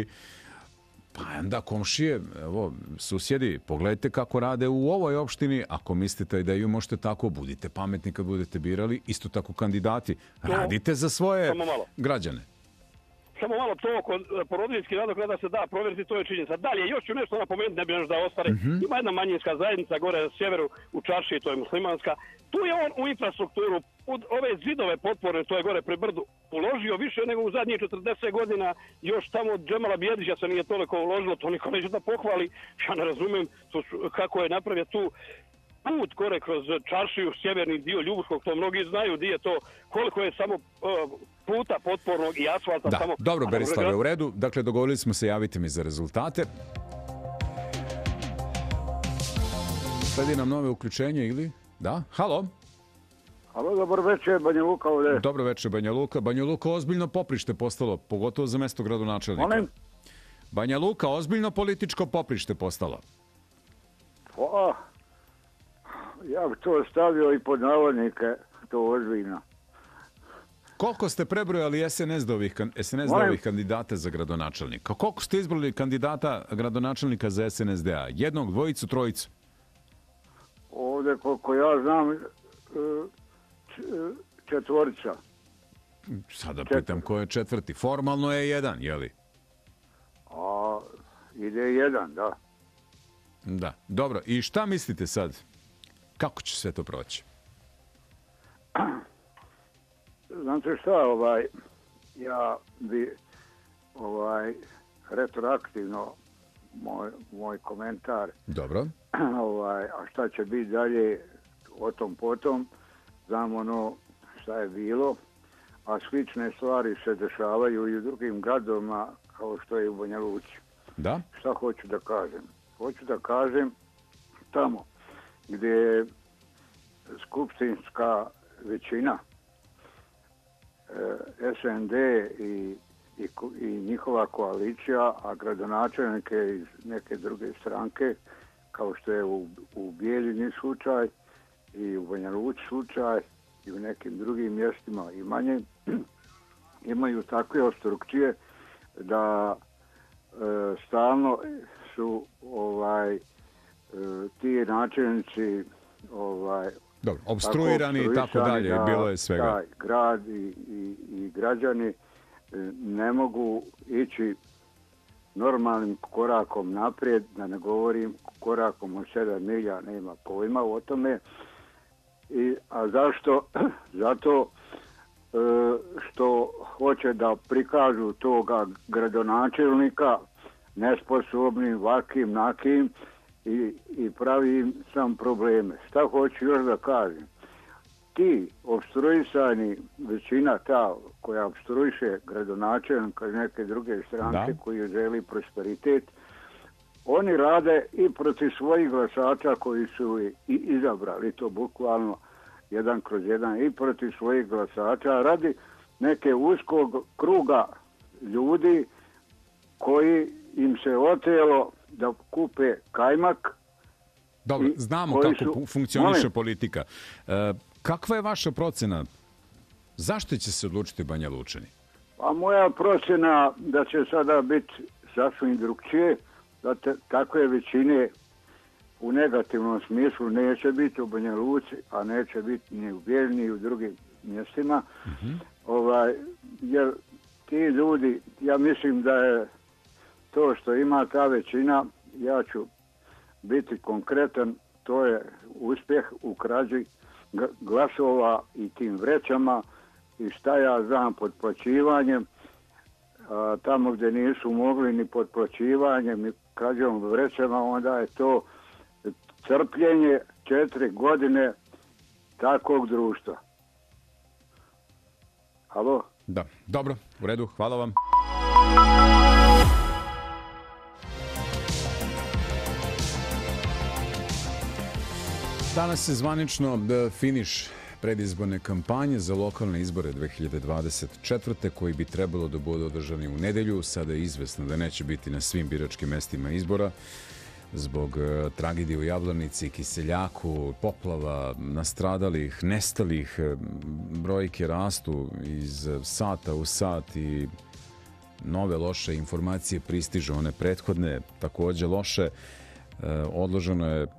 Pa onda komšije, evo, susjedi, pogledajte kako rade u ovoj opštini, ako mislite da ju možete tako, budite pametni kad budete birali, isto tako kandidati, radite za svoje građane. Samo malo to oko porodiljski nadoknada se da provjeriti, to je činjenica. Dalje, još ću nešto napomenuti, ne bi još da ostane. Mm-hmm. Ima jedna manjinska zajednica gore na sjeveru u Čaršiji, to je muslimanska. Tu je on u infrastrukturu, od ove zidove potpore, to je gore pri Brdu, uložio više nego u zadnjih četrdeset godina. Još tamo od Džemala Bijedića se nije toliko uložilo, to niko neće da pohvali. Ja ne razumijem to su, kako je napravio tu put gore kroz Čaršiju, sjeverni dio Ljubuškog, to mnogi znaju gdje je to, koliko je samo uh, puta potpornog i asfalta. Da, samo... dobro Berislave, u redu. Dakle, dogovorili smo se, javite mi za rezultate. Sledi nam nove uključenje ili? Da, halo? Halo, dobro večer, Banja Luka ovdje. Dobro večer, Banja Luka. Banja Luka ozbiljno poprište postalo, pogotovo za mesto gradonačelnika. Molim? Banja Luka ozbiljno političko poprište postalo. O, ja bi to stavio i pod navodnike, to ozbiljno. Koliko ste prebrojali S N S-ovih kan, kandidata za gradonačelnika? Koliko ste izbrali kandidata gradonačelnika za S N S D A? Jednog, dvojicu, trojicu? Ovdje, koliko ja znam, četvorica. Sada pitam ko je četvrti. Formalno je jedan, je li? A, ide jedan, da. Da, dobro. I šta mislite sad? Kako će sve to proći? Znate šta, ovaj, ja bi ovaj, retroaktivno moj, moj komentar. Dobro. Ovaj, a šta će biti dalje o tom potom, znam ono šta je bilo, a slične stvari se dešavaju i u drugim gradovima kao što je u Banja Luci. Da? Šta hoću da kažem? Hoću da kažem tamo gdje je skupštinska većina S N D i, i, i njihova koalicija, a gradonačelnike iz neke druge stranke, kao što je u, u Bijeljini slučaj i u Banja Luci slučaj i u nekim drugim mjestima i manje, imaju takve obstrukcije da e, stalno su ovaj e, ti načelnici ovaj dobro, obstruirani i tako dalje, da, bilo je svega. Da, grad i, i, i građani ne mogu ići normalnim korakom naprijed, da ne govorim korakom od sedam milja, nema pojma o tome. I, a zašto? Zato e, što hoće da prikažu toga gradonačelnika nesposobnim, vakim, nakim, i, i pravi im sam probleme. Šta hoću još da kažem? Ti obstruisani, većina ta koja obstruiše gradonačelnika i neke druge stranke da. Koji želi prosperitet, oni rade i protiv svojih glasača koji su i izabrali to bukvalno jedan kroz jedan i protiv svojih glasača radi neke uskog kruga ljudi koji im se otelo da kupe kajmak. Dobro, znamo kako su, funkcioniše molim, politika. E, kakva je vaša procena? Zašto će se odlučiti Banja Lučani? Pa moja procena da će sada biti sasvim drugčije, da te, takve većine u negativnom smislu neće biti u Banja Luci, a neće biti ni u Bijeljini ni u drugim mjestima. Uh-huh. Ovaj, jer ti ljudi, ja mislim da je to što ima ta većina, ja ću biti konkretan, to je uspjeh u krađi glasova i tim vrećama i šta ja znam pod plaćivanjem, a, tamo gdje nisu mogli ni pod plaćivanjem ni krađom vrećama, onda je to crpljenje četiri godine takvog društva. Halo? Da, dobro, u redu, hvala vam. Danas je zvanično finiš predizborne kampanje za lokalne izbore dve hiljade dvadeset četvrte koji bi trebalo da budu održani u nedelju. Sada je izvesno da neće biti na svim biračkim mestima izbora zbog tragedije u Jablanici, Kiseljaku, poplava, nastradalih, nestalih. Brojke rastu iz sata u sat i nove loše informacije pristižu, one prethodne također loše. Odloženo je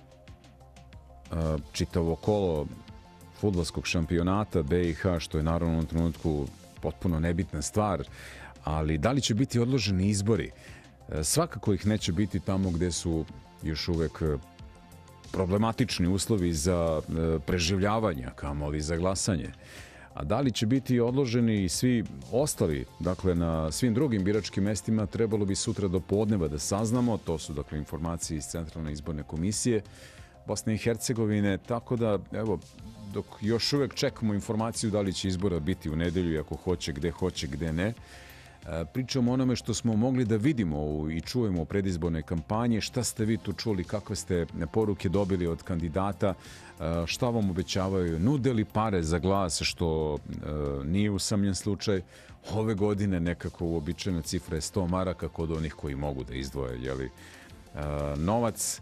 čitavo kolo fudbalskog šampionata B i H, što je naravno u ovom trenutku potpuno nebitna stvar, ali da li će biti odloženi izbori? Svakako ih neće biti tamo gdje su još uvek problematični uslovi za preživljavanje, kamoli za glasanje. A da li će biti odloženi i svi ostali, dakle na svim drugim biračkim mestima, trebalo bi sutra do podneva da saznamo. To su dakle informacije iz Centralne izborne komisije Bosne i Hercegovine, tako da evo, dok još uvek čekamo informaciju da li će izbora biti u nedelju i ako hoće, gde hoće, gde ne, pričamo o onome što smo mogli da vidimo i čujemo u predizbornoj kampanji. Šta ste vi tu čuli, kakve ste poruke dobili od kandidata, šta vam obećavaju, nude li pare za glas, što nije usamljen slučaj. Ove godine nekako uobičajena cifra je sto maraka kod onih koji mogu da izdvoje, jeli, novac.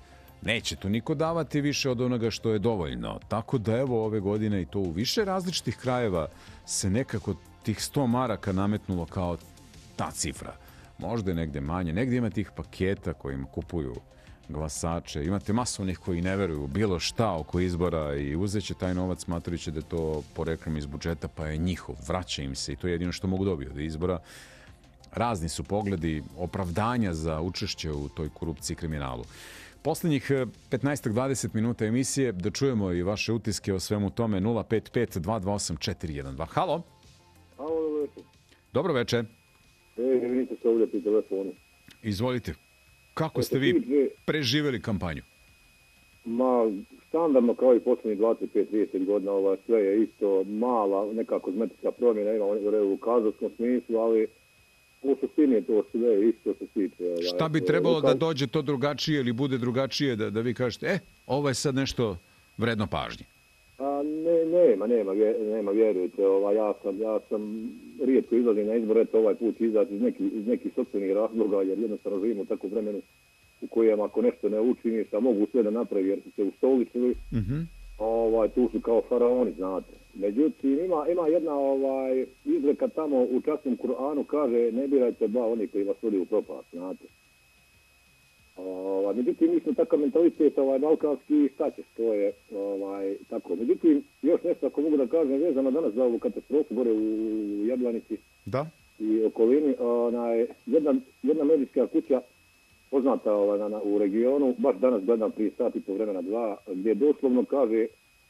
Neće to niko davati više od onoga što je dovoljno. Tako da evo ove godine i to u više različitih krajeva se nekako tih sto maraka nametnulo kao ta cifra. Možda je negde manje. Negde ima tih paketa kojima kupuju glasače. Imate masu onih koji ne veruju bilo šta oko izbora i uzeće taj novac smatrajući da je to poreklom iz budžeta, pa je njihov. Vraća im se i to je jedino što mogu dobiti od izbora. Razni su pogledi opravdanja za učešće u toj korupciji i kriminalu. Poslednjih petnaest do dvadeset minuta emisije da čujemo i vaše utiske o svemu tome. Nula pet pet dva dva osam četiri jedan dva. Halo. Halo, dobro večer. Dobro večer. E, vidite se ovdje pri telefonu. Izvolite. Kako ste vi preživjeli kampanju? Ma, standardno kao i posljednjih dvadeset pet do trideset godina, ova, sve je isto mala, neka kozmetička promjena, ima u kazovskom smislu, ali u suštini je to sve isto se tiče. Ovaj. Šta bi trebalo da dođe to drugačije ili bude drugačije, da, da vi kažete, e, ovo je sad nešto vredno pažnje? A, ne, nema, nema, nema, vjerujte, ovaj, ja sam, ja sam rijetko izlazim na izbor, eto ovaj put izaći iz nekih iz neki sopstvenih razloga, jer jednostavno živimo u takvom vremenu u kojem ako nešto ne učiniš, a mogu sve da napravi jer su se ustoličili, mm-hmm. ovaj, tu su kao faraoni, znate. Međutim, ima, ima jedna ovaj, izreka tamo u časnom Kur'anu, kaže ne birajte ba oni koji vas vodi u propast, znate. Ovaj, međutim, mi smo takav mentalitet ovaj, balkanski, šta ćeš, to je ovaj, tako. Međutim, još nešto ako mogu da kažem, vezano danas za ovu katastrofu gore u Jablanici da. I okolini, onaj, jedna, jedna medijska kuća poznata ovaj, na, na, u regionu, baš danas gledam prije sati po vremena dva, gdje doslovno kaže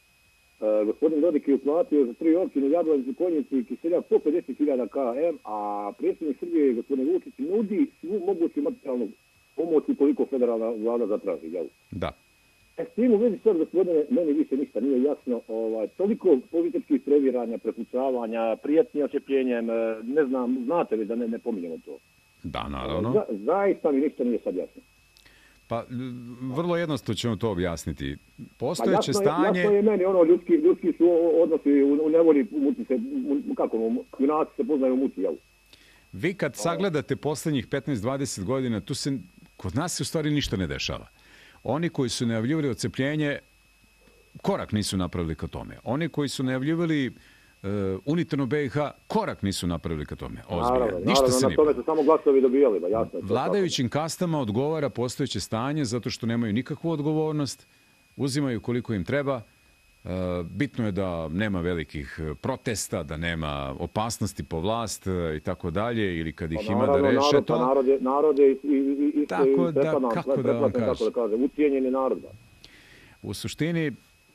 Uh, gospodin Dodik je uplatio za tri općine Jablanicu, Konjicu i Kiseljak po pedeset hiljada km, a predsjednik Srbije gospodin Vučić nudi svu moguću materijalnu pomoć koliko federalna vlada zatraži. Jel? Da. E, s tim u vezi sad, gospodine, meni više ništa nije jasno. Ovaj, toliko političkih previranja, prepucavanja, prijetnji očepljenjem, ne znam, znate li da ne, ne pominjemo to? Da, naravno. Za, zaista mi ništa nije sad jasno. Pa, vrlo jednostavno ćemo to objasniti. Postojeće jasno, stanje... Jasno je meni, ono, ljudski, ljudski su odnosi u, u nevoli, u muci se, u, kako, junaci se poznaju u muci, jel? Vi kad sagledate poslednjih petnaest do dvadeset godina, tu se, kod nas se u stvari ništa ne dešava. Oni koji su najavljivali odcepljenje, korak nisu napravili ka tome. Oni koji su najavljivali uh, unitarno B i H, korak nisu napravili ka tome. Ozbilje. Naravno, ništa naravno, se na tome su samo glasovi dobijali, ba, jasno. Vladajućim kastama odgovara postojeće stanje zato što nemaju nikakvu odgovornost, uzimaju koliko im treba. Uh, bitno je da nema velikih protesta, da nema opasnosti po vlast uh, i tako dalje, ili kad ih pa, ima naravno, da reše narod, to. Pa narod je, narod je i, i, i, tako i da, prepadan, kako da vam kažem. Kako da kažem, ucijenjeni narod. Da. U suštini,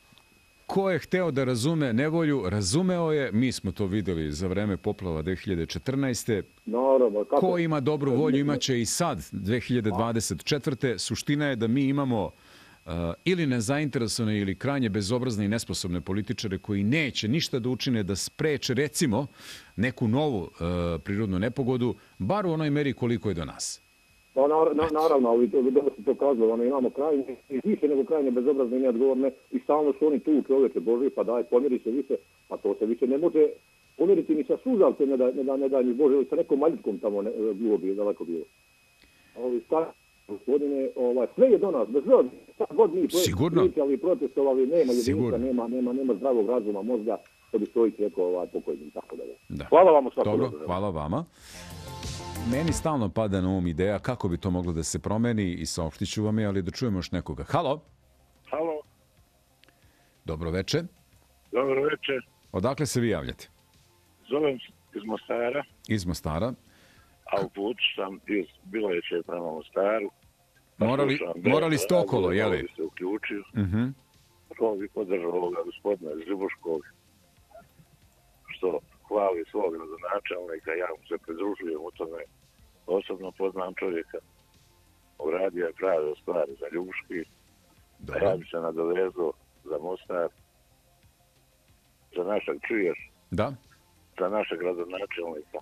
ko je hteo da razume nevolju, razumeo je, mi smo to videli za vreme poplava dve hiljade četrnaeste. Naravno, kako? Ko ima dobru volju, imaće i sad, dve hiljade dvadeset četvrte. Suština je da mi imamo uh, ili nezainteresovane ili krajnje bezobrazne i nesposobne političare koji neće ništa da učine da spreče, recimo, neku novu uh, prirodnu nepogodu, bar u onoj meri koliko je do nas. Pa na, na, naravno, ali dobro se to kazalo, ono, imamo krajnje, više nego krajnje bezobrazne i neodgovorne i stalno su oni tu čovječe Boži, pa daj, pomiri se više, pa to se više ne može pomiriti ni sa suzavcem, ne da, ne da, ne da ni Bože, ili sa nekom maljitkom tamo ne, bilo bi, daleko bilo. Ovi stari, gospodine, ovaj, sve je do nas, bez obzira, sad god mi pričali, protestovali, nema jedinica, nema, nema, nema zdravog razuma, možda, to bi Stojić rekao ovaj, pokojnim, tako da je. Da. Hvala vam u svakom. Dobro, hvala vama. Meni stalno pada na um ideja kako bi to moglo da se promeni i saopštit ću vam je, ali da čujemo još nekoga. Halo? Halo? Dobro večer. Dobro večer. Odakle se vi javljate? Zovem iz Mostara. Iz Mostara. A u putu sam iz Bileće prema Mostaru. Pa morali, morali ste okolo, jeli? Morali se uključio. Uh-huh. Prvo bi podržao ovoga gospodina iz Ljubuškog, što hvali svog gradonačelnika, ja mu se pridružujem u tome, osobno poznam čovjeka, uradio je prave stvari za Ljubuški, ja bi se nadovezao za Mostar, za našeg, čuješ? Da. Za našeg gradonačelnika.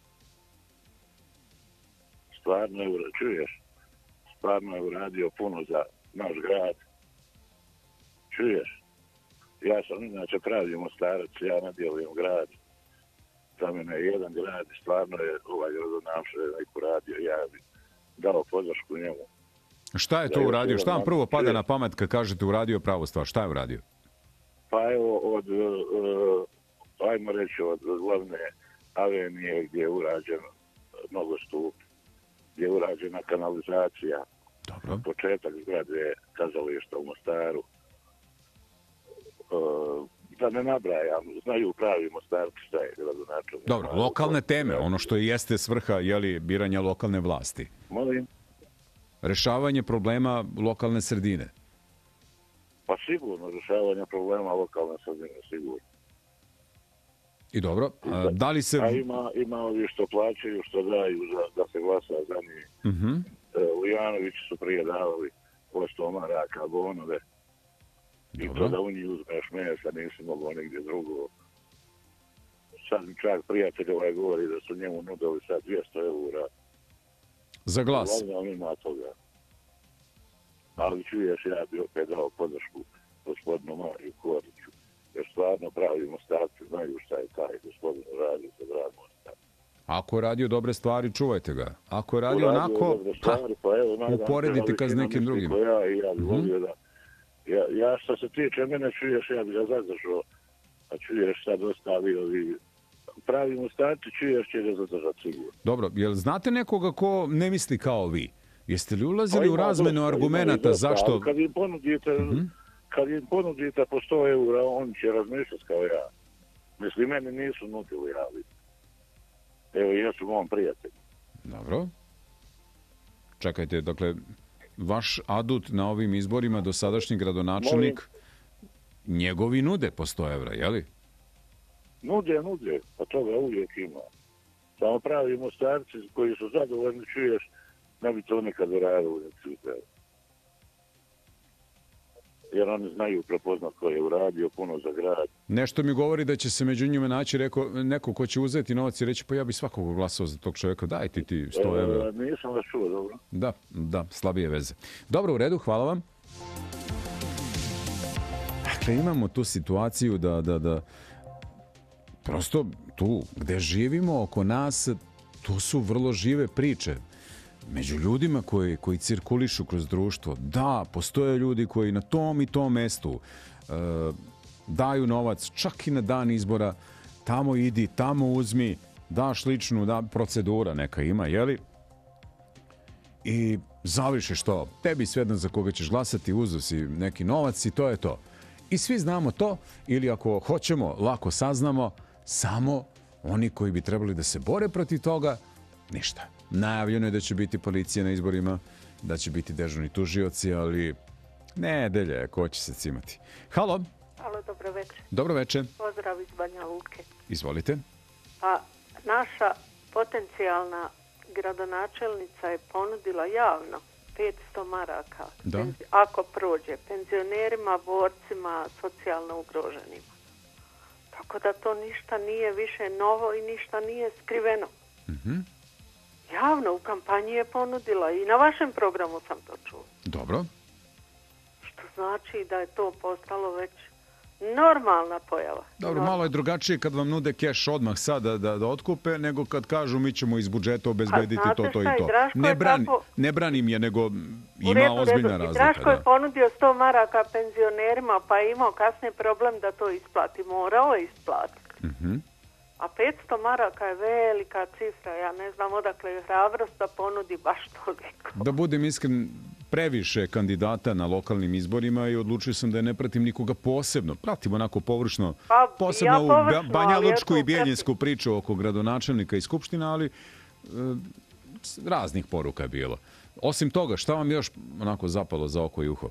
Stvarno je, čuješ? Stvarno je uradio puno za naš grad. Čuješ? Ja sam inače pravi Mostarac, ja nadjelujem grad. Za mene je jedan grad i stvarno je ovaj gradonačelnik uradio, ja bi dao podršku njemu Šta je to Ja uradio? još Šta vam jedan prvo dan pada čujem. na pamet kad kažete uradio pravu stvar? Šta je uradio? Pa evo, od, uh, ajmo reći, od glavne avenije gdje je urađen nogostup, gdje je urađena kanalizacija, Dobro. početak zgrade kazališta u Mostaru. Uh, da ne nabrajam, znaju pravi Mostarci šta je gradonačelnik. Dobro, lokalne teme, ono što i jeste svrha jeli, biranja lokalne vlasti. Molim? Rešavanje problema lokalne sredine. Pa sigurno, rješavanje problema lokalne sredine, sigurno. I dobro, a, da li se... A ima, ima ovi što plaćaju, što daju za, da se glasa za njih. Mhm. E, Ujanovići su prije davali po sto maraka bonove. I to da u njih uzmeš mesa, nisi mogao negdje drugo. Sad mi čak prijatelj ovaj govori da su njemu nudili sad dvjesto eura. Za glas? Uglavnom ima toga. Ali čuješ, ja bi opet dao podršku gospodinu Mariju Koriću. Jer stvarno pravi Mostarci znaju šta je taj gospodin radi za grad Mostar. Ako je radio dobre stvari, čuvajte ga. Ako je radio Uradio onako, dobre stvari, pa evo, nadam se uporedite da ga s većina nekim misli drugim. ko Ja, i ja bih Mhm. volio da... Ja, ja što se tiče mene, čuješ, ja bih ga zadržao. A čuješ, sad ostavio ovi... Pravi Mostarci, čuješ, će ga zadržati sigurno. Dobro, jel znate nekoga ko ne misli kao vi? Jeste li ulazili Pa u ima razmenu dosta, ima argumenata i dosta, zašto... ali Kad im ponudite, kad im ponudite po sto eura, oni će razmišljati kao ja. Mislim, meni nisu nudili, ali... Evo, ja su mom prijatelju. Dobro. Čekajte, dakle, vaš adut na ovim izborima, dosadašnji gradonačelnik, njegovi nude po sto evra, jeli? Nude, nude, pa toga uvijek ima. Samo pravi Mostarci koji su zadovoljni, čuješ, ne bi to nekad uradili. Jer oni znaju prepoznat ko je uradio puno za grad. Nešto mi govori da će se među njima naći reko, neko ko će uzeti novac i reći pa ja bi svakog glasao za tog čovjeka, daj ti ti sto evra. E, nisam vas čuo, dobro. Da, da, slabije veze. Dobro, u redu, hvala vam. Dakle, imamo tu situaciju da, da, da prosto tu gde živimo oko nas, to su vrlo žive priče. Među ljudima koji, koji cirkulišu kroz društvo, da, postoje ljudi koji na tom i tom mestu e, daju novac, čak i na dan izbora, tamo idi, tamo uzmi, daš ličnu, da, procedura neka ima, jeli? I završiš to, tebi svejedno za koga ćeš glasati, uzeo si neki novac i to je to. I svi znamo to, ili ako hoćemo, lako saznamo, samo oni koji bi trebali da se bore protiv toga, ništa. Najavljeno je da će biti policija na izborima, da će biti dežurni tužioci, ali nedelje, ko će se cimati. Halo? Halo, dobro večer. Dobro večer. Pozdrav iz Banja Luke. Izvolite. Pa, naša potencijalna gradonačelnica je ponudila javno petsto maraka. Da. Penzi- ako prođe, penzionerima, borcima, socijalno ugroženima. Tako da to ništa nije više novo i ništa nije skriveno. Mhm. Javno u kampanji je ponudila i na vašem programu sam to čuo. Dobro. Što znači da je to postalo već normalna pojava. Dobro, malo je drugačije kad vam nude keš odmah sad da, da, da otkupe, nego kad kažu mi ćemo iz budžeta obezbediti A znate to, to i šta, i to. Draško Ne, je brani, tako- ne branim je, nego U ima redu, u ozbiljna redu. I razlika. Draško je Da. ponudio sto maraka penzionerima, pa je imao kasnije problem da to isplati. Morao je isplatiti. Mhm. A petsto maraka je velika cifra. Ja ne znam odakle je hrabrost da ponudi baš toliko. Da budem iskren, previše kandidata na lokalnim izborima i odlučio sam da je ne pratim nikoga posebno. Pratim onako površno, Pa, posebno ja u površno, Ba- Banja ali Lučku eto, i Bijeljinsku priču oko gradonačelnika i skupština, ali e, s- raznih poruka je bilo. Osim toga, šta vam još onako zapalo za oko i uho?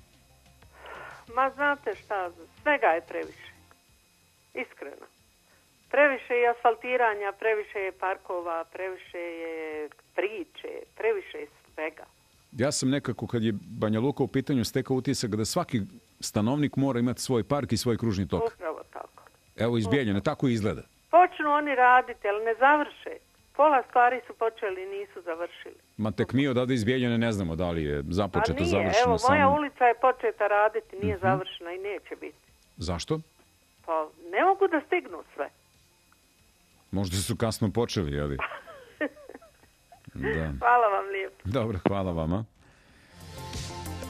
Ma znate šta, svega je previše. Iskreno. Previše je asfaltiranja, previše je parkova, previše je priče, previše je svega. Ja sam nekako, kad je Banja Luka u pitanju, stekao utisak da svaki stanovnik mora imati svoj park i svoj kružni tok. Upravo tako. Evo iz Bijeljine, tako izgleda. Počnu oni raditi, ali ne završe. Pola stvari su počeli i nisu završili. Ma tek mi odavde iz Bijeljine ne znamo da li je A započeto, nije, završeno. evo, moja samo- ulica je početa raditi, nije Mhm. završena i neće biti. Zašto? Pa ne mogu da stignu sve. Možda su kasno počeli, jeli? Da. Hvala vam lijepo. Dobro, hvala vama.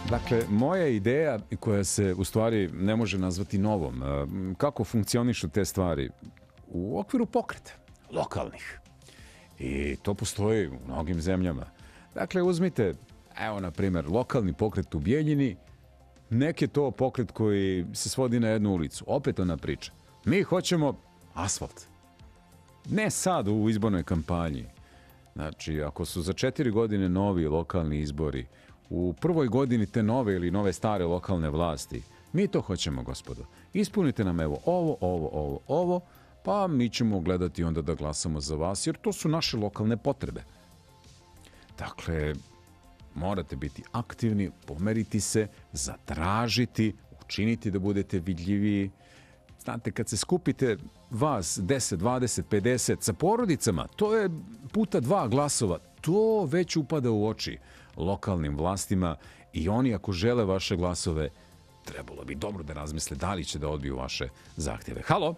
Dakle, moja ideja koja se u stvari ne može nazvati novom, kako funkcionišu te stvari u okviru pokreta, lokalnih. I to postoji u mnogim zemljama. Dakle, uzmite, evo, na primjer, lokalni pokret u Bijeljini, nek je to pokret koji se svodi na jednu ulicu. Opet ona priča. Mi hoćemo asfalt. Ne sad u izbornoj kampanji. Znači, ako su za četiri godine novi lokalni izbori, u prvoj godini te nove ili nove stare lokalne vlasti, mi to hoćemo, gospodo. Ispunite nam evo ovo, ovo, ovo, ovo, pa mi ćemo gledati onda da glasamo za vas, jer to su naše lokalne potrebe. Dakle, morate biti aktivni, pomeriti se, zatražiti, učiniti da budete vidljiviji. Znate, kad se skupite vas deset, dvadeset, pedeset sa porodicama, to je puta dva glasova. To već upada u oči lokalnim vlastima i oni ako žele vaše glasove, trebalo bi dobro da razmisle da li će da odbiju vaše zahtjeve. Halo?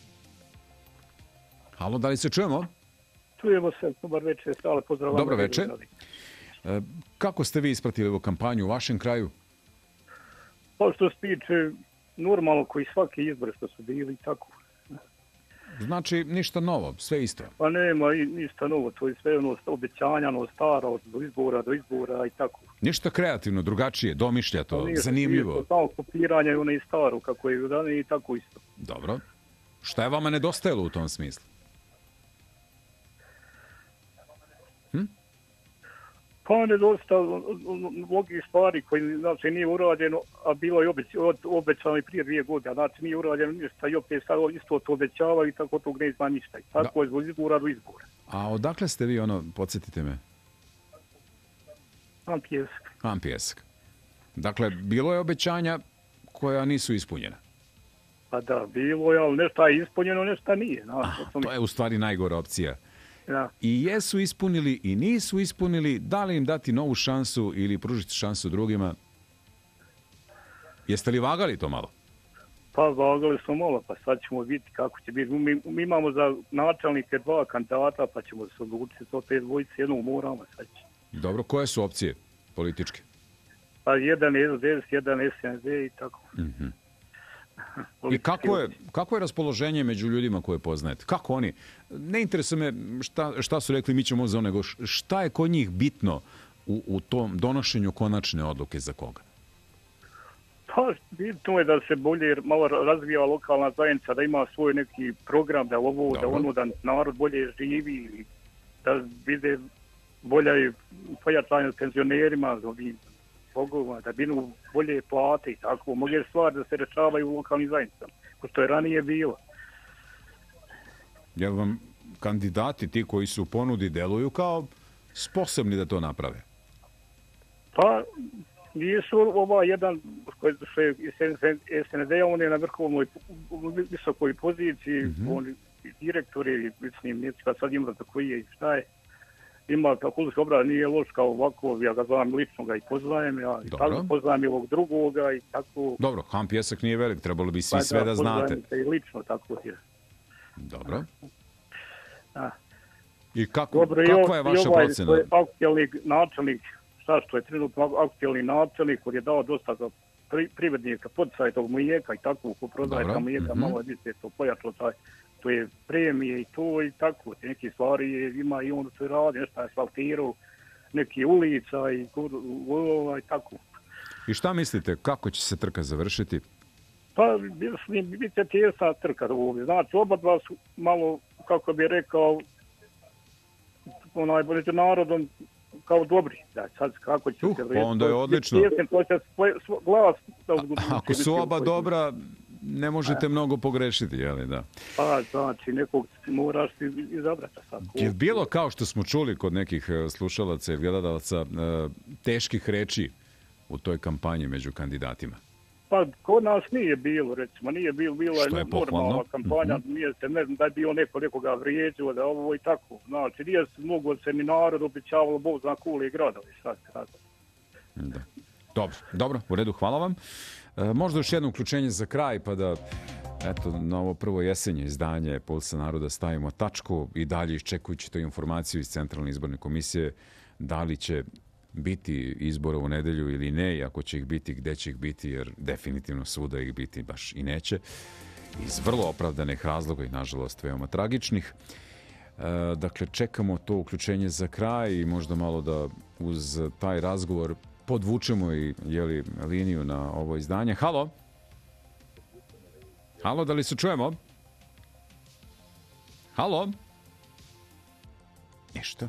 Halo, da li se čujemo? Čujemo se, dobar večer, stale pozdrav. Dobro večer. E, kako ste vi ispratili ovu kampanju u vašem kraju? Pa što se tiče normalno koji svaki izbor što su bili i tako. Znači ništa novo, sve isto? Pa nema i ništa novo, to je sve ono obećanja, ono staro, do izbora, do izbora i tako. Ništa kreativno, drugačije, domišljato, nije, zanimljivo? Nije, samo kopiranje ono i staro kako je udane i tako isto. Dobro. Šta je vama nedostajalo u tom smislu? Hm? Pa nedostalo mnogih stvari koji znači, nije urađeno, a bilo je obeć, obećano i prije dvije godine, znači nije urađeno ništa i opet sad isto to obećavaju i tako tog ne zna ništa. I tako je zbog izbora do izbora. A odakle ste vi ono, podsjetite me? Ampijesk. Ampijesk. Dakle, bilo je obećanja koja nisu ispunjena. Pa da, bilo je, ali nešto je ispunjeno, nešto nije. Znači, A, to je u stvari najgora opcija. Ja. I jesu ispunili i nisu ispunili, da li im dati novu šansu ili pružiti šansu drugima? Jeste li vagali to malo? Pa vagali smo malo, pa sad ćemo vidjeti kako će biti. Mi, mi imamo za načelnike dva kandidata, pa ćemo se odlučiti to te dvojice, jednog moramo sad će. Dobro, koje su opcije političke? Pa jedan je S D S, jedan S N D i tako. Mm-hmm. I kako je, kako je raspoloženje među ljudima koje poznajete? Kako oni? Ne interesuje me šta, šta su rekli mi ćemo za nego šta je kod njih bitno u, u tom donošenju konačne odluke za koga? Pa bitno je da se bolje malo razvija lokalna zajednica, da ima svoj neki program, da ovo, da ono, da narod bolje živi, da vide bolje pojačanje penzionerima, Bogova, da binu bolje plate i tako. Mnoge stvari da se rešavaju u lokalnim zajednicama, ko što je ranije bilo. Jel vam kandidati, ti koji su u ponudi, deluju kao sposobni da to naprave? Pa, nisu ova jedan što je S N D, on je na vrhovnoj visokoj poziciji, mm-hmm. on je direktor je, mislim, neću kad sad imam tako je i šta je. Ima kako se obrada, nije loš kao ovako, ja ga znam lično ga i poznajem, ja i tako poznajem i ovog drugoga i tako. Dobro, Hampjesak nije velik, trebalo bi svi pa, sve da, da znate. Pa i lično tako je. Dobro. A. I kako, Dobro, kakva i je vaša ovaj, procena? Ovaj aktualni načelnik, šta što je trenutno aktualni načelnik, koji je dao dosta za pri, privrednika, podsaj tog mlijeka i tako, ko prodaje ta mlijeka, mm-hmm. malo je se to pojačalo taj. To je premije i to i tako. Neke stvari je, ima i ono što radi, nešto je asfaltirao, neke ulica i ovo i tako. I šta mislite, kako će se trka završiti? Pa, mislim, bit će tijesna trka ovdje. Znači, oba dva su malo, kako bi rekao, onaj, među narodom, kao dobri. Da, sad, kako će uh, se... Pa onda je odlično. Tijesni, to će glas... Ako su oba dobra, ne možete mnogo pogrešiti, jel' da? Pa, znači, nekog moraš izabrati sad. Je bilo, kao što smo čuli kod nekih slušalaca i gledalaca, teških reči u toj kampanji među kandidatima? Pa, kod nas nije bilo, recimo, nije bilo, bila je normalna kampanja, mm-hmm. nije se, ne znam, da je bilo neko nekoga vrijeđio, da ovo i tako. Znači, nije se mnogo seminara obećavalo, Bog zna kule i gradovi, sad, sad. Da. Dobro, dobro, u redu, hvala vam. E, možda još jedno uključenje za kraj, pa da eto, na ovo prvo jesenje izdanje Pulsa naroda stavimo tačku i dalje iščekujući tu informaciju iz Centralne izborne komisije, da li će biti izbora u nedelju ili ne, i ako će ih biti, gde će ih biti, jer definitivno svuda ih biti baš i neće. Iz vrlo opravdanih razloga i nažalost veoma tragičnih. E, dakle, čekamo to uključenje za kraj i možda malo da uz taj razgovor podvučemo i jeli, liniju na ovo izdanje. Halo? Halo, da li se čujemo? Halo? Ništa.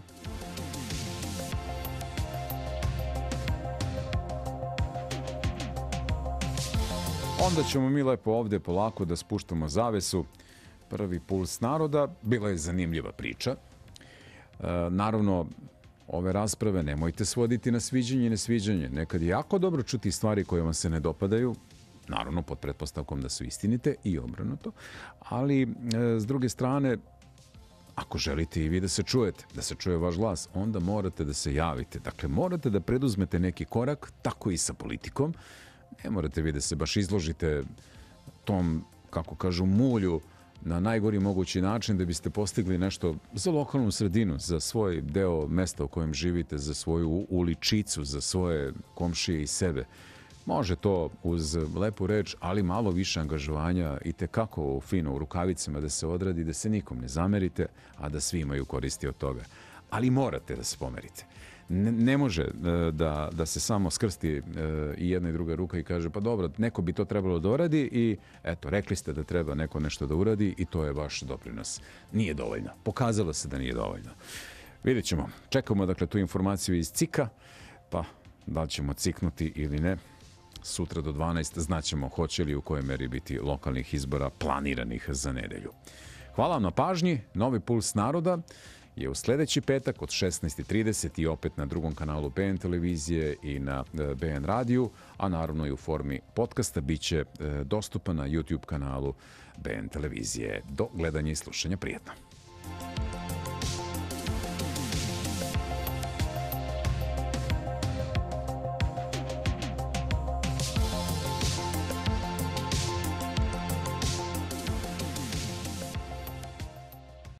Onda ćemo mi lepo ovde polako da spuštamo zavesu. Prvi puls naroda. Bila je zanimljiva priča. E, naravno, ove rasprave nemojte svoditi na sviđanje i nesviđanje. Nekad je jako dobro čuti stvari koje vam se ne dopadaju, naravno pod pretpostavkom da su istinite i obrnuto, ali e, s druge strane, ako želite i vi da se čujete, da se čuje vaš glas, onda morate da se javite. Dakle, morate da preduzmete neki korak, tako i sa politikom. Ne morate vi da se baš izložite tom, kako kažu, mulju na najgori mogući način da biste postigli nešto za lokalnu sredinu, za svoj deo mesta u kojem živite, za svoju uličicu, za svoje komšije i sebe. Može to uz lepu reč, ali malo više angažovanja i tekako fino u rukavicama da se odradi, da se nikom ne zamerite, a da svi imaju koristi od toga. Ali morate da se pomerite. Ne, ne može da, da se samo skrsti i jedna i druga ruka i kaže pa dobro, neko bi to trebalo da uradi i eto, rekli ste da treba neko nešto da uradi i to je vaš doprinos. Nije dovoljno. Pokazalo se da nije dovoljno. Vidjet ćemo. Čekamo dakle tu informaciju iz cika, pa da li ćemo ciknuti ili ne. Sutra do dvanaest znaćemo hoće li u kojoj meri biti lokalnih izbora planiranih za nedelju. Hvala vam na pažnji. Novi puls naroda je u sledeći petak od šesnaest i trideset i opet na drugom kanalu B N televizije i na B N radiju, a naravno i u formi podcasta biće dostupan na YouTube kanalu B N televizije. Do gledanja i slušanja, prijetno.